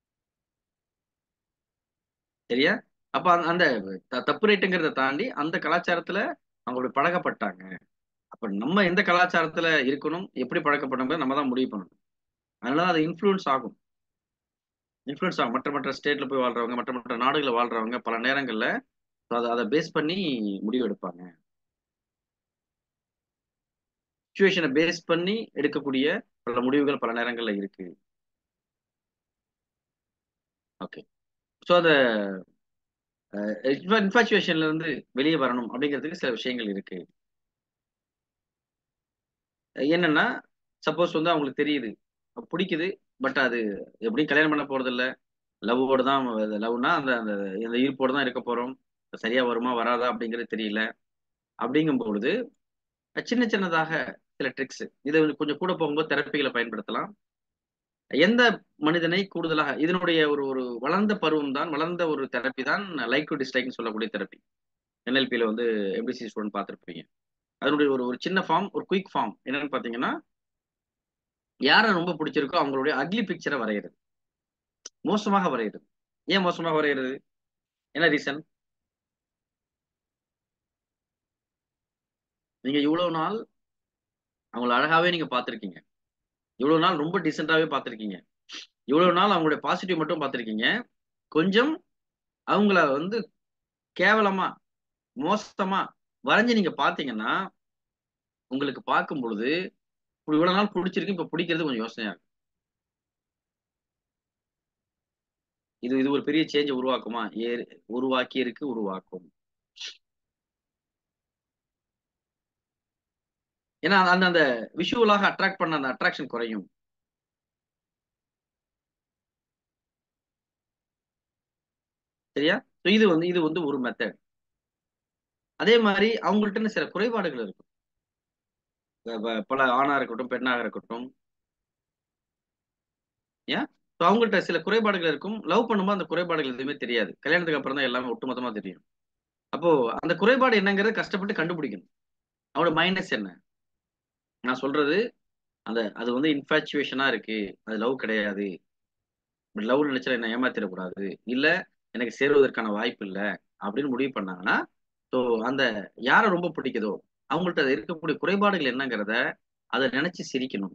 சரியா? அப்ப அந்த அந்த த- தப்பு ரைட்டுங்கிறத தாண்டி அந்த கலாச்சாரத்துல அவங்களோட பழகப்பட்டாங்க. அப்ப நம்ம எந்த கலாச்சாரத்துல இருக்கணும் எப்படி பழக்கப்படணும் நம்ம தான் முடிவு பண்ணணும். அதனால அது இன்ஃப்ளூயன்ஸ் ஆகும். இன்ஃப்ளூயன்ஸ் ஆகும். மற்ற மற்ற ஸ்டேட்ல போய் வாழ்றவங்க மற்ற மற்ற நாடுகளில் வாழ்றவங்க பல நேரங்கள்ல அதை அதை பேஸ் பண்ணி முடிவு எடுப்பாங்க. சுச்சுவேஷனை பேஸ் பண்ணி எடுக்கக்கூடிய பல முடிவுகள் பல நேரங்கள்ல இருக்கு. ஓகே. ஸோ அந்த இன்ஃபாச்சுவேஷன்ல இருந்து வெளியே வரணும் அப்படிங்கிறதுக்கு சில விஷயங்கள் இருக்கு. என்னன்னா சப்போஸ் வந்து அவங்களுக்கு தெரியுது பிடிக்குது, பட் அது எப்படியும் கல்யாணம் பண்ண போறது இல்ல, லவ்வோடு தான். லவ்னா அந்த அந்த இந்த ஈர்ப்போடு தான் இருக்க போறோம். சரியா வருமா வராதா அப்படிங்கிறது தெரியல. அப்படிங்கும் பொழுது சின்ன சின்னதாக சில ட்ரிக்ஸ் இதை கொஞ்சம் கூட போகும்போது தெரப்பிகளை பயன்படுத்தலாம். எந்த மனிதனை கூடுதலாக இதனுடைய ஒரு ஒரு வளர்ந்த பருவம் தான், வளர்ந்த ஒரு தெரப்பி தான் லைக் டு டிஸ்லைக்னு சொல்லக்கூடிய தெரப்பி. என்எல்பியில வந்து எம்பிசி ஸ்டூடெண்ட் பார்த்துருப்பீங்க. அதனுடைய ஒரு ஒரு சின்ன ஃபார்ம், ஒரு குயிக் ஃபார்ம் என்னன்னு பாத்தீங்கன்னா, யாரை ரொம்ப பிடிச்சிருக்கோ அவங்களுடைய அக்லி பிக்சரை வரைகிறது, மோசமாக வரைகிறது. ஏன் மோசமாக வரைகிறது? என்ன ரீசன்? நீங்க இவ்வளவு நாள் அவங்கள அழகாவே நீங்க பார்த்திருக்கீங்க, இவ்வளவு நாள் ரொம்ப டீசெண்டாவே பார்த்திருக்கீங்க, இவ்வளவு நாள் அவங்களுடைய பாசிட்டிவ் மட்டும் பார்த்திருக்கீங்க. கொஞ்சம் அவங்கள வந்து கேவலமா மோசமா வரைஞ்சு நீங்க பாத்தீங்கன்னா உங்களுக்கு பார்க்கும் பொழுது இவ்வளவு நாள் பிடிச்சிருக்கு இப்ப பிடிக்கிறது கொஞ்சம் யோசனையா இருக்கும். இது இது ஒரு பெரிய சேஞ்சை உருவாக்குமா? ஏ உருவாக்கி இருக்கு, உருவாக்கும். ஏன்னா அந்த அந்த விஷுவலாக அட்ராக்ட் பண்ண அந்த அட்ராக்ஷன் குறையும். சரியா? இது வந்து இது வந்து ஒரு மெத்தட். அதே மாதிரி அவங்கள்ட்ட சில குறைபாடுகள் இருக்கும். பல ஆணா இருக்கட்டும், பெண்ணாக இருக்கட்டும், ஏன் அவங்கள்ட்ட சில குறைபாடுகள் இருக்கும். லவ் பண்ணும்போது அந்த குறைபாடுகள் எதுவுமே தெரியாது. கல்யாணத்துக்கு அப்புறம் தான் எல்லாமே ஒட்டுமொத்தமா தெரியும். அப்போ அந்த குறைபாடு என்னங்கிறது கஷ்டப்பட்டு கண்டுபிடிக்கணும். அவனோட மைனஸ் என்ன? நான் சொல்றது அந்த அது வந்து இன்ஃபாச்சுவேஷனா இருக்கு. அது லவ் கிடையாது. லவ் நினைச்சா என்ன ஏமாத்திடக்கூடாது. இல்ல எனக்கு சேருவதற்கான வாய்ப்பு இல்ல அப்படின்னு முடிவு பண்ணாங்கன்னா, ஸோ அந்த யாரை ரொம்ப பிடிக்குதோ அவங்கள்ட்ட இருக்கக்கூடிய குறைபாடுகள் என்னங்கிறத அதை நினைச்சு சிரிக்கணும்.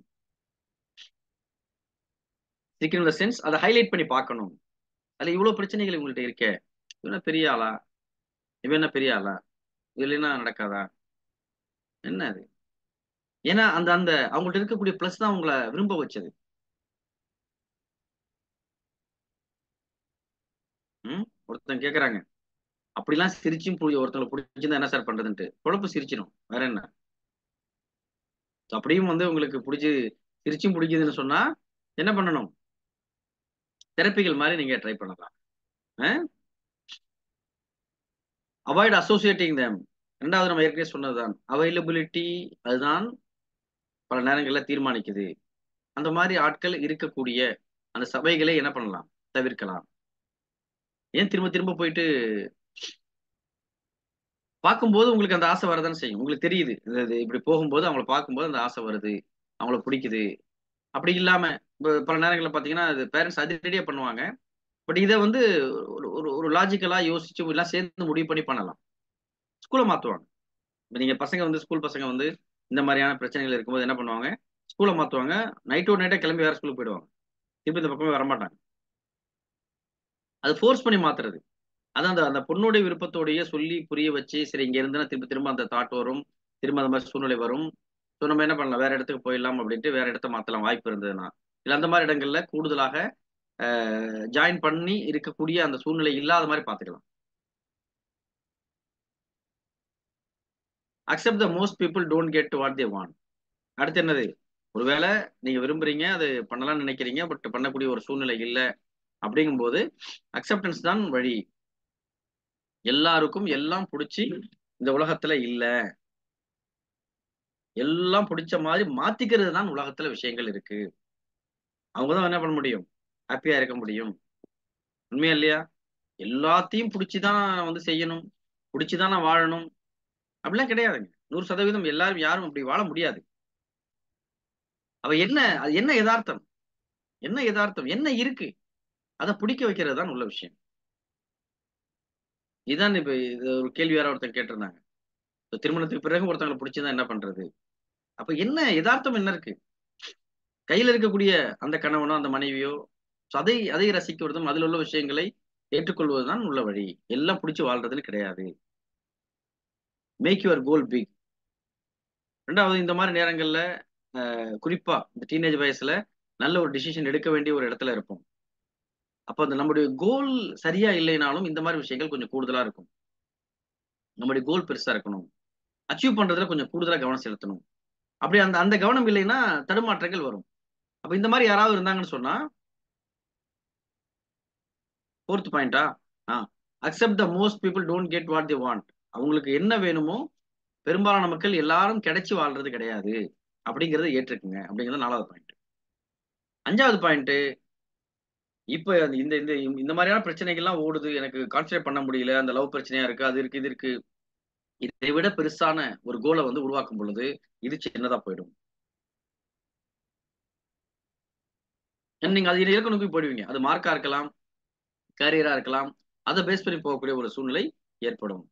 சிரிக்கணும் இந்த சென்ஸ் அதை ஹைலைட் பண்ணி பார்க்கணும். அதுல இவ்வளவு பிரச்சனைகள் உங்கள்ட்ட இருக்கே, இவன் பெரிய ஆளா, இவன் என்ன பெரிய ஆளா, இதுல என்ன நடக்காதா, என்ன அது? ஏன்னா அந்த அந்த அவங்கள்ட்ட இருக்கக்கூடிய பிளஸ் தான் உங்களை விரும்ப வச்சது. ம் ஒருத்தன் கேக்குறாங்க, அப்படிலாம் சிரிச்சும் புடி ஒருத்தவங்களை பிடிச்சிருந்தா என்ன சார் பண்றதுன்ட்டு, குழப்பு சிரிச்சிடும், வேற என்ன? அப்படியும் வந்து உங்களுக்கு பிடிச்சி சிரிச்சும் பிடிக்குதுன்னு சொன்னா என்ன பண்ணணும்? தெரப்பிகள் மாதிரி நீங்க ட்ரை பண்ணலாம். Avoid associating them. ரெண்டாவது நம்ம ஏற்கனவே சொன்னதுதான் அவைலபிலிட்டி. அதுதான் பல நேரங்கள்ல தீர்மானிக்குது. அந்த மாதிரி ஆட்கள் இருக்கக்கூடிய அந்த சபைகளை என்ன பண்ணலாம்? தவிர்க்கலாம். ஏன் திரும்ப திரும்ப போயிட்டு பார்க்கும்போது உங்களுக்கு அந்த ஆசை வரதானே செய்யும். உங்களுக்கு தெரியுது இது இது இப்படி போகும்போது அவங்கள பார்க்கும்போது அந்த ஆசை வருது, அவங்கள பிடிக்குது. அப்படி இல்லாம இப்ப பல நேரங்கள்ல பாத்தீங்கன்னா அது பேரண்ட்ஸ் அதிரடியா பண்ணுவாங்க. பட் இதை வந்து ஒரு ஒரு ஒரு லாஜிக்கலா யோசிச்சு எல்லாம் சேர்ந்து முடிவு பண்ணி பண்ணலாம். ஸ்கூலை மாத்துவாங்க. இப்ப நீங்க பசங்க வந்து ஸ்கூல் பசங்க வந்து இந்த மாதிரியான பிரச்சனைகள் இருக்கும்போது என்ன பண்ணுவாங்க? ஸ்கூலை மாத்துவாங்க. நைட்டோட நைட்டா கிளம்பி வேற ஸ்கூலுக்கு போயிடுவாங்க. திருப்பி இந்த பக்கமே வரமாட்டாங்க. அது ஃபோர்ஸ் பண்ணி மாத்துறது. அதான் அந்த அந்த பொண்ணுடைய விருப்பத்தோடயே சொல்லி புரிய வச்சு, சரி இங்க இருந்தா திரும்ப திரும்ப அந்த தாட் வரும். திரும்ப அந்த மாதிரி சூழ்நிலை வரும். ஸோ நம்ம என்ன பண்ணலாம்? வேற இடத்துக்கு போயிடலாம் அப்படின்ட்டு வேற இடத்த மாத்தலாம் வாய்ப்பு இருந்ததுன்னா. இல்ல அந்த மாதிரி இடங்கள்ல கூடுதலாக ஜாயின் பண்ணி இருக்கக்கூடிய அந்த சூழ்நிலை இல்லாத மாதிரி பாத்துக்கலாம். Accept the most people don't get what they want. அடுத்து என்னது? ஒருவேளை நீங்க விரும்புறீங்க, அது பண்ணலாம்னு நினைக்கிறீங்க, பட் பண்ணக்கூடிய ஒரு சூழ்நிலை இல்லை அப்படிங்கும்போது அக்செப்டன்ஸ் தான் வழி. எல்லாருக்கும் எல்லாம் பிடிச்சி இந்த உலகத்துல இல்ல. எல்லாம் பிடிச்ச மாதிரி மாத்திக்கிறது தான் உலகத்துல விஷயங்கள் இருக்கு. அவங்கதான் என்ன பண்ண முடியும்? ஹாப்பியா இருக்க முடியும். உண்மையா இல்லையா? எல்லாத்தையும் பிடிச்சுதான் நான் வந்து செய்யணும், பிடிச்சுதான் நான் வாழணும் அப்படிலாம் கிடையாதுங்க. நூறு சதவீதம் எல்லாரும் யாரும் அப்படி வாழ முடியாது. அவ என்ன அது என்ன யதார்த்தம்? என்ன யதார்த்தம் என்ன இருக்கு? அதை பிடிக்க வைக்கிறது தான் உள்ள விஷயம். இதான் இப்ப இது ஒரு கேள்வி யாரோ ஒருத்தர் கேட்டிருந்தாங்க. இப்ப திருமணத்துக்கு பிறகு ஒருத்தவங்களை பிடிச்சதா என்ன பண்றது? அப்ப என்ன யதார்த்தம் என்ன இருக்கு? கையில இருக்கக்கூடிய அந்த கணவனோ அந்த மனைவியோ அதை அதை ரசிக்கிறதும் அதில் உள்ள விஷயங்களை ஏற்றுக்கொள்வதுதான் உள்ள வழி. எல்லாம் பிடிச்சி வாழ்றதுன்னு கிடையாது. Make your goal big. ரெண்டாவது இந்த மாதிரி நேரங்கள்ல குறிப்பா இந்த டீனேஜ் வயசுல நல்ல ஒரு டிசிஷன் எடுக்க வேண்டிய ஒரு இடத்துல இருப்போம். அப்ப அந்த நம்முடைய கோல் சரியா இல்லைனாலும் இந்த மாதிரி விஷயங்கள் கொஞ்சம் கூடுதலா இருக்கும். நம்முடைய கோல் பெருசா இருக்கணும். அச்சீவ் பண்றதுல கொஞ்சம் கூடுதலா கவனம் செலுத்தணும். அப்படி அந்த அந்த கவனம் இல்லைன்னா தடுமாற்றங்கள் வரும். அப்ப இந்த மாதிரி யாராவது இருந்தாங்கன்னு சொன்னா ஃபோர்த் பாயிண்டா accept the most people don't get what the want. அவங்களுக்கு என்ன வேணுமோ பெரும்பாலான மக்கள் எல்லாரும் கிடைச்சி வாழ்றது கிடையாது அப்படிங்கறத ஏற்றுக்குங்க அப்படிங்கிறது நாலாவது பாயிண்ட். அஞ்சாவது பாயிண்ட், இப்ப இந்த இந்த இந்த மாதிரியான பிரச்சனைகள்லாம் ஓடுது, எனக்கு கான்சென்ட்ரேட் பண்ண முடியல, அந்த லவ் பிரச்சனையா இருக்கு, அது இருக்கு இது இருக்கு. இதை விட பெருசான ஒரு கோலை வந்து உருவாக்கும் பொழுது இது சின்னதா போயிடும். நீங்க அது இலக்கு நோக்கி போயிடுவீங்க. அது மார்க்கா இருக்கலாம், கேரியரா இருக்கலாம். அதை பேஸ் பண்ணி போகக்கூடிய ஒரு சூழ்நிலை ஏற்படும்.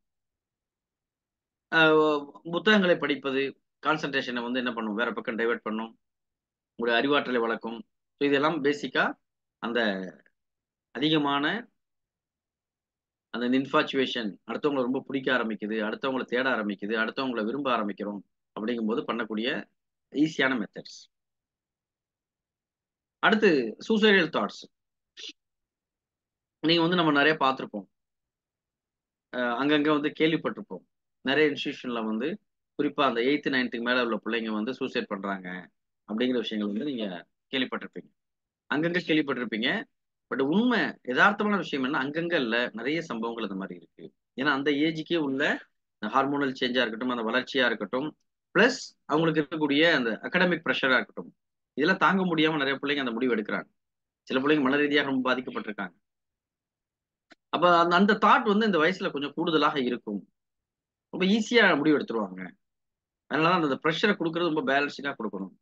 புத்தகங்களை படிப்பது கான்சன்ட்ரேஷனை வந்து என்ன பண்ணும்? வேற பக்கம் டைவெர்ட் பண்ணும். உங்களுடைய அறிவாற்றலை வளர்க்கும். ஸோ இதெல்லாம் பேசிக்கா அந்த அதிகமான அந்த இன்ஃபாச்சுவேஷன் அடுத்தவங்களை ரொம்ப பிடிக்க ஆரம்பிக்குது, அடுத்தவங்களை தேட ஆரம்பிக்குது, அடுத்தவங்களை விரும்ப ஆரம்பிக்கிறோம் அப்படிங்கும்போது பண்ணக்கூடிய ஈஸியான மெத்தட்ஸ். அடுத்து சூசைடல் தாட்ஸ். நீங்க வந்து நம்ம நிறைய பார்த்துருப்போம். அங்கங்க வந்து கேள்விப்பட்டிருப்போம். நிறைய இன்ஸ்டிடியூஷன்ல வந்து குறிப்பா அந்த எயித்து நைன்த்துக்கு மேல உள்ள பிள்ளைங்க வந்து சூசைட் பண்றாங்க அப்படிங்கிற விஷயங்கள் வந்து நீங்க கேள்விப்பட்டிருப்பீங்க. அங்கங்க கேள்விப்பட்டிருப்பீங்க. பட் உண்மை யதார்த்தமான விஷயம் என்ன, அங்கங்க இல்ல நிறைய சம்பவங்கள் இந்த மாதிரி இருக்கு. ஏன்னா அந்த ஏஜுக்கே உள்ள ஹார்மோனல் சேஞ்சா இருக்கட்டும், அந்த வளர்ச்சியா இருக்கட்டும், பிளஸ் அவங்களுக்கு இருக்கக்கூடிய அந்த அகாடமிக் ப்ரெஷரா இருக்கட்டும், இதெல்லாம் தாங்க முடியாம நிறைய பிள்ளைங்க அந்த முடிவு எடுக்கிறாங்க. சில பிள்ளைங்க மன ரீதியாக ரொம்ப பாதிக்கப்பட்டிருக்காங்க. அப்ப அந்த அந்த தாட் வந்து இந்த வயசுல கொஞ்சம் கூடுதலாக இருக்கும். ரொம்ப ஈஸியா முடிவு எடுத்துருவாங்க. அதனால அந்த ப்ரெஷரை கொடுக்கறது ரொம்ப பேலன்சிங்கா கொடுக்கணும்.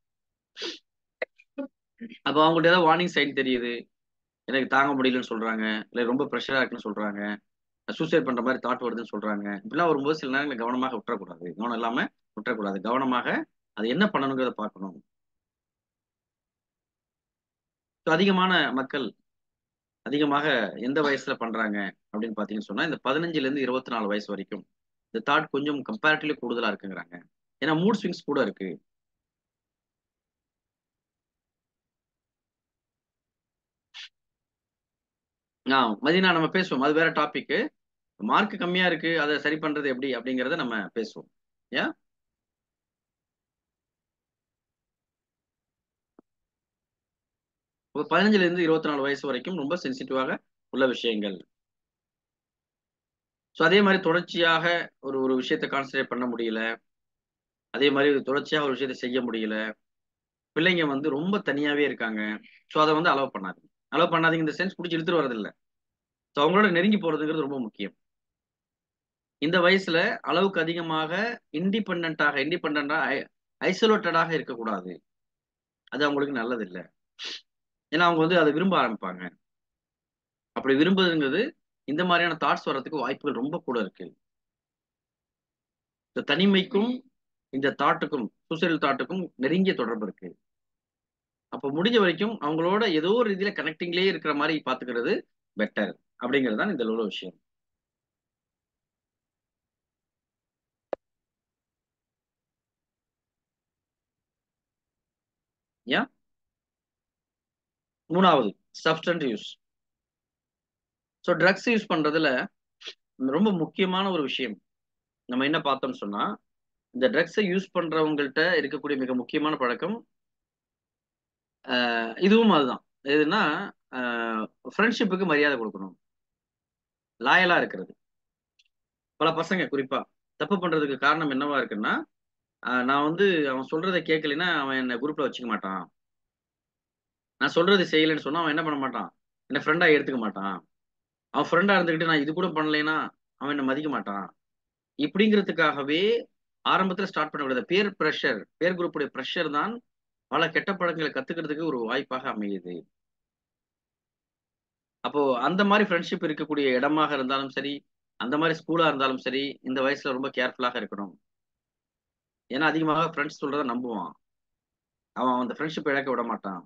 அப்ப அவங்கள்ட்ட ஏதாவது வார்னிங் சைன் தெரியுது, எனக்கு தாங்க முடியலன்னு சொல்றாங்க, இல்ல ரொம்ப ப்ரெஷரா இருக்குன்னு சொல்றாங்க, சூசைட் பண்ற மாதிரி தாட் வருதுன்னு சொல்றாங்க. இப்படிலாம் வரும்போது சில நேரங்களில் கவனமாக விட்டுறக்கூடாது. கவனம் இல்லாம விட்டுறக்கூடாது. கவனமாக அது என்ன பண்ணணுங்கிறத பார்க்கணும். அதிகமான மக்கள் அதிகமாக எந்த வயசுல பண்றாங்க அப்படின்னு பாத்தீங்கன்னு சொன்னா, இந்த பதினஞ்சுல இருந்து இருபத்தி நாலு வயசு வரைக்கும் இந்த தாட் கொஞ்சம் கம்பேரிட்டிவ்லி கூடுதலா இருக்குங்கிறாங்க. ஏன்னா மூட் ஸ்விங்ஸ் கூட இருக்கு. ஆ மதினா நம்ம பேசுவோம். அது வேற டாபிக். மார்க் கம்மியா இருக்கு, அதை சரி பண்றது எப்படி அப்படிங்கறத நம்ம பேசுவோம். ஏன் பதினஞ்சுல இருந்து இருபத்தி நாலு வயசு வரைக்கும் ரொம்ப சென்சிட்டிவாக உள்ள விஷயங்கள். ஸோ அதே மாதிரி தொடர்ச்சியாக ஒரு ஒரு விஷயத்தை கான்சன்ட்ரேட் பண்ண முடியல, அதே மாதிரி தொடர்ச்சியாக ஒரு விஷயத்தை செய்ய முடியல, பிள்ளைங்க வந்து ரொம்ப தனியாவே இருக்காங்க. ஸோ அதை வந்து அலோவ் பண்ணாதீங்க. அலோவ் பண்ணாதீங்க இந்த சென்ஸ் பிடிச்சி எடுத்துட்டு வரதில்லை. ஸோ அவங்களோட நெருங்கி போறதுங்கிறது ரொம்ப முக்கியம். இந்த வயசுல அளவுக்கு அதிகமாக இண்டிபெண்டாக இண்டிபெண்டா ஐசோலேட்டடாக இருக்கக்கூடாது. அது அவங்களுக்கு நல்லது இல்லை. ஏன்னா அவங்க வந்து அதை விரும்ப ஆரம்பிப்பாங்க. அப்படி விரும்புதுங்கிறது இந்த மாதிரியான தாட்ஸ் வர்றதுக்கு வாய்ப்புகள் ரொம்ப கூட இருக்கு. இந்த தனிமைக்கும் இந்த தாட்டுக்கும் சூசைடல் தாட்டுக்கும் நெருங்கிய தொடர்பு இருக்கு. அப்போ முடிஞ்ச வரைக்கும் அவங்களோட ஏதோ ஒரு ரீதியில கனெக்டிங்லேயே இருக்கிற மாதிரி பாத்துக்கிறது பெட்டர் அப்படிங்கிறது தான் இந்த உள்ள விஷயம். ஏன் மூணாவது substance use. So drugs use பண்றதுல ரொம்ப முக்கியமான ஒரு விஷயம் நம்ம என்ன பார்த்தோம்னு சொன்னா, இந்த ட்ரக்ஸை யூஸ் பண்றவங்கள்ட்ட இருக்கக்கூடிய மிக முக்கியமான பழக்கம் இதுவும் அதுதான். எதுன்னா ஃப்ரெண்ட்ஷிப்புக்கு மரியாதை கொடுக்கணும், லாயலா இருக்கிறது. பல பசங்க குறிப்பா தப்பு பண்றதுக்கு காரணம் என்னவா இருக்குன்னா, நான் வந்து அவன் சொல்றதை கேட்கலைன்னா அவன் என்ன குரூப்ல வச்சுக்க மாட்டான், நான் சொல்றது செய்யலைன்னு சொன்னா அவன் என்ன பண்ண மாட்டான், என்ன ஃப்ரெண்டா எடுத்துக்க மாட்டான், அவன் ஃப்ரெண்டா இருந்துக்கிட்டு நான் இது கூட பண்ணலைன்னா அவன் என்ன மதிக்க மாட்டான். இப்படிங்கிறதுக்காகவே ஆரம்பத்துல ஸ்டார்ட் பண்ண விடாத பேர் ப்ரெஷர், பேர் குரூப்புடைய ப்ரெஷர் தான் பல கெட்ட பழக்கங்களை கத்துக்கிறதுக்கு ஒரு வாய்ப்பாக அமையுது. அப்போ அந்த மாதிரி ஃப்ரெண்ட்ஷிப் இருக்கக்கூடிய இடமாக இருந்தாலும் சரி, அந்த மாதிரி ஸ்கூலா இருந்தாலும் சரி, இந்த வயசுல ரொம்ப கேர்ஃபுல்லாக இருக்கணும். ஏன்னா அதிகமாக ஃப்ரெண்ட்ஸ் சொல்றதை நம்புவான், அவன் அந்த ஃப்ரெண்ட்ஷிப் இழக்க விட மாட்டான்.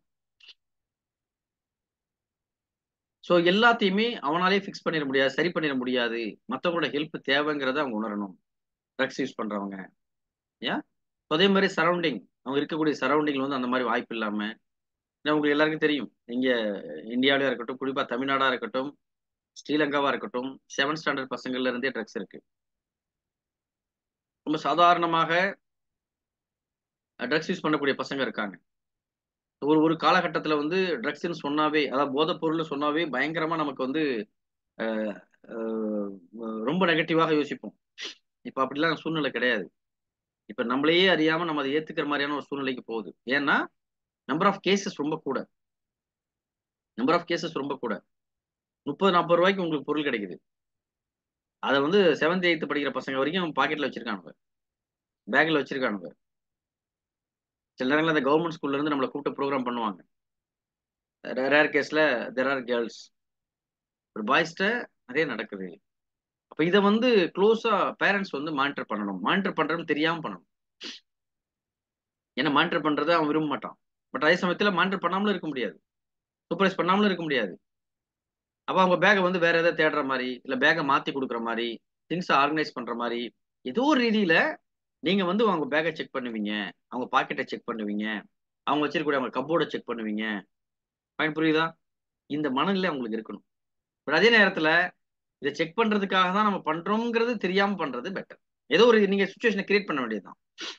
ஸோ எல்லாத்தையுமே அவனாலே ஃபிக்ஸ் பண்ணிட முடியாது, சரி பண்ணிட முடியாது. மற்றவங்களோட ஹெல்ப் தேவைங்கிறத அவங்க உணரணும் ட்ரக்ஸ் யூஸ் பண்றவங்க. ஏன் அதே மாதிரி சரௌண்டிங், அவங்க இருக்கக்கூடிய சரௌண்டிங்ல வந்து அந்த மாதிரி வாய்ப்பு இல்லாம, ஏன்னா உங்களுக்கு எல்லாருக்கும் தெரியும், இங்க இந்தியாவிலயா இருக்கட்டும், குறிப்பா தமிழ்நாடா இருக்கட்டும், ஸ்ரீலங்காவா இருக்கட்டும், செவன்த் ஸ்டாண்டர்ட் பசங்கள்ல இருந்தே ட்ரக்ஸ் இருக்கு. ரொம்ப சாதாரணமாக ட்ரக்ஸ் யூஸ் பண்ணக்கூடிய பசங்க இருக்காங்க. ஒரு ஒரு காலகட்டத்தில் வந்து ட்ரக்ஸ்ன்னு சொன்னாவே, அதாவது போதைப் பொருள்னு சொன்னாவே பயங்கரமா நமக்கு வந்து அஹ், அஹ், ரொம்ப நெகட்டிவாக யோசிப்போம். இப்ப அப்படிலாம் சூழ்நிலை கிடையாது. இப்ப நம்மளையே அறியாம நம்ம அதை ஏத்துக்கிற மாதிரியான ஒரு சூழ்நிலைக்கு போகுது. ஏன்னா நம்பர் ஆஃப் கேசஸ் ரொம்ப கூட, நம்பர் ஆஃப் கேசஸ் ரொம்ப கூட. முப்பது நாற்பது ரூபாய்க்கு உங்களுக்கு பொருள் கிடைக்குது. அதை வந்து செவன்த் எயித்து படிக்கிற பசங்க வரைக்கும் பாக்கெட்ல வச்சிருக்கானுங்க, பேக்ல வச்சிருக்கானுங்க. சில நேரங்களில் அந்த கவர்மெண்ட் ஸ்கூல்ல இருந்து நம்மளை கூப்பிட்டு ப்ரோக்ராம் பண்ணுவாங்க. ரேர் கேஸ்ல தெர் ஆர் கேர்ள்ஸ், ஒரு பாய்ஸ்ட நிறைய நடக்குது. அப்ப இதை வந்து க்ளோஸா பேரண்ட்ஸ் வந்து மானிட்டர் பண்ணணும். மானிட்டர் பண்றதுன்னு தெரியாம பண்ணணும். ஏன்னா மானிட்டர் பண்றதை அவன் விரும்ப மாட்டான். பட் அதே சமயத்துல மானிட்டர் பண்ணாமலும் இருக்க முடியாது, சூப்பர்வைஸ் பண்ணாமலும் இருக்க முடியாது. அப்ப அவங்க பேக்கை வந்து வேற ஏதாவது தேடுற மாதிரி, இல்ல பேக்கை மாத்தி கொடுக்குற மாதிரி, திங்ஸ் ஆர்கனைஸ் பண்ற மாதிரி ஏதோ ஒரு ரீதியில நீங்க வந்து அவங்க பேக்கை செக் பண்ணுவீங்க, அவங்க பாக்கெட்டை செக் பண்ணுவீங்க, அவங்க வச்சிருக்கக்கூடிய அவங்க கப்போர்டை செக் பண்ணுவீங்க. பாயிண்ட் புரியுதா? இந்த மனநிலை அவங்களுக்கு இருக்கணும். பட் அதே நேரத்துல இதை செக் பண்றதுக்காக தான் நம்ம பண்றோம்ங்கிறது தெரியாம பண்றது பெட்டர். ஏதோ ஒரு நீங்க சுச்சுவேஷனை கிரியேட் பண்ண வேண்டியதுதான்.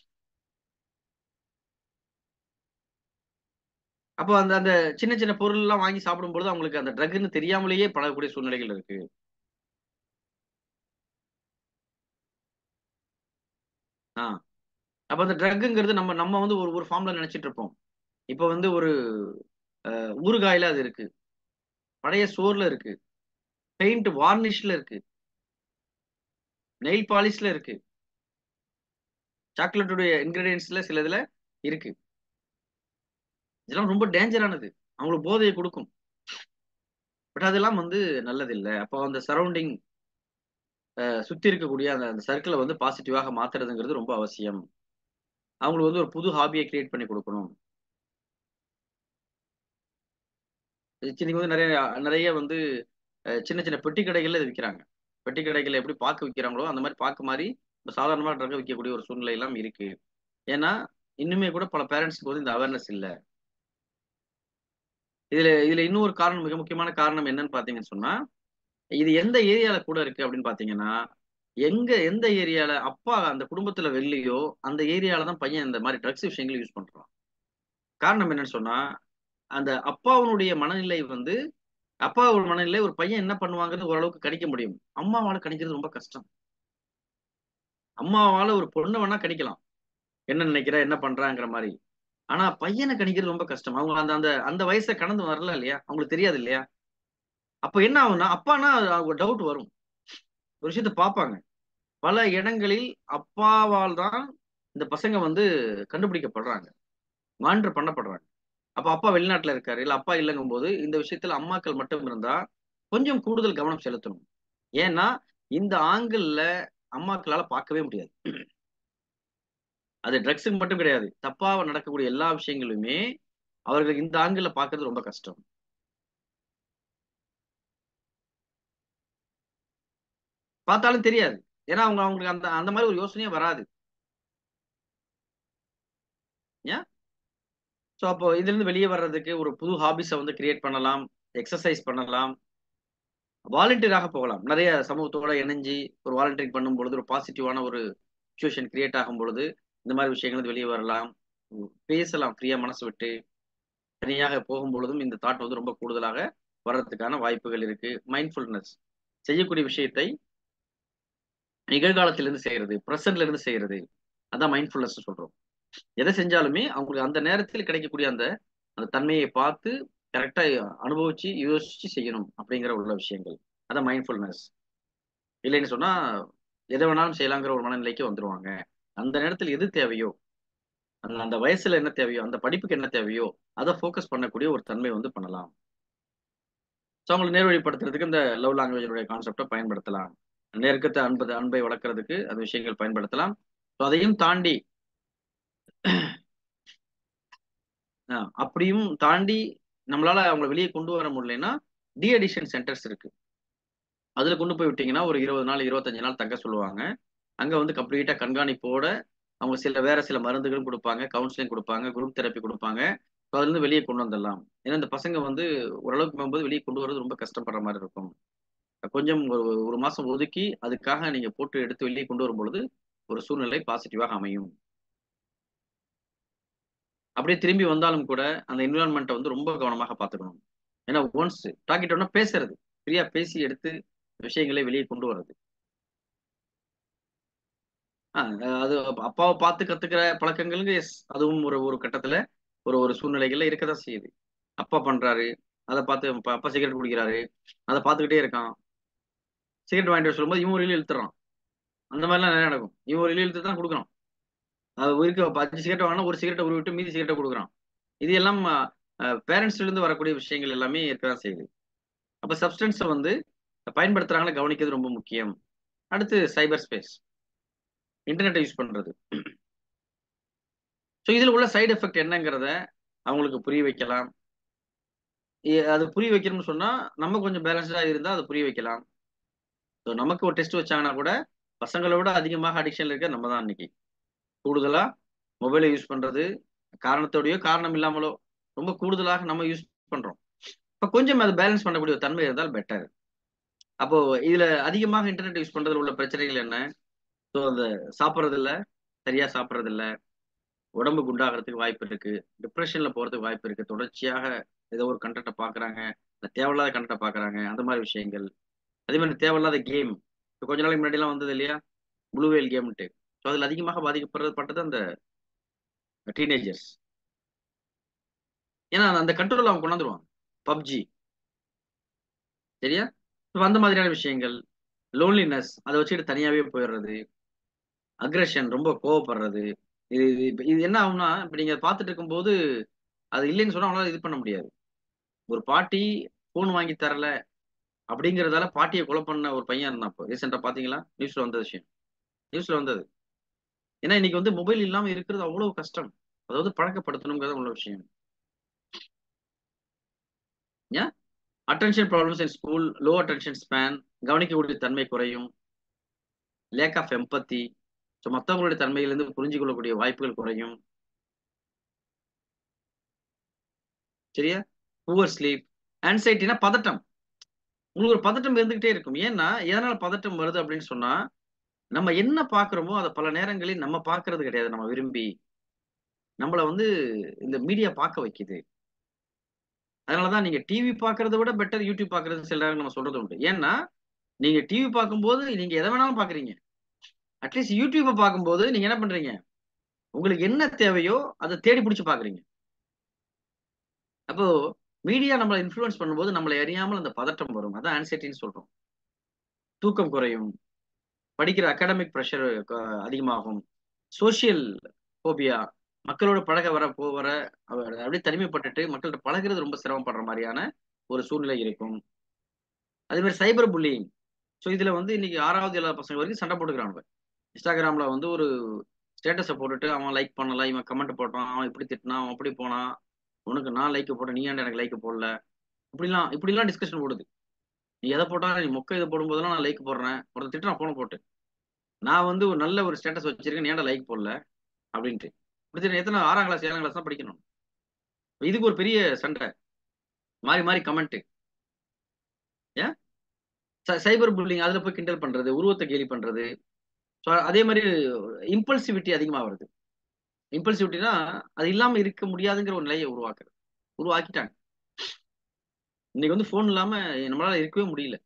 அப்போ அந்த அந்த சின்ன சின்ன பொருள் எல்லாம் வாங்கி சாப்பிடும்போது அவங்களுக்கு அந்த ட்ரக்னு தெரியாமலேயே பழகக்கூடிய சூழ்நிலைகள் இருக்கு. ஆ அப்ப அந்த ட்ரக்குங்கிறது நம்ம நம்ம வந்து ஒரு ஒரு ஃபார்ம்ல நினைச்சிட்டு இருப்போம். இப்ப வந்து ஒரு அஹ், ஊறுகாயில அது இருக்கு, பழைய சோர்ல இருக்கு, பெயிண்ட் வார்னிஷ்ல இருக்கு, நெயில் பாலிஷ்ல இருக்கு, சாக்லேட்டுடைய இன்கிரீடியன்ஸ்ல சில இதுல இருக்கு. இதெல்லாம் ரொம்ப டேஞ்சரானது, அவங்களுக்கு போதையை கொடுக்கும். பட் அதெல்லாம் வந்து நல்லது இல்லை. அப்போ அந்த சரௌண்டிங் சுத்தி இருக்கக்கூடிய அந்த அந்த சர்க்கிளை வந்து பாசிட்டிவாக மாத்துறதுங்கிறது ரொம்ப அவசியம். அவங்களுக்கு வந்து ஒரு புது ஹாபியை கிரியேட் பண்ணி கொடுக்கணும். இன்னைக்கு வந்து நிறைய நிறைய வந்து அஹ், சின்ன சின்ன பெட்டி கடைகள்ல இது விற்கிறாங்க. பெட்டி கடைகள்ல எப்படி பாக்கு விற்கிறாங்களோ அந்த மாதிரி பாக்கு மாதிரி இப்போ சாதாரணமாக ட்ரக் விற்கக்கூடிய ஒரு சூழ்நிலை எல்லாம் இருக்கு. ஏன்னா இன்னுமே கூட பல பேரண்ட்ஸ்க்கு வந்து இந்த அவேர்னஸ் இல்லை. இதுல இதுல இன்னொரு காரணம், மிக முக்கியமான காரணம் என்னன்னு பாத்தீங்கன்னு சொன்னா, இது எந்த ஏரியால கூட இருக்கு அப்படின்னு பாத்தீங்கன்னா, எங்க எந்த ஏரியால அப்பா அந்த குடும்பத்துல வெள்ளியோ அந்த ஏரியால தான் பையன் இந்த மாதிரி ட்ரக்ஸ் விஷயங்களை யூஸ் பண்றான். காரணம் என்னன்னு சொன்னா, அந்த அப்பாவுடைய மனநிலை வந்து அப்பாவோட மனநிலை ஒரு பையன் என்ன பண்ணுவாங்கிறது ஓரளவுக்கு கணிக்க முடியும். அம்மாவால கணிக்கிறது ரொம்ப கஷ்டம். அம்மாவால ஒரு பொண்ணை வேணா கணிக்கலாம், என்ன நினைக்கிறா என்ன பண்றாங்கிற மாதிரி. ஆனா பையனை கணிக்கிறது ரொம்ப கஷ்டம். அவங்க அந்த அந்த அந்த வயசை கடந்து வரல இல்லையா, அவங்களுக்கு தெரியாது இல்லையா. அப்ப என்ன ஆகும்னா அப்பானா அவங்க டவுட் வரும், ஒரு விஷயத்த பார்ப்பாங்க. பல இடங்களில் அப்பாவால் தான் இந்த பசங்க வந்து கண்டுபிடிக்கப்படுறாங்க, மானிட்டர் பண்ணப்படுறாங்க. அப்ப அப்பா வெளிநாட்டுல இருக்காரு, இல்ல அப்பா இல்லைங்கும் போது இந்த விஷயத்துல அம்மாக்கள் மட்டும் இருந்தா கொஞ்சம் கூடுதல் கவனம் செலுத்தணும். ஏன்னா இந்த ஆங்கிள் அம்மாக்களால பார்க்கவே முடியாது. அது ட்ரக்ஸுக்கு மட்டும் கிடையாது, தப்பா நடக்கக்கூடிய எல்லா விஷயங்களுமே அவர்கள் இந்த ஆங்கிள் பார்க்கறது ரொம்ப கஷ்டம். பார்த்தாலும் தெரியாது. ஏன்னா அவங்க அவங்களுக்கு அந்த அந்த மாதிரி ஒரு யோசனையே வராது. ஏன்? ஸோ அப்போ இதுல இருந்து வெளியே வர்றதுக்கு ஒரு புது ஹாபிஸை வந்து கிரியேட் பண்ணலாம், எக்ஸசைஸ் பண்ணலாம், வாலண்டியராக போகலாம். நிறைய சமூகத்தோட இணைஞ்சு ஒரு வாலண்டியரிங் பண்ணும் பொழுது ஒரு பாசிட்டிவான ஒரு சுச்சுவேஷன் கிரியேட் ஆகும் பொழுது இந்த மாதிரி விஷயங்கள் வந்து வெளியே வரலாம். உம் பேசலாம் ஃப்ரீயா மனசு விட்டு. தனியாக போகும் பொழுதும் இந்த தாட் வந்து ரொம்ப கூடுதலாக வர்றதுக்கான வாய்ப்புகள் இருக்கு. மைண்ட்ஃபுல்னஸ், செய்யக்கூடிய விஷயத்தை நிகழ்காலத்திலிருந்து செய்யறது, பிரசன்ட்ல இருந்து செய்யறது, அதான் மைண்ட்ஃபுல்னஸ் சொல்றோம். எதை செஞ்சாலுமே அவங்களுக்கு அந்த நேரத்தில் கிடைக்கக்கூடிய அந்த அந்த தன்மையை பார்த்து கரெக்டா அனுபவிச்சு யோசிச்சு செய்யணும் அப்படிங்கிற உள்ள விஷயங்கள், அதான் மைண்ட்ஃபுல்னஸ். இல்லைன்னு சொன்னா எதை வேணாலும் செய்யலாங்கிற ஒரு மனநிலைக்கு வந்துருவாங்க. அந்த நேரத்தில் எது தேவையோ, அந்த அந்த வயசுல என்ன தேவையோ, அந்த படிப்புக்கு என்ன தேவையோ அதை ஃபோக்கஸ் பண்ணக்கூடிய ஒரு தன்மை வந்து பண்ணலாம். ஸோ அவங்களை நேர்வழிப்படுத்துறதுக்கு இந்த லவ் லாங்குவேஜனுடைய கான்செப்டை பயன்படுத்தலாம். நெருக்கத்தை அன்பு அன்பை வளர்க்கறதுக்கு அந்த விஷயங்கள் பயன்படுத்தலாம். ஸோ அதையும் தாண்டி அஹ் அப்படியும் தாண்டி நம்மளால அவங்களை வெளியே கொண்டு வர முடியலன்னா டி அடிஷன் சென்டர்ஸ் இருக்கு. அதுல கொண்டு போய் விட்டீங்கன்னா ஒரு இருபது நாள் இருபத்தஞ்சு நாள் தங்க சொல்லுவாங்க. அங்க வந்து கம்ப்ளீட்டா கண்காணிப்போட அவங்க சில வேற சில மருந்துகளும் கொடுப்பாங்க, கவுன்சிலிங் கொடுப்பாங்க, குரூப் தெரப்பி கொடுப்பாங்க. ஸோ அதுல இருந்து வெளியே கொண்டு வந்துடலாம். ஏன்னா இந்த பசங்க வந்து ஓரளவுக்கு போகும்போது வெளியே கொண்டு வரது ரொம்ப கஷ்டப்படுற மாதிரி இருக்கும். கொஞ்சம் ஒரு ஒரு மாசம் ஒதுக்கி அதுக்காக நீங்க போட்டு எடுத்து வெளியே கொண்டு வரும் பொழுது ஒரு சூழ்நிலை பாசிட்டிவாக அமையும். அப்படியே திரும்பி வந்தாலும் கூட அந்த என்விரான்மெண்ட்டை வந்து ரொம்ப கவனமாக பார்த்துக்கணும். ஏன்னா ஒன்ஸ் டாக்கிட்டோம்னா பேசுறது, ஃப்ரீயா பேசி எடுத்து விஷயங்களை வெளியே கொண்டு வர்றது. ஆஹ் அது அப்பாவை பார்த்து கத்துக்கிற பழக்கங்களுக்கு எஸ், அதுவும் ஒரு ஒரு கட்டத்துல ஒரு ஒரு சூழ்நிலைகள்ல இருக்கதான் செய்யுது. அப்பா பண்றாரு, அதை பார்த்து அப்பா அப்பா சிகரெட் குடிக்கிறாரு, அதை பார்த்துக்கிட்டே இருக்கான். சிகரெட் வாங்கிட்டு வர சொல்லும்போது இவன் ஒரு இழு இழுத்துறான். அந்த மாதிரிலாம் நிறைய நடக்கும். இவன் ஒரு இழு இழுத்து தான் கொடுக்குறான். அது இருக்க அஞ்சு சிகரெட் வாங்கினா ஒரு சிகரெட்டை உருவிட்டு மீதி சிகரெட்டை கொடுக்குறான். இது எல்லாம் பேரண்ட்ஸ்ல இருந்து வரக்கூடிய விஷயங்கள் எல்லாமே இருக்கதான் செய்யுது. அப்ப சப்ஸ்டன்ஸை வந்து பயன்படுத்துறாங்களா கவனிக்கிறது ரொம்ப முக்கியம். அடுத்து சைபர் ஸ்பேஸ், இன்டர்நெட்டை யூஸ் பண்றது. ஸோ இதில் உள்ள சைடு எஃபெக்ட் என்னங்கிறத அவங்களுக்கு புரிய வைக்கலாம். இ- அது புரிய வைக்கணும்னு சொன்னா நம்ம கொஞ்சம் பேலன்ஸ்டா இருந்தா அதை புரிய வைக்கலாம். ஸோ நமக்கு ஒரு டெஸ்ட் வச்சாங்கன்னா கூட பசங்களை விட அதிகமாக அடிக்ஷன்ல இருக்க நம்ம தான் இன்னைக்கு. கூடுதலா மொபைலை யூஸ் பண்றது காரணத்தோடயோ காரணம் இல்லாமலோ ரொம்ப கூடுதலாக நம்ம யூஸ் பண்றோம். இப்போ கொஞ்சம் அதை பேலன்ஸ் பண்ணக்கூடிய ஒரு தன்மை இருந்தால் பெட்டர். அப்போ இதுல அதிகமாக இன்டர்நெட் யூஸ் பண்றதுல உள்ள பிரச்சனைகள் என்ன? ஸோ அந்த சாப்பிட்றது இல்ல, சரியா சாப்பிட்றது இல்ல, உடம்பு குண்டாகிறதுக்கு வாய்ப்பு இருக்கு, டிப்ரெஷன்ல போறதுக்கு வாய்ப்பு இருக்கு, தொடர்ச்சியாக ஏதோ ஒரு கண்டென்ட்டை பார்க்குறாங்க, தேவையில்லாத கண்டென்ட்டை பார்க்குறாங்க, அந்த மாதிரி விஷயங்கள். அதே மாதிரி தேவையில்லாத கேம். இப்போ கொஞ்ச நாளைக்கு முன்னாடிலாம் வந்தது இல்லையா, ப்ளூ வேல் கேம்ட்டு. ஸோ அதில் அதிகமாக பாதிக்கப்படுறது பட்டது அந்த டீனேஜர்ஸ். ஏன்னா அந்த கண்ட்ரோல் அவங்க கொண்டாந்துருவாங்க. பப்ஜி சரியா? ஸோ அந்த மாதிரியான விஷயங்கள், லோன்லினஸ் அதை வச்சுட்டு தனியாவே போயிடுறது, அக்ரெஷன் ரொம்ப கோவப்படுறது. இது இது இது என்ன ஆகும்னா, இப்போ நீங்க பார்த்துட்டு இருக்கும்போது அது இல்லைன்னு சொன்னா அவங்களால இது பண்ண முடியாது. ஒரு பாட்டி ஃபோன் வாங்கி தரல அப்படிங்கிறதால பாட்டியை கொலை பண்ண ஒரு பையன் இருந்தான். இப்போ ரீசெண்டா பாத்தீங்களா? நியூஸ்ல வந்த விஷயம். நியூஸ்ல வந்தது. ஏன்னா இன்னைக்கு வந்து மொபைல் இல்லாம இருக்கிறது அவ்வளவு கஷ்டம். அதாவது பழக்கப்படுத்தணுங்கிறது உள்ள விஷயம். ஏன் attention problems in school, low attention span, கவனிக்கக்கூடிய தன்மை குறையும், லேக் ஆஃப் எம்பத்தி, ஸோ மற்றவங்களுடைய தன்மையிலிருந்து புரிஞ்சு கொள்ளக்கூடிய வாய்ப்புகள் குறையும். சரியா? புவர் ஸ்லீப், ஆன்சைட்டினா பதட்டம். உங்களுக்கு ஒரு பதட்டம் இருந்துகிட்டே இருக்கும். ஏன்னா எதனால பதட்டம் வருது அப்படின்னு சொன்னா, நம்ம என்ன பார்க்குறோமோ அதை பல நேரங்களில் நம்ம பார்க்கறது கிடையாது. நம்ம விரும்பி நம்மள வந்து இந்த மீடியா பார்க்க வைக்குது. அதனாலதான் நீங்க டிவி பார்க்கறத விட பெட்டர் யூடியூப் பார்க்கறது சில நேரம் நம்ம சொல்றது உண்டு. ஏன்னா நீங்க டிவி பார்க்கும்போது நீங்க எதை வேணாலும் பார்க்குறீங்க. அட்லீஸ்ட் யூடியூப்பை பார்க்கும்போது நீங்க என்ன பண்றீங்க, உங்களுக்கு என்ன தேவையோ அதை தேடி பிடிச்சு பார்க்குறீங்க. அப்போ மீடியா நம்மளை இன்ஃப்ளூயன்ஸ் பண்ணும்போது நம்மளை அறியாமல் அந்த பதட்டம் வரும். அதான் ஆன்சைட்டின்னு சொல்றோம். தூக்கம் குறையும், படிக்கிற அகாடமிக் ப்ரெஷர் அதிகமாகும், சோசியல் போபியா, மக்களோட பழக வர போ வர அவர் அப்படியே தனிமைப்பட்டுட்டு மக்கள்கிட்ட பழகிறது ரொம்ப சிரமப்படுற மாதிரியான ஒரு சூழ்நிலை இருக்கும். அதே மாதிரி சைபர் புல்லிங். ஸோ இதுல வந்து இன்னைக்கு ஆறாவது ஏழாவது பசங்க வரைக்கும் சண்டை போட்டுக்கிறானுங்க. இன்ஸ்டாகிராம்ல வந்து ஒரு ஸ்டேட்டஸை போட்டுட்டு அவன் லைக் பண்ணல, இவன் கமெண்ட் போட்டான், அவன் இப்படி திட்டினான், அவன் அப்படி போனான், உனக்கு நான் லைக் போட்டேன், நீ ஏன்டா எனக்கு லைக் போடல, இப்படிலாம் இப்படிலாம் டிஸ்கஷன் போடுது. நீ எதை போட்டாலும் நீ மொக்க இதை போடும்போதெல்லாம் நான் லைக் போடுறேன், ஒருத்தர் திட்டுறான் போன போட்டு, நான் வந்து ஒரு நல்ல ஒரு ஸ்டேட்டஸ் வச்சிருக்கேன், நீ ஏன்டா லைக் போடல அப்படின்ட்டு. இப்படி எத்தனை ஆறாம் கிளாஸ் ஏழாம் கிளாஸ் தான் படிக்கணும். இதுக்கு ஒரு பெரிய சண்டை, மாறி மாறி கமெண்ட். ஏன் சைபர் புல்லிங், அதுல போய் கிண்டல் பண்றது, உருவத்தை கேலி பண்றது. ஸோ அதே மாதிரி இம்பல்சிவிட்டி அதிகமா வருது. இம்பல்சிவிட்டினா அது இல்லாம இருக்க முடியாதுங்கிற ஒரு நிலையை உருவாக்குறது, உருவாக்கிட்டாங்க. இன்னைக்கு வந்து ஃபோன் இல்லாம நம்மளால இருக்கவே முடியல.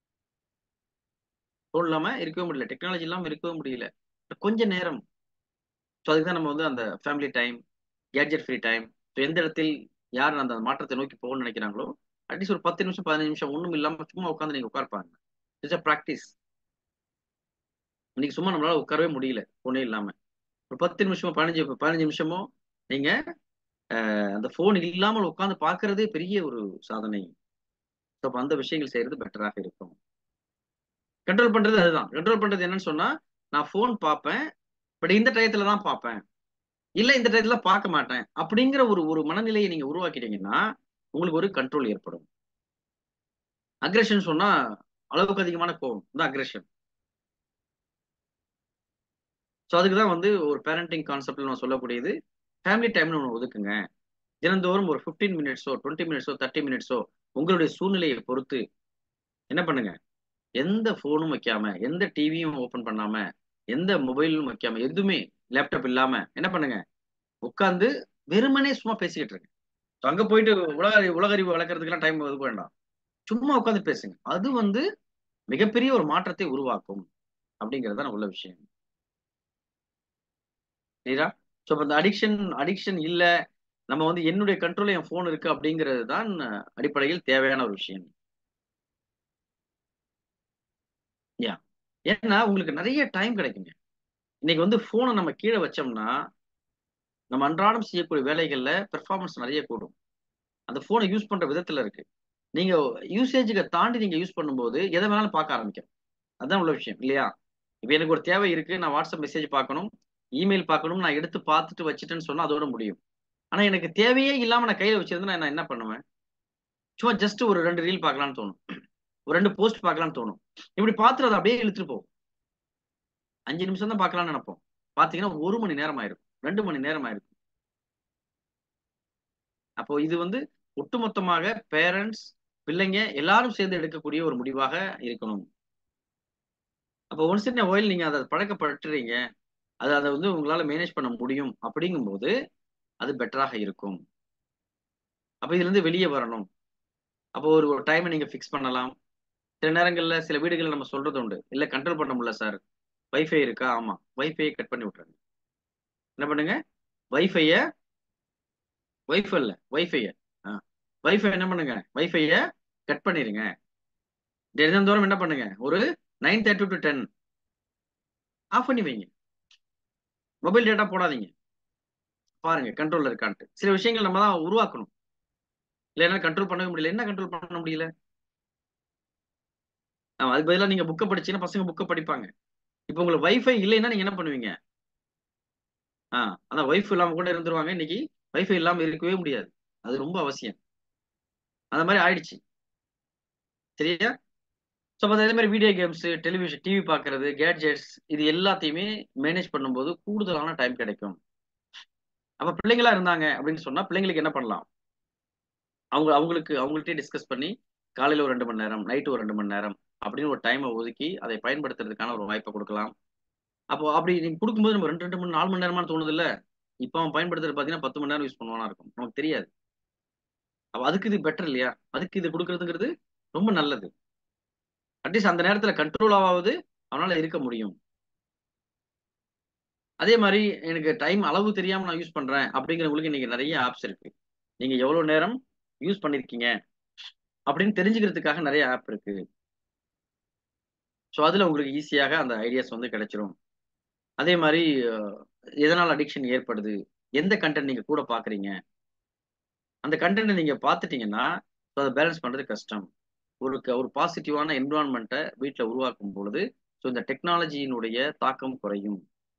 ஃபோன் இல்லாம இருக்கவே முடியல, டெக்னாலஜி இல்லாம இருக்கவே முடியல. கொஞ்ச நேரம். ஸோ அதுக்கு தான் நம்ம வந்து அந்த family time, gadget free time. So எந்த இடத்தில் யார் அந்த மாற்றத்தை நோக்கி போகணும்னு நினைக்கிறாங்களோ அட்லீஸ்ட் ஒரு பத்து நிமிஷம் பதினஞ்சு நிமிஷம் ஒண்ணும் இல்லாம சும்மா உட்காந்து நீங்க உட்கார்ப்பாங்க. It's a practice. இன்னைக்கு சும்மா நம்மளால உட்காரவே முடியல ஃபோனே இல்லாம. ஒரு பத்து நிமிஷமோ பதினஞ்சு பதினஞ்சு நிமிஷமோ நீங்க அந்த போன் இல்லாமல் உட்கார்ந்து பார்க்கறதே பெரிய ஒரு சாதனை. அந்த விஷயங்கள் செய்யறது பெட்டராக இருக்கும். கண்ட்ரோல் பண்றது அதுதான். கண்ட்ரோல் பண்றது என்னன்னு சொன்னா, நான் போன் பார்ப்பேன், பட் இந்த டயத்துல தான் பார்ப்பேன், இல்ல இந்த டயத்துல பார்க்க மாட்டேன் அப்படிங்கிற ஒரு ஒரு மனநிலையை நீங்க உருவாக்கிட்டீங்கன்னா உங்களுக்கு ஒரு கண்ட்ரோல் ஏற்படும். அக்ரெஷன் சொன்னா அளவுக்கு அதிகமான கோபம் தான் அக்ரெஷன். ஸோ அதுக்கு தான் வந்து ஒரு பேரண்டிங் கான்செப்ட்ல நான் சொல்லக்கூடியது, ஃபேமிலி டைம்னு ஒன்று ஒதுக்குங்க. தினந்தோறும் ஒரு பிப்டீன் மினிட்ஸோ டுவெண்ட்டி மினிட்ஸோ தேர்ட்டி மினிட்ஸோ உங்களுடைய சூழ்நிலையை பொறுத்து என்ன பண்ணுங்க, எந்த போனும் வைக்காம, எந்த டிவியும் ஓபன் பண்ணாம, எந்த மொபைலும் வைக்காம, எதுவுமே லேப்டாப் இல்லாம என்ன பண்ணுங்க, உட்கார்ந்து வெறுமனே சும்மா பேசிக்கிட்டு இருக்கு. அங்க போயிட்டு உலக உலக அறிவு வளர்க்கறதுக்கெல்லாம் டைம் ஒதுக்க வேண்டாம். சும்மா உட்காந்து பேசுங்க. அது வந்து மிகப்பெரிய ஒரு மாற்றத்தை உருவாக்கும் அப்படிங்கிறது உள்ள விஷயம். சரியா? ஸோ இந்த அடிக்ஷன் அடிக்ஷன் இல்ல, நம்ம வந்து என்னுடைய கண்ட்ரோல் என் போன் இருக்கு அப்படிங்கிறது தான் அடிப்படையில் தேவையான ஒரு விஷயம். ஏன்னா உங்களுக்கு நிறைய டைம் கிடைக்குங்க. இன்னைக்கு வந்து போனை நம்ம கீழே வச்சோம்னா நம்ம அன்றாடம் செய்யக்கூடிய வேலைகள்ல பெர்ஃபார்மன்ஸ் நிறைய கூடும். அந்த போனை யூஸ் பண்ற விதத்துல இருக்கு. நீங்க யூசேஜுக்கு தாண்டி நீங்க யூஸ் பண்ணும்போது எதை வேணாலும் பார்க்க ஆரம்பிக்கும். அதுதான் உள்ள விஷயம் இல்லையா? இப்ப எனக்கு ஒரு தேவை இருக்கு, நான் வாட்ஸ்அப் மெசேஜ் பார்க்கணும், இமெயில் பார்க்கணும், நான் எடுத்து பார்த்துட்டு வச்சுட்டேன்னு சொன்னா அதோட முடியும். ஆனா எனக்கு தேவையே இல்லாம நான் கையில வச்சிருந்தா நான் என்ன பண்ணுவேன்? சும்மா ஜஸ்ட் ஒரு ரெண்டு ரீல் பார்க்கலாம்னு தோணும், ஒரு ரெண்டு போஸ்ட் பார்க்கலாம்னு தோணும். இப்படி பார்த்துட்டு அதை அப்படியே இழுத்துட்டு போகும். அஞ்சு நிமிஷம் தான் பார்க்கலாம்னு நினைப்போம், பாத்தீங்கன்னா ஒரு மணி நேரம் ஆயிருக்கும், ரெண்டு மணி நேரம் ஆயிருக்கும். அப்போ இது வந்து ஒட்டுமொத்தமாக பேரண்ட்ஸ் பிள்ளைங்க எல்லாரும் சேர்ந்து எடுக்கக்கூடிய ஒரு முடிவாக இருக்கணும். அப்போ ஒன்ஸ் இன் ஒயில் நீங்க அதை பழக்கப்படுத்துறீங்க, அது அதை வந்து உங்களால மேனேஜ் பண்ண முடியும் அப்படிங்கும்போது அது பெட்டராக இருக்கும். அப்ப இதுல இருந்து வெளியே வரணும். அப்போ ஒரு ஒரு டைமை நீங்க ஃபிக்ஸ் பண்ணலாம். சில நேரங்கள்ல சில வீடுகள்ல நம்ம சொல்றது உண்டு. இல்ல கண்ட்ரோல் பண்ண முடியல சார். வைஃபை இருக்கா? ஆமா. வைஃபையை கட் பண்ணி விட்டுருங்க. என்ன பண்ணுங்க? வைஃபைய வைஃபை இல்ல வைஃபைய ஆ வைஃபை என்ன பண்ணுங்க? வைஃபைய கட் பண்ணிருங்க. தினந்தோறும் என்ன பண்ணுங்க? ஒரு nine thirty to ten off பண்ணி வைங்க. மொபைல் டேட்டா போடாதீங்க. பாருங்க கண்ட்ரோல்ல இருக்கான்ட்டு. சில விஷயங்கள் நம்ம தான் உருவாக்கணும். இல்லைன்னா கண்ட்ரோல் பண்ணவே முடியல. என்ன கண்ட்ரோல் பண்ண முடியல? ஆமா, அதுக்கு பதிலா நீங்க புக்க படிச்சீங்கன்னா பசங்க புக்க படிப்பாங்க. இப்போ உங்களுக்கு வைஃபை இல்லைன்னா நீங்க என்ன பண்ணுவீங்க? ஆ அதான் வைஃப் இல்லாம கூட இருந்துருவாங்க. இன்னைக்கு வைஃபை இல்லாம இருக்கவே முடியாது. அது ரொம்ப அவசியம். அந்த மாதிரி ஆயிடுச்சு. சரியா? ஸோ அதே மாதிரி வீடியோ கேம்ஸ், டெலிவிஷன், டிவி பார்க்கறது, கேட்ஜெட்ஸ் இது எல்லாத்தையுமே மேனேஜ் பண்ணும்போது கூடுதலான டைம் கிடைக்கும். அப்ப பிள்ளைங்களா இருந்தாங்க அப்படின்னு சொன்னா பிள்ளைங்களுக்கு என்ன பண்ணலாம்? அவங்க அவங்களுக்கு அவங்கள்ட்டயே டிஸ்கஸ் பண்ணி காலையில ஒரு ரெண்டு மணி நேரம், நைட்டு ஒரு ரெண்டு மணி நேரம் அப்படின்னு ஒரு டைமை ஒதுக்கி அதை பயன்படுத்துறதுக்கான ஒரு வாய்ப்பை கொடுக்கலாம். அப்போ அப்படி நீங்க கொடுக்கும்போது நம்ம ரெண்டு ரெண்டு மணி நாலு மணி நேரமா தோணுது இல்ல? இப்போ அவன் பயன்படுத்துறது பார்த்தீங்கன்னா பத்து மணி நேரம் யூஸ் பண்ணுவானா இருக்கும். நமக்கு தெரியாது. அப்ப அதுக்கு இது பெட்டர் இல்லையா? அதுக்கு இது கொடுக்கறதுங்கிறது ரொம்ப நல்லது. அட்லீஸ்ட் அந்த நேரத்துல கண்ட்ரோல் ஆவாவது அவனால இருக்க முடியும். அதே மாதிரி எனக்கு டைம் அளவு தெரியாம நான் யூஸ் பண்றேன் அப்படிங்கிறவங்களுக்கு இன்னைக்கு நிறைய ஆப்ஸ் இருக்கு. நீங்க எவ்வளவு நேரம் யூஸ் பண்ணிருக்கீங்க அப்படின்னு தெரிஞ்சுக்கிறதுக்காக நிறைய ஆப் இருக்கு. ஸோ அதுல உங்களுக்கு ஈஸியாக அந்த ஐடியாஸ் வந்து கிடைச்சிரும். அதே மாதிரி அஹ், எதனால் அடிக்ஷன் ஏற்படுது, எந்த கண்டென்ட் நீங்க கூட பாக்குறீங்க, அந்த கண்டென்ட் நீங்க பார்த்துட்டீங்கன்னா அதை பேலன்ஸ் பண்றது கஷ்டம். ஒரு க- ஒரு பாசிட்டிவான என்விரான்மெண்ட்டை வீட்டில் உருவாக்கும் பொழுது ஸோ இந்த டெக்னாலஜியினுடைய தாக்கம் குறையும்.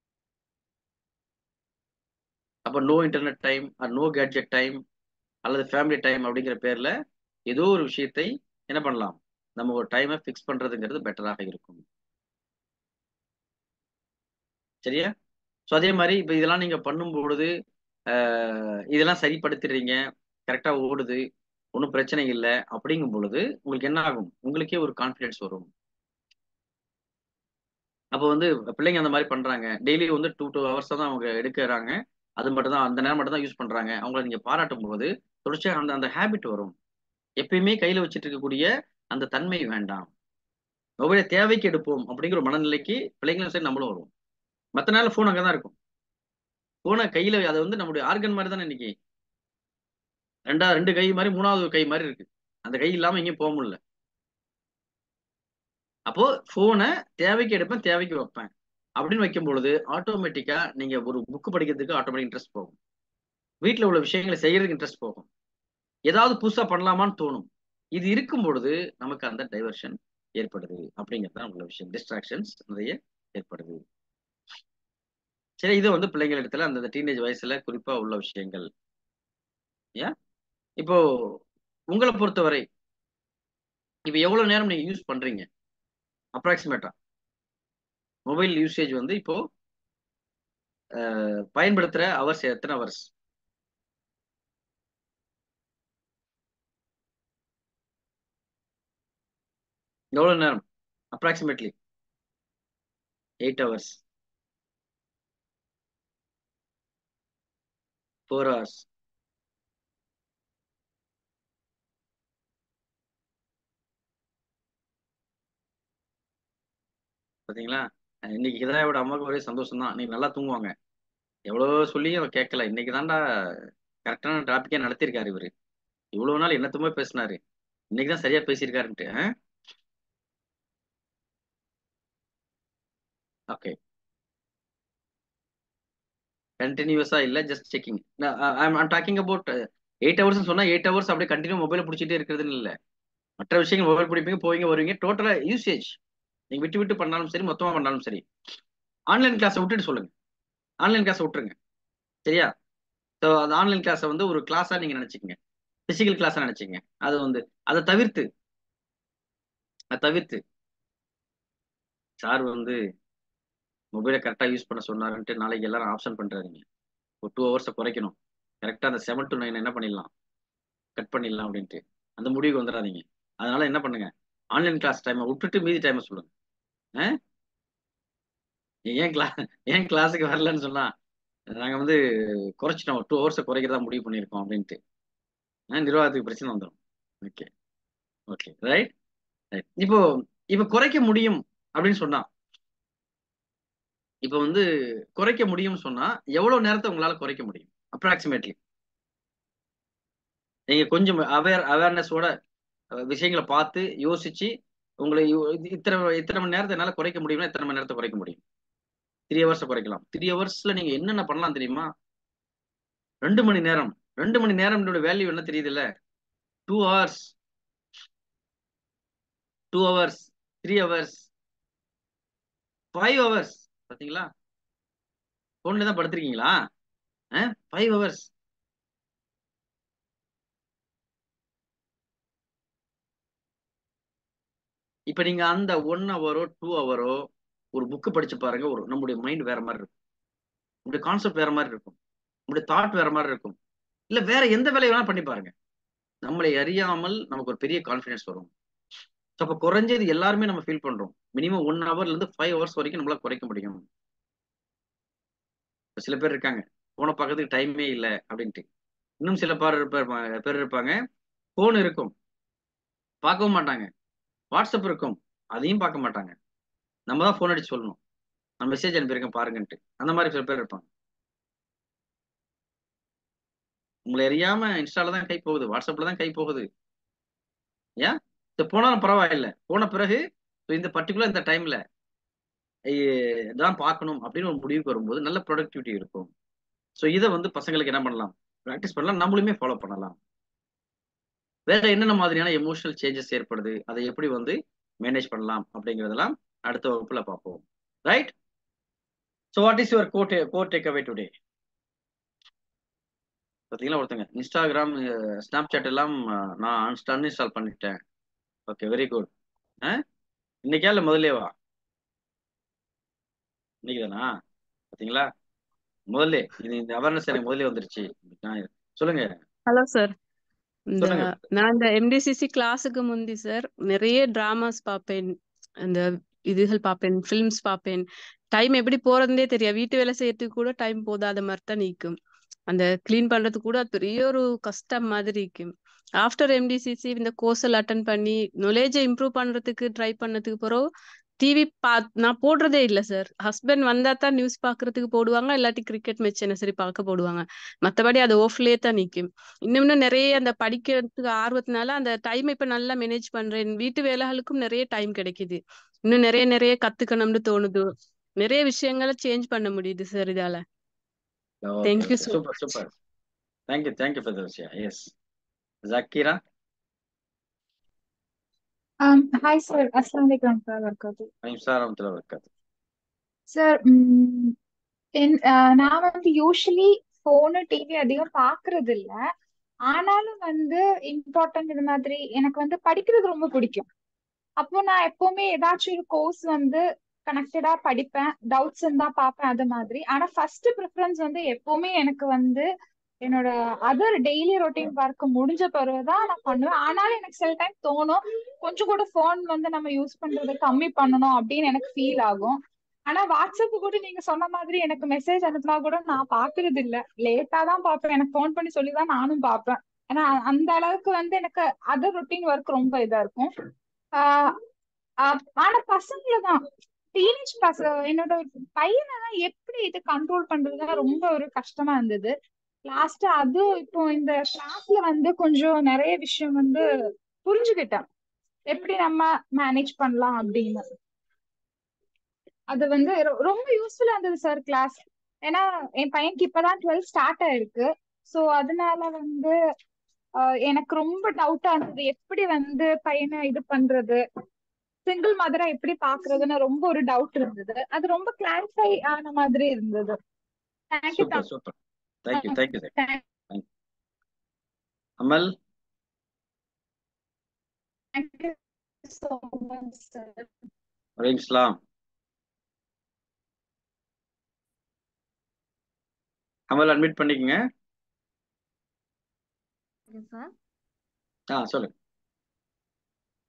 அப்போ no internet time, no gadget time அல்லது ஃபேமிலி டைம் அப்படிங்கிற பேர்ல ஏதோ ஒரு விஷயத்தை என்ன பண்ணலாம், நம்ம ஒரு டைமை ஃபிக்ஸ் பண்றதுங்கிறது பெட்டராக இருக்கும். சரியா? ஸோ அதே மாதிரி இப்போ இதெல்லாம் நீங்க பண்ணும் பொழுது அஹ், இதெல்லாம் சரிப்படுத்திடுறீங்க, கரெக்டா ஓடுது, ஒன்றும் பிரச்சனை இல்லை அப்படிங்கும் பொழுது உங்களுக்கு என்ன ஆகும்? உங்களுக்கே ஒரு கான்ஃபிடென்ஸ் வரும். அப்போ வந்து பிள்ளைங்க அந்த மாதிரி பண்றாங்க, டெய்லி வந்து டூ டூ ஹவர்ஸ் தான் அவங்க எடுக்கிறாங்க, அது மட்டும் தான் அந்த நேரம் மட்டும் தான் யூஸ் பண்றாங்க, அவங்கள நீங்க பாராட்டும் போது தொடர்ச்சியாக அந்த அந்த ஹேபிட் வரும். எப்பயுமே கையில வச்சுட்டு இருக்கக்கூடிய அந்த தன்மை வேண்டாம். மொபைலை தேவைக்கு எடுப்போம் அப்படிங்கிற ஒரு மனநிலைக்கு பிள்ளைங்களும் சரி நம்மளும் வருவோம். மற்ற நேரம் ஃபோன் அங்கே தான் இருக்கும். ஃபோனை கையில அதை வந்து நம்முடைய ஆர்கன் மாதிரி தானே இன்னைக்கு. ரெண்டா ரெண்டு கை மாதிரி மூணாவது கை மாதிரி இருக்கு. அந்த கை இல்லாம எங்கேயும் போக முடியல. அப்போ போனை தேவைக்கு எடுப்பேன், தேவைக்கு வைப்பேன் அப்படின்னு வைக்கும் பொழுது ஆட்டோமேட்டிக்கா நீங்க ஒரு புக் படிக்கிறதுக்கு ஆட்டோமேட்டிக் இன்ட்ரெஸ்ட் போகும். வீட்டில் உள்ள விஷயங்களை செய்யறதுக்கு இன்ட்ரெஸ்ட் போகும். ஏதாவது புதுசா பண்ணலாமான்னு தோணும். இது இருக்கும் பொழுது நமக்கு அந்த டைவர்ஷன் ஏற்படுது அப்படிங்கிறது தான் உள்ள விஷயம். டிஸ்ட்ராக்ஷன்ஸ் நிறைய ஏற்படுது. சரி, இது வந்து பிள்ளைங்கள் இடத்துல அந்த டீனேஜ் வயசுல குறிப்பா உள்ள விஷயங்கள். ஏன் இப்போ உங்களை பொறுத்தவரை இப்ப எவ்வளவு நேரம் நீங்க யூஸ் பண்றீங்க அப்ராக்சிமேட்டா? மொபைல் யூசேஜ் வந்து இப்போ அஹ், பயன்படுத்துற அவர்ஸ் எத்தனை அவர்ஸ்? எவ்வளவு நேரம் approximately? Eight hours, four hours. பாத்தீங்களா? அஹ் இன்னைக்கு ஹிதாயோட அம்மாவுக்கு ஒரே சந்தோஷம் தான், நீ நல்லா தூங்குவாங்க. எவ்வளவு சொல்லியும் அவ கேட்கல. இன்னைக்கு தான்டா கரெக்டான டாபிக்கே நடத்திருக்காரு இவரு. இவ்வளவு நாள் என்னத்துமே பேசினாரு, இன்னைக்கு தான் சரியா பேசியிருக்காருன்ட்டு. ஓகே, கண்டினியூஸா இல்ல, just checking. I'm talking about eight hours சொன்னா எயிட் ஹவர்ஸ் அப்படியே கண்டினியூ மொபைல பிடிச்சிட்டே இருக்கிறதுன்னு இல்ல. மற்ற விஷயங்கள் மொபைல் பிடிப்பீங்க, போவீங்க வருவீங்க, டோட்டலா யூசேஜ் நீங்க விட்டு விட்டு பண்ணாலும் சரி, மொத்தமா பண்ணாலும் சரி. ஆன்லைன் கிளாஸை விட்டுட்டு சொல்லுங்க. ஆன்லைன் கிளாஸை விட்டுருங்க. சரியா? ஸோ அந்த ஆன்லைன் கிளாஸை வந்து ஒரு கிளாஸா நீங்க நினைச்சுக்கங்க, பிசிக்கல் கிளாஸா நினைச்சுக்கங்க. அது வந்து அதை தவிர்த்து அதை தவிர்த்து சார் வந்து மொபைலை கரெக்டா யூஸ் பண்ண சொன்னாருன்ட்டு நாளைக்கு எல்லாரும் ஆப்ஷன் பண்றாருங்க. ஒரு டூ ஹவர்ஸை குறைக்கணும், கரெக்டா அந்த செவன் டு நைன் என்ன பண்ணிடலாம், கட் பண்ணிடலாம் அப்படின்ட்டு அந்த முடிவுக்கு வந்துடாதீங்க. அதனால என்ன பண்ணுங்க, ஆன்லைன் கிளாஸ் டைமை விட்டுட்டு மீதி டைமை சொல்லுங்க. அஹ்? ஏன் கிளா ஏன் கிளாஸுக்கு வரலன்னு சொன்னா நாங்க வந்து குறைச்சிட்டோம், டூ ஹவர்ஸை குறைக்கிறதா முடிவு பண்ணியிருக்கோம் அப்படின்ட்டு அஹ் நிர்வாகத்துக்கு பிரச்சனை வந்துடும். Okay okay right right. இப்போ இப்போ குறைக்க முடியும் அப்படின்னு சொன்னா, இப்போ வந்து குறைக்க முடியும்னு சொன்னா எவ்வளவு நேரத்தை உங்களால குறைக்க முடியும் அப்ராக்சிமேட்லி? நீங்க கொஞ்சம் அவேர் அவேர்னஸோட விஷயங்களை பார்த்து யோசிச்சு உங்களை யோ- இது இத்தனை இத்தனை மணி நேரத்தை என்னால குறைக்க முடியும்னா எத்தனை மணி நேரத்தை குறைக்க முடியும்? த்ரீ ஹவர்ஸ் குறைக்கலாம். த்ரீ ஹவர்ஸ்ல நீங்க என்னென்ன பண்ணலாம் தெரியுமா? ரெண்டு மணி நேரம் ரெண்டு மணி நேரம் வேல்யூ என்ன தெரியுது இல்ல? Two hours two hours three hours five hours. பாத்தீங்களா? போன்ல தான் படுத்திருக்கீங்களா? Five hours. இப்ப நீங்க அந்த ஒன் ஹவரோ டூ ஹவரோ ஒரு புக்கு படிச்சு பாருங்க, ஒரு நம்முடைய மைண்ட் வேற மாதிரி இருக்கும், நம்முடைய கான்செப்ட் வேற மாதிரி இருக்கும், நம்முடைய தாட் வேற மாதிரி இருக்கும். இல்ல வேற எந்த வேலையை வேணா பண்ணி பாருங்க, நம்மளை அறியாமல் நமக்கு ஒரு பெரிய கான்ஃபிடன்ஸ் வரும். So, அப்ப குறைஞ்சது எல்லாருமே நம்ம ஃபீல் பண்றோம், மினிமம் ஒன் ஹவர்ல இருந்து ஃபைவ் ஹவர்ஸ் வரைக்கும் நம்மளால குறைக்க முடியும். இப்ப சில பேர் இருக்காங்க போனை பார்க்கறதுக்கு டைமே இல்லை அப்படின்ட்டு. இன்னும் சில பேர் இருப்பாங்க பேர் இருப்பாங்க போன் இருக்கும் பார்க்கவும் மாட்டாங்க, வாட்ஸ்அப் இருக்கும் அதையும் பார்க்க மாட்டாங்க. நம்ம தான் போன் அடிச்சு சொல்லணும் நான் மெசேஜ் அனுப்பியிருக்கேன் பாருங்கன்ட்டு. அந்த மாதிரி சில பேர் இருப்பாங்க. உங்களை அறியாம இன்ஸ்டால தான் கை போகுது, வாட்ஸ்அப்ல தான் கை போகுது. ஏன் இது போனாலும் பரவாயில்லை, போன பிறகு இந்த பர்டிகுலர் இந்த டைம்ல தான் பார்க்கணும் அப்படின்னு ஒரு முடிவுக்கு வரும்போது நல்ல ப்ரொடக்டிவிட்டி இருக்கும். ஸோ இதை வந்து பசங்களுக்கு என்ன பண்ணலாம், ப்ராக்டிஸ் பண்ணலாம், நம்மளுமே ஃபாலோ பண்ணலாம். வேற என்னென்ன மாதிரியான எமோஷனல் சேஞ்சஸ் ஏற்படுது, அதை எப்படி வந்து மேனேஜ் பண்ணலாம் அப்படிங்கிறதெல்லாம் அடுத்த வகுப்புல பார்ப்போம். Right? So what is your quote quote take away today? பார்த்தீங்களா ஒருத்தங்க இன்ஸ்டாகிராம் ஸ்னாப் சாட் எல்லாம் அஹ், நான் அன்இன்ஸ்டால் பண்ணிட்டேன். Okay very good. இன்னைக்கா இல்லை முதல்லேவா? இன்னைக்கு தானா? பார்த்தீங்களா, முதல்ல இது இந்த அவேர்னஸ் எனக்கு முதல்ல வந்துருச்சு. நான் சொல்லுங்க ஹலோ சார். இந்த சொல்லுங்க. நான் இந்த எம்டிசிசி கிளாஸுக்கு முந்தி சார் நிறைய டிராமாஸ் பார்ப்பேன், அந்த இதுகள் பார்ப்பேன், ஃபிலிம்ஸ் பார்ப்பேன். டைம் எப்படி போறதுனே தெரியாது, வீட்டு வேலை செய்யறதுக்கு கூட டைம் போதாத மாதிரி தான் நிற்கும். அந்த கிளீன் பண்றதுக்கு கூட அது பெரிய ஒரு கஷ்டம் மாதிரி இருக்கும். ஆஃப்டர் எம்டிசிசி இந்த கோர்ஸில் அட்டன் பண்ணி நாலேஜை இம்ப்ரூவ் பண்றதுக்கு ட்ரை பண்ணதுக்கு பிறகு டிவி பா நான் போடுறதே இல்லை சார். ஹஸ்பண்ட் வந்தா தான் நியூஸ் பாக்குறதுக்கு போடுவாங்க, இல்லாட்டி கிரிக்கெட் மேட்ச் என்ன சரி பார்க்க போடுவாங்க. மற்றபடி அது ஓஃப்லயே தான் நிற்கும். இன்னும் இன்னும் நிறைய அந்த படிக்கிறதுக்கு ஆர்வத்தினால அந்த டைம் இப்ப நல்லா மேனேஜ் பண்றேன். வீட்டு வேலைகளுக்கும் நிறைய டைம் கிடைக்குது. இன்னும் நிறைய நிறைய கத்துக்கணும்னு தோணுது. நிறைய விஷயங்களை சேஞ்ச் பண்ண முடியுது சார் இதால. Okay thank you okay so super much. Super. Thank you thank you for the விஷயம். Yes Zakira. Um, hi sir, Assalamualaikum warahmatullahi wabarakatuh. நிமிஷம் இருக்காது. Sir, um, in, uh, நான் வந்து யூஸ்வலி ஃபோனு டிவி அதிகம் பாக்குறது இல்ல. ஆனாலும் வந்து இம்பார்ட்டன்ட் இது மாதிரி எனக்கு வந்து படிக்கிறது ரொம்ப பிடிக்கும். அப்போ நான் எப்பவுமே ஏதாச்சும் ஒரு கோர்ஸ் வந்து கனெக்டடா படிப்பேன், டவுட்ஸ் இருந்தா பார்ப்பேன் அது மாதிரி. ஆனா ஃபர்ஸ்ட் ப்ரிஃபரன்ஸ் வந்து எப்பவுமே எனக்கு வந்து என்னோட அதர் டெய்லி ரொட்டீன் ஒர்க் முடிஞ்ச பிறகுதான் நான் பண்ணுவேன். ஆனாலும் எனக்கு சில டைம் தோணும் கொஞ்சம் கூட ஃபோன் வந்து நம்ம யூஸ் பண்றதை கம்மி பண்ணணும் அப்படின்னு எனக்கு ஃபீல் ஆகும். ஆனா வாட்ஸ்அப் கூட நீங்க சொன்ன மாதிரி எனக்கு மெசேஜ் அனுப்புனா கூட நான் பாக்குறது இல்ல, லேட்டா தான் பார்ப்பேன். எனக்கு ஃபோன் பண்ணி சொல்லிதான் நானும் பார்ப்பேன். ஏன்னா அந்த அளவுக்கு வந்து எனக்கு அதர் ரொட்டீன் ஒர்க் ரொம்ப இதா இருக்கும். ஆஹ் ஆஹ் ஆனா பசங்களை தான் டீனேஜ் பச என்னோட பையனை தான் எப்படி இது கண்ட்ரோல் பண்றதுதான் ரொம்ப ஒரு கஷ்டமா இருந்தது. லாஸ்ட் அதுவும் இப்போ இந்த கிளாஸ்ல வந்து கொஞ்சம் நிறைய விஷயம் வந்து புரிஞ்சுக்கிட்டேன், எப்படி நம்ம மேனேஜ் பண்ணலாம் அப்படின்னு. அது வந்து ரொ- ரொம்ப யூஸ்ஃபுல்லா இருந்தது சார் கிளாஸ். ஏன்னா என் பையனுக்கு இப்பதான் டுவெல்த் ஸ்டார்ட் ஆயிருக்கு. சோ அதனால வந்து ஆஹ் எனக்கு ரொம்ப டவுட்டா இருந்தது எப்படி வந்து பையனை இது பண்றது, சிங்கிள் மதரா எப்படி பாக்குறதுன்னு ரொம்ப ஒரு டவுட் இருந்தது. அது ரொம்ப கிளாரிஃபை ஆன மாதிரி இருந்தது. Thank you super super. Thank you thank you thank you. Amal. Thank you so much sir. வலைக்கும் சலாம். அமல் அட்மிட் பண்ணிக்கங்க. சார் ஆ சொல்லுங்க.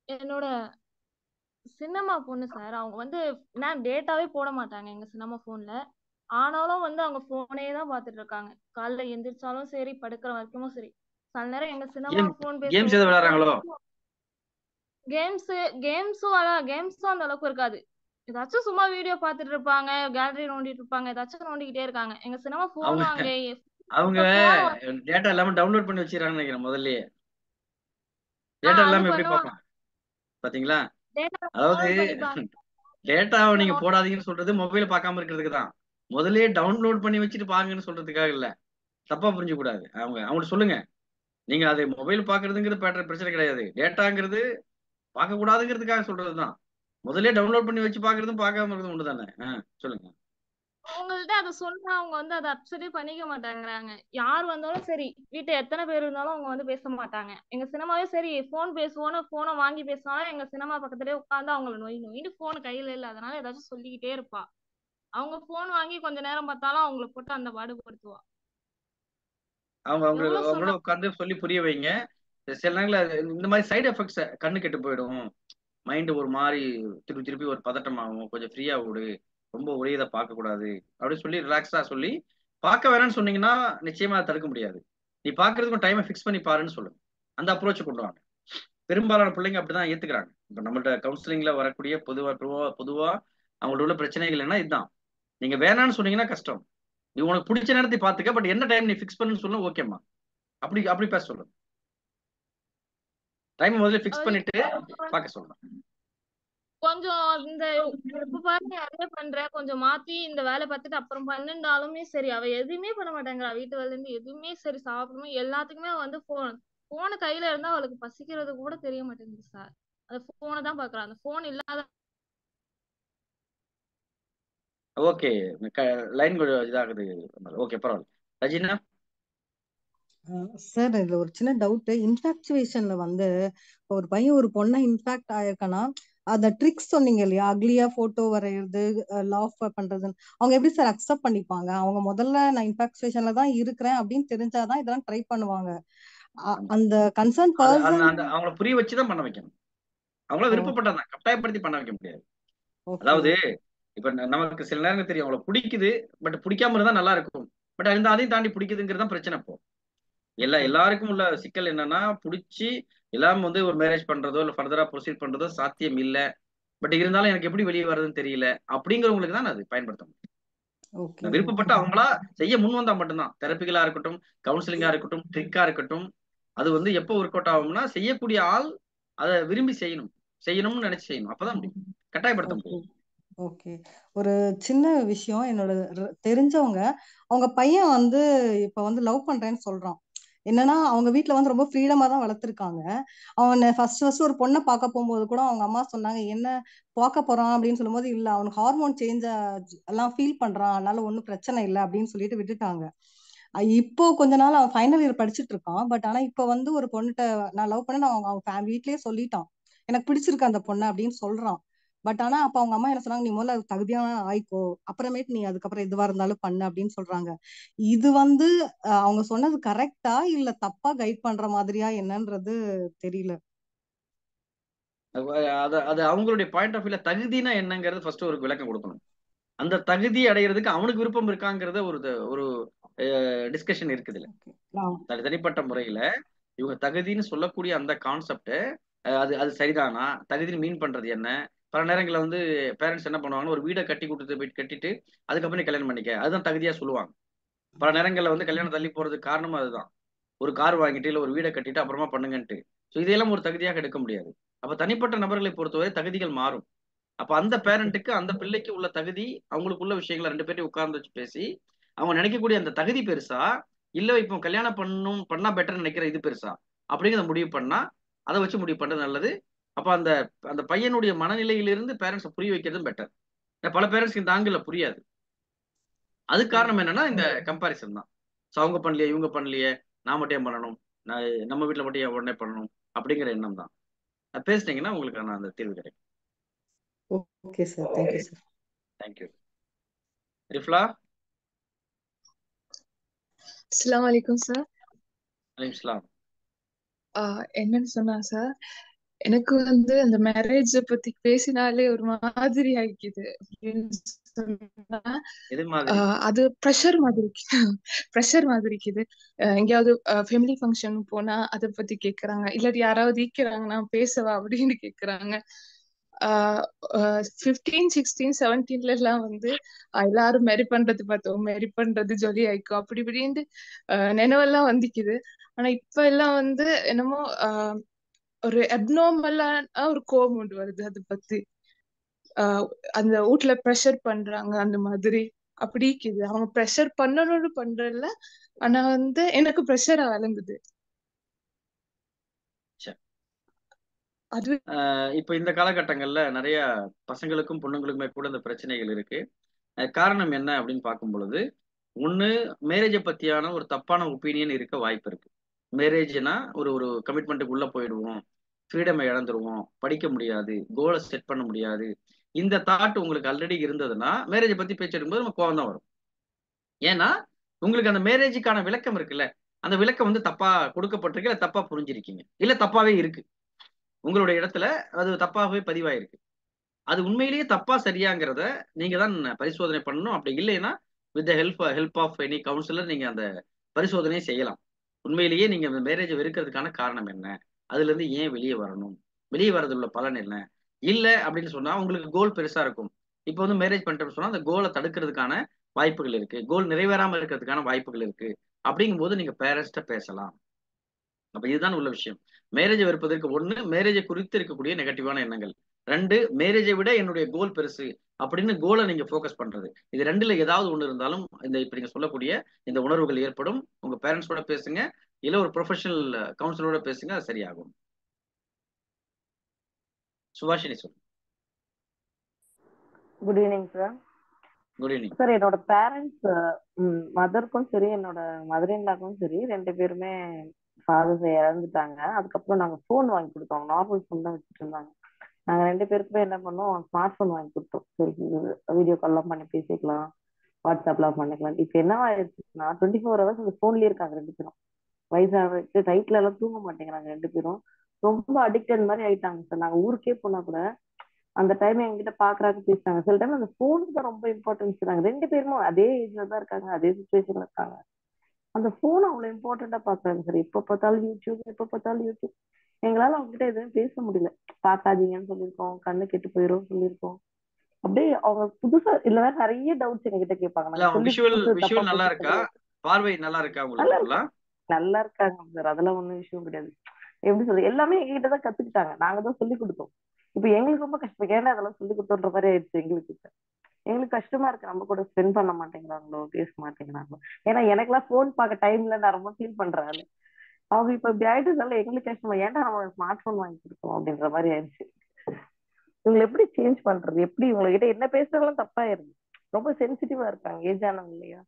என்னோட சின்னம்மா பொண்ணு சார், அவங்க வந்து நான் டேட்டாவே போட மாட்டாங்க எங்க சின்னம்மா போன்ல. ஆனாலும் வந்து அவங்க போனே தான் பாத்துட்டு இருக்காங்க. காலைல எந்திரிச்சாலும் சரி, படுக்கிற வரைக்கும் சரி. சில நேரம் எங்க சின்னம்மா கேம் போன் கேம்ஸ் எதாவது பேசுவோம். விளையாடுறாங்களோ? கேம்ஸ் கேம்ஸும் அதான் கேம்ஸும் அந்த அளவுக்கு இருக்காது. ஏதாச்சும் சும்மா வீடியோ பார்த்துட்டு இருப்பாங்க, கேலரி நோண்டிட்டு இருப்பாங்க, ஏதாச்சும் நோண்டிக்கிட்டே இருக்காங்க. எங்க சின்னம்மா போன் அவங்க வாங்க அவங்க போன் டேட்டா எல்லாமே டவுன்லோட் பண்ணி வச்சிருக்காங்கன்னு நினைக்கிறேன். முதல்லயே ஆ டேட்டா அது எல்லாமே எப்படி பண்ணுவாங்க. பார்ப்பான் பாத்தீங்களா? டேட்டா அதாவது டவுன்லோட் பண்ணிப்பாங்க. டேட்டாவை நீங்க நோட் போடாதீங்கன்னு சொல்றது மொபைல பார்க்காம இருக்கிறதுக்கு தான். முதல்லயே டவுன்லோட் பண்ணி வச்சுட்டு பாருங்கன்னு சொல்றதுக்காக இல்ல. தப்பா புரிஞ்சு கூடாது. அவங்க அவங்களுக்கு சொல்லுங்க, நீங்க அதை மொபைல் பாக்குறதுங்கிறது பேட்டர் பிரச்சனை கிடையாது. டேட்டாங்கிறது பார்க்க கூடாதுங்கிறதுக்காக சொல்றதுதான். முதல்லயே டவுன்லோட் பண்ணி வச்சு பாக்குறதும் பார்க்காம இருக்கிறதும் ஒன்று தானே. ஆஹ் சொல்லுங்க. அவங்கள்ட்ட அதை சொன்னா அவங்க வந்து அதை அப்செட்டே பண்ணிக்க மாட்டாங்கறாங்க. யார் வந்தாலும் சரி, வீட்டுல எத்தனை பேர் இருந்தாலும் அவங்க வந்து பேச மாட்டாங்க. எங்க சினிமாவே சரி, போன் பேசுவோன்னு போனை வாங்கி பேசினாலும் எங்க சினிமா பக்கத்துலயே உட்காந்து அவங்கள நொய் நொயின்னு போன் கையில இல்ல, அதனால ஏதாச்சும் சொல்லிக்கிட்டே இருப்பா. அவங்க போன் வாங்கி கொஞ்ச நேரம் பார்த்தாலும் அவங்கள போட்டு அந்த பாடுபடுத்துவா. அவங்க அவங்களுக்கு எவ்வளவு அவங்களோட சொன்னா உட்காந்து சொல்லி புரிய வைங்க. சில நேரங்கள இந்த மாதிரி சைடு எஃபெக்ட்ஸ் கண்ணு கெட்டு போயிடும். மைண்ட் ஒரு மாதிரி திருப்பி திருப்பி ஒரு பதட்டம் ஆகும். கொஞ்சம் ஃப்ரீயா விடு, ரொம்ப ஒரே இதை பார்க்க கூடாது அப்படின்னு சொல்லி ரிலாக்ஸா சொல்லி, பார்க்க வேணாம்னு சொன்னீங்கன்னா நிச்சயமா அதை தடுக்க முடியாது. நீ பார்க்கறதுக்கும் டைமை ஃபிக்ஸ் பண்ணி பாருன்னு சொல்லுங்க. அந்த அப்ரோச் கொண்டு வாங்க. பெரும்பாலான பிள்ளைங்க அப்படிதான் ஏத்துக்கிறாங்க. இப்ப நம்மள்ட்ட கவுன்சிலிங்ல வரக்கூடிய பொதுவா பொதுவா பொதுவா அவங்களோட உள்ள பிரச்சனைகள் என்ன இதுதான். நீங்க வேணாம்னு சொன்னீங்கன்னா கஷ்டம். நீ உனக்கு பிடிச்ச நேரத்தை பார்த்துக்க, பட் என்ன டைம் நீ ஃபிக்ஸ் பண்ணுன்னு சொல்ல ஓகேம்மா, அப்படி அப்படி பேச சொல்லுங்க. டைம் முதல்ல ஃபிக்ஸ் அவ பண்ணிட்டு வீட்டுல பார்க்க சொல்லலாம். கொஞ்சம் இந்த எப்ப பாருங்க அதே பண்ற, கொஞ்சம் மாத்தி இந்த வேலை பார்த்துட்டு அப்புறம் பன்னெண்டாலுமே சரி, அவ எதுவுமே பண்ண மாட்டேங்கிறா. வீட்டு வேலையில இருந்து எதுவுமே சரி, சாப்பிடணும் எல்லாத்துக்குமே வந்து போன் போனு கையில இருந்தா அவளுக்கு பசிக்கிறது கூட தெரிய மாட்டேங்குது சார். அந்த போனை தான் பாக்குறா. அந்த போன் இல்லாத ஓகே, லைன் இதாகுது. ஓகே, பரவாயில்ல. ரஜினா. சார் இதுல ஒரு சின்ன டவுட். இன்ஃபாக்சுவேஷன்ல வந்து ஒரு பையன் ஒரு பொண்ணை இன்ஃபாக்ட் ஆயிருக்கானா, அந்த ட்ரிக்ஸ் சொன்னீங்க இல்லையா, அக்லியா போட்டோ வரைகிறது, லாஃப் பண்றது, அவங்க எப்படி சார் அக்செப்ட் பண்ணிப்பாங்க? அவங்க முதல்ல நான் இன்ஃபாக்சுவேஷன்ல தான் இருக்கிறேன் அப்படின்னு தெரிஞ்சாதான் இதெல்லாம் ட்ரை பண்ணுவாங்க. அ- ஆமா. அந்த கன்சர்ன் அது அந்த பர்சன். அந்த அவங்கள புரிய வச்சுதான் பண்ண வைக்கணும். அவங்கள விருப்பப்பட்டதான், கட்டாயப்படுத்தி பண்ண வைக்க முடியாது. ஓகே அதாவது இப்ப ந- நமக்கு சில நேரங்கள் தெரியும் அவங்கள பிடிக்குது, பட் பிடிக்காம இருந்தா நல்லா இருக்கும். பட் அந்த அதையும் தாண்டி பிடிக்குதுங்கிறது தான் பிரச்சனை. இப்போ எல்லா ஓகே எல்லாருக்கும் உள்ள சிக்கல் என்னன்னா, பிடிச்சி எல்லாம் வந்து ஒரு மேரேஜ் பண்றதோ இல்ல ஃபர்தரா ப்ரொசீட் பண்றதோ சாத்தியம் இல்ல. பட் இருந்தாலும் எனக்கு எப்படி வெளியே வர்றதுன்னு தெரியல அப்படிங்கிறவங்களுக்கு தான் அது பயன்படுத்த முடியும். ஓகே விருப்பப்பட்டு ஓகே அவங்களா செய்ய முன் வந்தா மட்டும்தான். தெரப்பிகளா இருக்கட்டும், கவுன்சிலிங்கா இருக்கட்டும், ட்ரிக்கா இருக்கட்டும், அது வந்து எப்போ ஒர்க் அவுட் ஆகும்னா செய்யக்கூடிய ஆள் அதை விரும்பி செய்யணும், செய்யணும்னு நினைச்சு செய்யணும். அப்பதான் முடியும், கட்டாயப்படுத்த ஓகே முடியாது. ஓகே. ஒரு சின்ன விஷயம். என்னோட ர- தெரிஞ்சவங்க, அவங்க பையன் வந்து இப்ப வந்து லவ் பண்றேன்னு சொல்றான். என்னன்னா அவங்க வீட்ல வந்து ரொம்ப ஃப்ரீடமா தான் வளர்த்துருக்காங்க. அவன் ஃபர்ஸ்ட் ஃபர்ஸ்ட் ஒரு பொண்ணை பார்க்க போகும்போது கூட அவங்க அம்மா சொன்னாங்க, என்ன பார்க்க போறான் அப்படின்னு சொல்லும்போது, இல்ல அவனுக்கு ஹார்மோன் சேஞ்ச் எல்லாம் ஃபீல் பண்றான், அதனால ஒன்றும் பிரச்சனை இல்லை அப்படின்னு சொல்லிட்டு விட்டுட்டாங்க. அஹ் இப்போ கொஞ்ச நாள் அவன் ஃபைனல் இயர் படிச்சுட்டு இருக்கான். பட் ஆனா இப்போ வந்து ஒரு பொண்ணுகிட்ட நான் லவ் பண்ணேன்னு அவங்க அவங்க ஃபேமிலி வீட்லயே சொல்லிட்டான். எனக்கு பிடிச்சிருக்கு அந்த பொண்ணு அப்படின்னு சொல்றான். பட் ஆனா அப்ப அவங்க அம்மா என்ன சொன்னாங்க, நீ முதல்ல அதுக்கு தகுதியான ஆயிக்கோ, அப்புறமேட்டு நீ அதுக்கப்புறம் எதுவா இருந்தாலும் பண்ணு அப்படின்னு சொல்றாங்க. இது வந்து அஹ், அவங்க சொன்னது கரெக்டா இல்ல தப்பா கைட் பண்ற மாதிரியா என்னன்றது தெரியல. அது அது- அது அவங்களுடைய பாயிண்ட் ஆஃப் வியூல தகுதினா என்னங்கிறது ஃபர்ஸ்ட் ஒரு விளக்கம் கொடுக்கணும். அந்த தகுதி அடையிறதுக்கு அவனுக்கு விருப்பம் இருக்காங்கிறத ஒரு த- ஒரு டிஸ்கஷன் இருக்குது. ஓகே நான் தனி தனிப்பட்ட முறையில இவங்க தகுதின்னு சொல்லக்கூடிய அந்த கான்செப்ட் அது அது சரிதானா, தகுதின்னு மீன் பண்றது என்ன? பல நேரங்களில் வந்து பேரண்ட்ஸ் என்ன பண்ணுவாங்கன்னா, ஒரு வீடை கட்டி கொடுத்துட்டு போயிட்டு கட்டிட்டு அதுக்கப்புறம் நீ கல்யாணம் பண்ணிக்க, அதுதான் தகுதியா சொல்லுவாங்க. பல நேரங்களில் வந்து கல்யாணம் தள்ளி போறதுக்கு காரணமும் அதுதான். ஒரு கார் வாங்கிட்டு இல்ல ஒரு வீடை கட்டிட்டு அப்புறமா பண்ணுங்கன்ட்டு. ஸோ இதையெல்லாம் ஒரு தகுதியாக எடுக்க முடியாது. அப்ப தனிப்பட்ட நபர்களை பொறுத்தவரை தகுதிகள் மாறும். அப்ப அந்த பேரண்ட்டுக்கு அந்த பிள்ளைக்கு உள்ள தகுதி, அவங்களுக்குள்ள விஷயங்களை ரெண்டு பேரையும் உட்கார்ந்து வச்சு பேசி அவங்க நினைக்கக்கூடிய அந்த தகுதி பெருசா, இல்ல இப்போ கல்யாணம் பண்ணணும் பண்ணா பெட்டர் நினைக்கிற இது பெருசா அப்படிங்கிறத முடிவு பண்ணா அதை வச்சு முடிவு பண்றது நல்லது. அப்ப அந்த அந்த பையனுடைய மனநிலையிலிருந்து பேரண்ட்ஸை புரிய வைக்கிறதும் பெட்டர். பல பேரண்ட்ஸ்க்கு இந்த ஆங்கில புரியாது. அது காரணம் என்னன்னா இந்த கம்பாரிசன் தான். ஸோ அவங்க பண்ணலையே, இவங்க பண்ணலையே, நான் மட்டும் ஏன் பண்ணணும், நான் நம்ம வீட்டில் மட்டும் ஏன் உடனே பண்ணணும் அப்படிங்கிற எண்ணம் தான். அது பேசுனீங்கன்னா உங்களுக்கான அந்த தீர்வு கிடைக்கும். Okay sir, thank you sir. Thank you. Rifla. அஸ்ஸலாமு அலைக்கும் சார். அலைஹிஸ்ஸலாம். என்னன்னு சொன்னா சார், எனக்கு வந்து அந்த மேரேஜ பத்தி பேசினாலே ஒரு மாதிரி ஆயிக்குது அப்படின்னு சொன்னா எது மாதிரி ஆஹ் அது ப்ரெஷர் மாதிரி ப்ரெஷர் மாதிரி இருக்குது. அஹ் எங்கேயாவது ஃபேமிலி ஃபங்க்ஷன் போனா அதை பத்தி கேக்குறாங்க, இல்லாட்டி யாராவது ஈக்கிறாங்க நான் பேசவா அப்படின்னு கேக்குறாங்க. ஃபிஃப்டீன் சிக்ஸ்டீன் செவன்டீன்ல எல்லாம் வந்து அஹ் எல்லாரும் மேரி பண்றது பார்த்தோம், மேரி பண்றது ஜொலி ஆயிக்கும் அப்படி இப்படின்ட்டு அஹ் நினைவெல்லாம் வந்துக்குது. ஆனா இப்ப எல்லாம் வந்து என்னமோ ஆஹ் ஒரு அப்நார்மலான ஒரு கோவம் கொண்டு வருது அதை பத்தி. ஆஹ் அந்த வீட்ல ப்ரெஷர் பண்றாங்க அந்த மாதிரி அப்படி இருக்குது. அவங்க ப்ரெஷர் பண்ணணும்னு பண்றதில்ல, ஆனா வந்து எனக்கு ப்ரெஷரா விளங்குது சரி. அது. ஆஹ் இப்ப இந்த காலகட்டங்கள்ல நிறைய பசங்களுக்கும் பொண்ணுங்களுக்குமே கூட இந்த பிரச்சனைகள் இருக்கு. அஹ் காரணம் என்ன அப்படின்னு பார்க்கும் பொழுது, ஒண்ணு மேரேஜை பத்தியான ஒரு தப்பான ஒப்பீனியன் இருக்க வாய்ப்பு இருக்கு. மேரேஜ்னா ஒரு ஒரு கமிட்மெண்ட்டுக்கு உள்ள போயிடுவோம், ஃப்ரீடம் இழந்துருவோம், படிக்க முடியாது, கோலை செட் பண்ண முடியாது. இந்த தாட் உங்களுக்கு ஆல்ரெடி இருந்ததுன்னா மேரேஜை பத்தி பேச்சு எடுக்கும்போது நம்ம கோவம் தான் வரும். ஏன்னா உங்களுக்கு அந்த மேரேஜுக்கான விளக்கம் இருக்குல்ல, அந்த விளக்கம் வந்து தப்பா கொடுக்கப்பட்டிருக்கு, இல்ல தப்பா புரிஞ்சிருக்கீங்க, இல்ல தப்பாவே இருக்கு, உங்களுடைய இடத்துல அது தப்பாகவே பதிவாயிருக்கு. அது உண்மையிலேயே தப்பா சரியாங்கிறத நீங்க தான் பரிசோதனை பண்ணணும். அப்படி இல்லைன்னா with help help of any counsellor நீங்க அந்த பரிசோதனையை செய்யலாம். உண்மையிலேயே நீங்க அந்த மேரேஜை வெறுக்கிறதுக்கான காரணம் என்ன, அதுல இருந்து ஏன் வெளியே வரணும், வெளியே வரது உள்ள பலன் என்ன, இல்ல அப்படின்னு சொன்னா உங்களுக்கு கோல் பெருசா இருக்கும். இப்போ வந்து மேரேஜ் பண்ணிட்டோம்னு சொன்னா அந்த கோலை தடுக்கிறதுக்கான வாய்ப்புகள் இருக்கு, கோல் நிறைவேறாம இருக்கிறதுக்கான வாய்ப்புகள் இருக்கு. அப்படிங்கும் போது நீங்க பேரண்ட்ஸ்ட பேசலாம். அப்ப இதுதான் உள்ள விஷயம். மேரேஜை வெறுப்பதற்கு ஒண்ணு, மேரேஜை குறித்து இருக்கக்கூடிய நெகட்டிவான எண்ணங்கள். ரெண்டு, மேரேஜை விட என்னுடைய கோல் பெருசு அப்படின்னு கோலை நீங்க ஃபோக்கஸ் பண்றது. இது ரெண்டுல ஏதாவது ஒண்ணு இருந்தாலும் இந்த இப்ப நீங்க சொல்லக்கூடிய இந்த உணர்வுகள் ஏற்படும். உங்க பேரண்ட்ஸோட பேசுங்க, இல்ல ஒரு ப்ரொஃபஷனல் கவுன்சிலரோட பேசுங்க, அது சரியாகும். சுபாஷினி சொல்லு. Good evening sir. Good evening sir, என்னோட பேரண்ட்ஸ் மதருக்கும் சரி என்னோட மதர் இன்லாக்கும் சரி ரெண்டு பேருமே ஃபாதர்ஸ் இறந்துட்டாங்க. அதுக்கப்புறம் நாங்கள் ஃபோன் வாங்கி கொடுத்தோம், நார்மல் ஃபோன் தான் வச்சுட்டு இருந்தாங்க. நாங்கள் ரெண்டு பேருக்குமே என்ன பண்ணோம், ஸ்மார்ட் ஃபோன் வாங்கி கொடுத்தோம். சரி, வீடியோ கால்லாம் பண்ணி பேசிக்கலாம், வாட்ஸ்அப்லாம் பண்ணிக்கலாம். இப்போ என்ன ஆயிடுச்சுன்னா டுவெண்ட்டி ஃபோர் ஹவர்ஸ் அந்த ஃபோன்லேயே இருக்காங்க ரெண்டு பேரும். வயசானவருக்கு நைட்ல எல்லாம் தூங்க மாட்டேங்கிறாங்க ரெண்டு பேரும். ரொம்ப அடிக்டட் மாதிரி ஆயிட்டாங்க சார். நாங்கள் ஊருக்கே போனா கூட அந்த டைம் என்கிட்ட பாக்குறாங்க, பேசுறாங்க. சில டைம் அந்த போனுக்கு தான் ரொம்ப இம்பார்ட்டன்ஸ் தராங்க. ரெண்டு பேருமே அதே ஏஜ்ல தான் இருக்காங்க, அதே சுச்சுவேஷன்ல இருக்காங்க. அந்த போன் அவ்வளவு இம்பார்ட்டண்டா பாக்குறாங்க சார். எப்ப பார்த்தாலும் யூடியூப், எப்ப பார்த்தாலும் யூடியூப். எங்களால அவங்க கிட்ட எதுவும் பேச முடியல. பாக்காதீங்கன்னு சொல்லியிருக்கோம், கண்ணு கெட்டு போயிரும் சொல்லியிருக்கோம். அப்படியே அவங்க புதுசா இல்ல வேற நிறைய டவுட்ஸ் எங்க கிட்ட கேட்பாங்க. இல்ல நாங்க அவங்க சொல்லி விஷுவல் கொடுத்தது தப்பா விஷுவல் நல்லா போச்சு இருக்கா, கிடையாது. பார்வை நல்லா இருக்கா நல்லா உங்களுக்கு இருக்கு, ஃபுல்லா? நல்லா இருக்காங்க சார். அதெல்லாம் ஒண்ணும் விஷயம் கிடையாது. எப்படி சொல்றது, எல்லாமே எங்ககிட்ட தான் கத்துக்கிட்டாங்க, நாங்க தான் சொல்லி கொடுத்தோம். இப்ப எங்களுக்கு ரொம்ப கஷ்டம், ஏன்னா அதெல்லாம் சொல்லி கொடுத்தோன்ற மாதிரி ஆயிடுச்சு எங்களுக்கு. இப்ப எங்களுக்கு கஷ்டமா இருக்கு, நம்ம கூட ஸ்பெண்ட் பண்ண மாட்டேங்கிறாங்களோ, பேச மாட்டேங்கிறாங்களோ. ஏன்னா எனக்கெல்லாம் போன் பார்க்க டைம்ல நான் ரொம்ப ஃபீல் பண்றேன். அவங்க இப்ப இப்படி ஆயிட்டதால எங்களுக்கு கஷ்டமா, ஏன்டா நம்ம ஸ்மார்ட் போன் வாங்கி கொடுத்தோம் அப்படின்ற மாதிரி ஆயிடுச்சு. இவங்களை எப்படி சேஞ்ச் பண்றது, எப்படி இவங்க கிட்ட என்ன பேசுறதும் தப்பாயிருது. ரொம்ப சென்சிட்டிவா இருக்காங்க, ஏஜ் ஆனவங்க இல்லையா.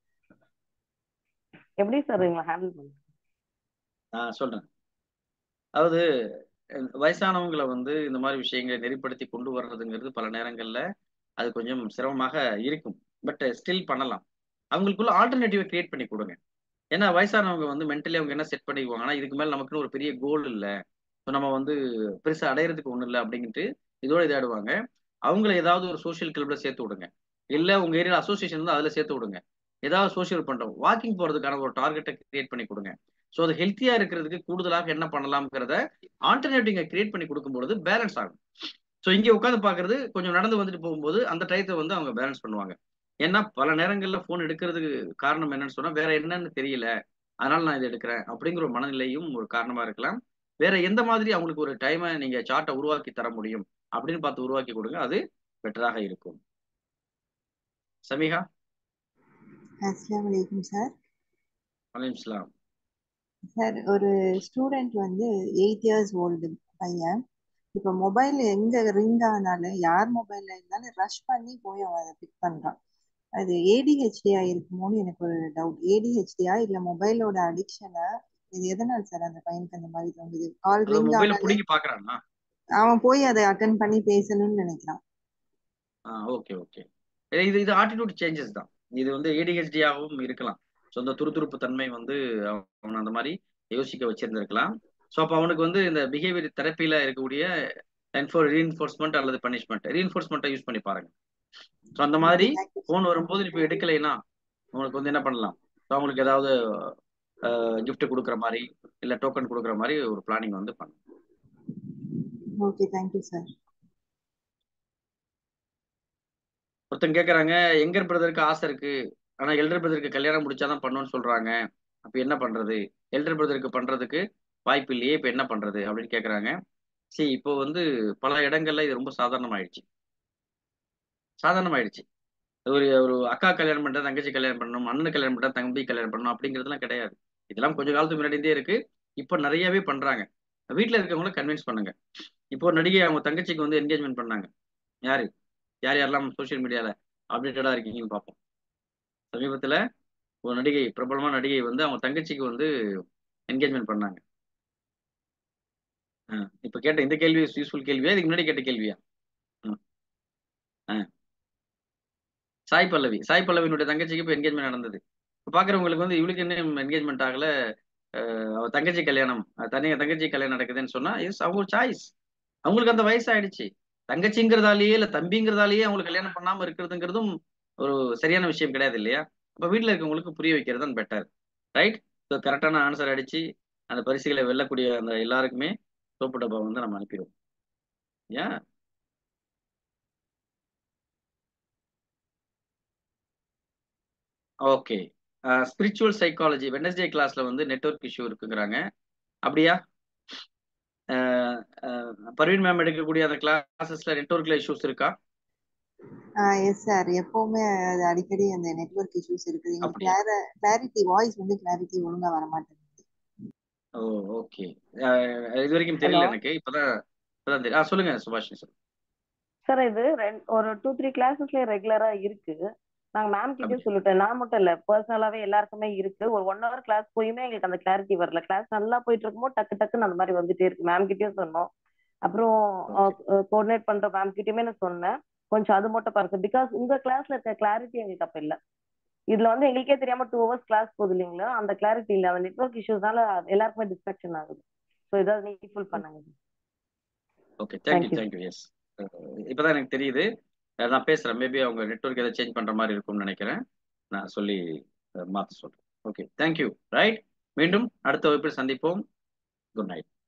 எப்படி சார் இவங்களை ஹேண்டில் பண்றது? நான் சொல்றேன். அதாவது அஹ் வயசானவங்களை வந்து இந்த மாதிரி விஷயங்களை நெறிப்படுத்தி கொண்டு வர்றதுங்கிறது பல நேரங்கள்ல அது கொஞ்சம் சிரமமாக இருக்கும். பட் ஸ்டில் பண்ணலாம். அவங்களுக்குள்ள ஆல்டர்னேட்டிவை கிரியேட் பண்ணி கொடுங்க. ஏன்னா வயசானவங்க வந்து மென்டலி அவங்க என்ன செட் பண்ணிக்குவாங்கன்னா, இதுக்கு மேல நமக்குன்னு ஒரு பெரிய கோல் இல்லை, ஸோ நம்ம வந்து பெருசா அடையிறதுக்கு ஒண்ணும் இல்லை அப்படின்ட்டு இதோட இதாடுவாங்க. அவங்கள ஏதாவது ஒரு சோஷியல் கிளப்ல சேர்த்து விடுங்க, இல்ல உங்க ஏரியா அசோசியேஷன் வந்து அதுல சேர்த்து விடுங்க. ஏதாவது சோஷியல் பண்றோம், வாக்கிங் போறதுக்கான ஒரு டார்கெட்டை கிரியேட் பண்ணி கொடுங்க. ஸோ அது ஹெல்த்தியா இருக்கிறதுக்கு கூடுதலாக என்ன பண்ணலாம்ங்கிறத ஆல்டர்னேட்டிவ் கிரியேட் பண்ணி கொடுக்கும்போது பேலன்ஸ் ஆகும். ஸோ இங்கே உட்காந்து பார்க்கறது கொஞ்சம் நடந்து வந்துட்டு போகும்போது அந்த டயத்தை வந்து அவங்க பேலன்ஸ் பண்ணுவாங்க. ஏன்னா பல நேரங்களில் ஃபோன் எடுக்கிறதுக்கு காரணம் என்னன்னு சொன்னா வேற என்னன்னு தெரியல, அதனால நான் இதை எடுக்கிறேன் அப்படிங்கிற ஒரு மனநிலையும் ஒரு காரணமா இருக்கலாம். வேற எந்த மாதிரி அவங்களுக்கு ஒரு டைமை நீங்க சார்ட்டை உருவாக்கி தர முடியும் அப்படின்னு பார்த்து உருவாக்கி கொடுங்க, அது பெட்டராக இருக்கும். சமீகா. அஸ்ஸலாமு அலைக்கும் சார். வலைக்கம் சலாம். சார், ஒரு ஸ்டூடெண்ட் வந்து எயிட் இயர்ஸ் ஓல்டு பையன். இப்போ மொபைல் எங்க ரிங் ஆனாலும் யார் மொபைல்ல இருந்தாலும் ரஷ் பண்ணி போய் அவன் அதை பிக் பண்றான். அது ஏடிஹெச்டியா இருக்குமோன்னு எனக்கு ஒரு டவுட். ஏடிஹெச்டியா இல்ல மொபைலோட அடிக்ஷனா? இது எதனால் சார் அந்த பையனுக்கு அந்த மாதிரி தோணுது? கால் அதாவது ரிங் மொபைலை ஆனாலே பிடிங்கி பாக்குறானா? அவன் போய் அதை அட்டன் பண்ணி பேசணும்னு நினைக்கிறான். ஆ, ஓகே ஓகே. இது இது ஆட்டிடியூட் சேஞ்சஸ் தான். இது வந்து ஏடிஹெச்டியாகவும் இருக்கலாம். ஸோ அந்த துருதுருப்பு தன்மை வந்து அவன் அந்த மாதிரி யோசிக்க வச்சிருந்திருக்கலாம். ஸோ அப்போ அவனுக்கு வந்து இந்த பிஹேவியர் தெரப்பியில் இருக்கக்கூடிய என்ஃபோர் ரீஎன்ஃபோர்ஸ்மெண்ட் அல்லது பனிஷ்மெண்ட், ரீஎன்ஃபோர்ஸ்மெண்ட்டை யூஸ் பண்ணி பாருங்க. ஸோ அந்த மாதிரி ஓகே தேங்க்யூ ஃபோன் வரும்போது இப்போ எடுக்கலைன்னா உங்களுக்கு வந்து என்ன பண்ணலாம், ஸோ அவங்களுக்கு ஏதாவது கிஃப்ட் கொடுக்குற மாதிரி இல்லை டோக்கன் கொடுக்குற மாதிரி ஒரு பிளானிங் வந்து பண்ணுங்க. Okay thank you sir. ஒருத்தங்க கேட்குறாங்க, எங்கர் பிரதருக்கு ஆசை இருக்கு, ஆனால் எல்டர் பிரதருக்கு கல்யாணம் முடிச்சாதான் பண்ணணும்னு சொல்றாங்க, அப்போ என்ன பண்றது, எல்டர் பிரதருக்கு பண்றதுக்கு வாய்ப்பு இல்லையே, இப்போ என்ன பண்றது அப்படின்னு கேட்குறாங்க. சரி, இப்போ வந்து பல இடங்கள்ல இது ரொம்ப சாதாரணமாயிடுச்சு சாதாரணமாயிடுச்சு ஒரு ஒரு அக்கா கல்யாணம் பண்ணா தங்கச்சி கல்யாணம் பண்ணணும், அண்ணன் கல்யாணம் பண்ணா தம்பி கல்யாணம் பண்ணணும் அப்படிங்கிறதுலாம் கிடையாது. இதெல்லாம் கொஞ்ச காலத்துக்கு முன்னாடியே இருக்கு, இப்போ நிறையவே பண்றாங்க. வீட்டில் இருக்கவங்கள கன்வின்ஸ் பண்ணுங்க. இப்போ ஒரு நடிகை அவங்க தங்கச்சிக்கு வந்து என்கேஜ்மெண்ட் பண்ணாங்க. யாரு யார் யாரெல்லாம் சோஷியல் மீடியால அப்டேட்டடா இருக்கீங்கன்னு பார்ப்போம். சமீபத்துல ஒரு நடிகை, பிரபலமான நடிகை வந்து அவங்க தங்கச்சிக்கு வந்து என்கேஜ்மெண்ட் பண்ணாங்க. ஆஹ் இப்ப கேட்ட இந்த கேள்வி யூஸ்ஃபுல் கேள்வியா, இதுக்கு முன்னாடி கேட்ட கேள்வியா? ம். ஆஹ் சாய் பல்லவி சாய் பல்லவியினுடைய தங்கச்சிக்கு இப்போ என்கேஜ்மெண்ட் நடந்தது. இப்போ பார்க்குறவங்களுக்கு வந்து இவளுக்கு என்ன என்கேஜ்மெண்ட் ஆகல, அஹ் அவ தங்கச்சி கல்யாணம், அஹ் தனியாக தங்கச்சி கல்யாணம் நடக்குதுன்னு சொன்னா இஸ் அவங்க சாய்ஸ். அவங்களுக்கு அந்த வயசு ஆயிடுச்சு. தங்கச்சிங்கிறதாலேயே இல்லை தம்பிங்கிறதாலேயே அவங்களுக்கு கல்யாணம் பண்ணாம இருக்கிறதுங்கிறதும் ஒரு சரியான விஷயம் கிடையாது இல்லையா? அப்போ வீட்டில் இருக்கவங்களுக்கு புரிய வைக்கிறது தான் பெட்டர். ரைட். ஸோ கரெக்டான ஆன்சர் அடிச்சு அந்த பரிசுகளை வெல்லக்கூடிய அந்த எல்லாருக்குமே சோப்பு டப்பா வந்து நம்ம அனுப்பிடுவோம். ஏன் ஓகே. ஸ்பிரிச்சுவல் சைக்காலஜி வெனஸ்டே கிளாஸ்ல வந்து நெட்வொர்க் இஷ்யூ இருக்குங்கிறாங்க. அப்படியா? அஹ் அஹ் பர்வீன் மேம் எடுக்கக்கூடிய அந்த கிளாஸஸ்ல நெட்வொர்க்ல இஷ்யூஸ் இருக்கா? எஸ் சார், எப்பவுமே அது அடிக்கடி அந்த நெட்வொர்க் இஷ்யூஸ் இருக்குது. எங்களுக்கு அப்படியா? கிளார கிளாரிட்டி வாய்ஸ் வந்து கிளாரிட்டி ஒழுங்கா வர மாட்டேங்குது. Oh okay. இது வரைக்கும் ஹலோ தெரியல எனக்கு, இப்பதான் இப்பதான் தெரியும். ஆ சொல்லுங்க சுபாஷ் சார். சார், இது ரெண்- ஒரு டூ த்ரீ கிளாஸஸ்ல ரெகுலரா இருக்கு. நாங்க மேம் கிட்டே அப்படி சொல்லிட்டேன், நான் மட்டும் இல்ல, பர்சனலாவே எல்லாருக்குமே இருக்கு. ஒரு ஒன் ஹவர் கிளாஸ் போயுமே எங்களுக்கு அந்த கிளாரிட்டி வரல. கிளாஸ் நல்லா போயிட்டு இருக்கும்போது டக்கு டக்குன்னு அந்த மாதிரி வந்துட்டே இருக்கு. மேம் கிட்டயும் சொன்னோம், அப்புறம் ஓகே கோஆர்டினேட் பண்ற மேம் கிட்டயுமே நான் சொன்னேன், கொஞ்சம் அது மட்டும் பாருங்க. பிகாஸ் உங்க கிளாஸ்ல இருக்க கிளாரிட்டி எங்களுக்கு அப்ப இல்ல. இதுல வந்து எங்களுக்கே தெரியாம டூ ஹவர்ஸ் கிளாஸ் போகுது இல்லைங்களா, அந்த கிளாரிட்டி இல்ல. அந்த நெட்வொர்க் இஷ்யூஸ்னால எல்லாருக்குமே டிஸ்ட்ராக்ஷன் ஆகுது. ஸோ இதாவது நீட்ஃபுல் பண்ணுங்க. Okay thank you thank you. Thank you. Yes, இப்பதான் எனக்கு தெரியுது. அஹ் நான் பேசுறேன். மேபி அவங்க நெட்வொர்க் ஏதாவது சேஞ்ச் பண்ற மாதிரி இருக்கும்னு நினைக்கிறேன். நான் சொல்லி அஹ் மாத்த சொல்றேன். Okay thank you. ரைட். மீண்டும் அடுத்த வகுப்பில் சந்திப்போம். Good night.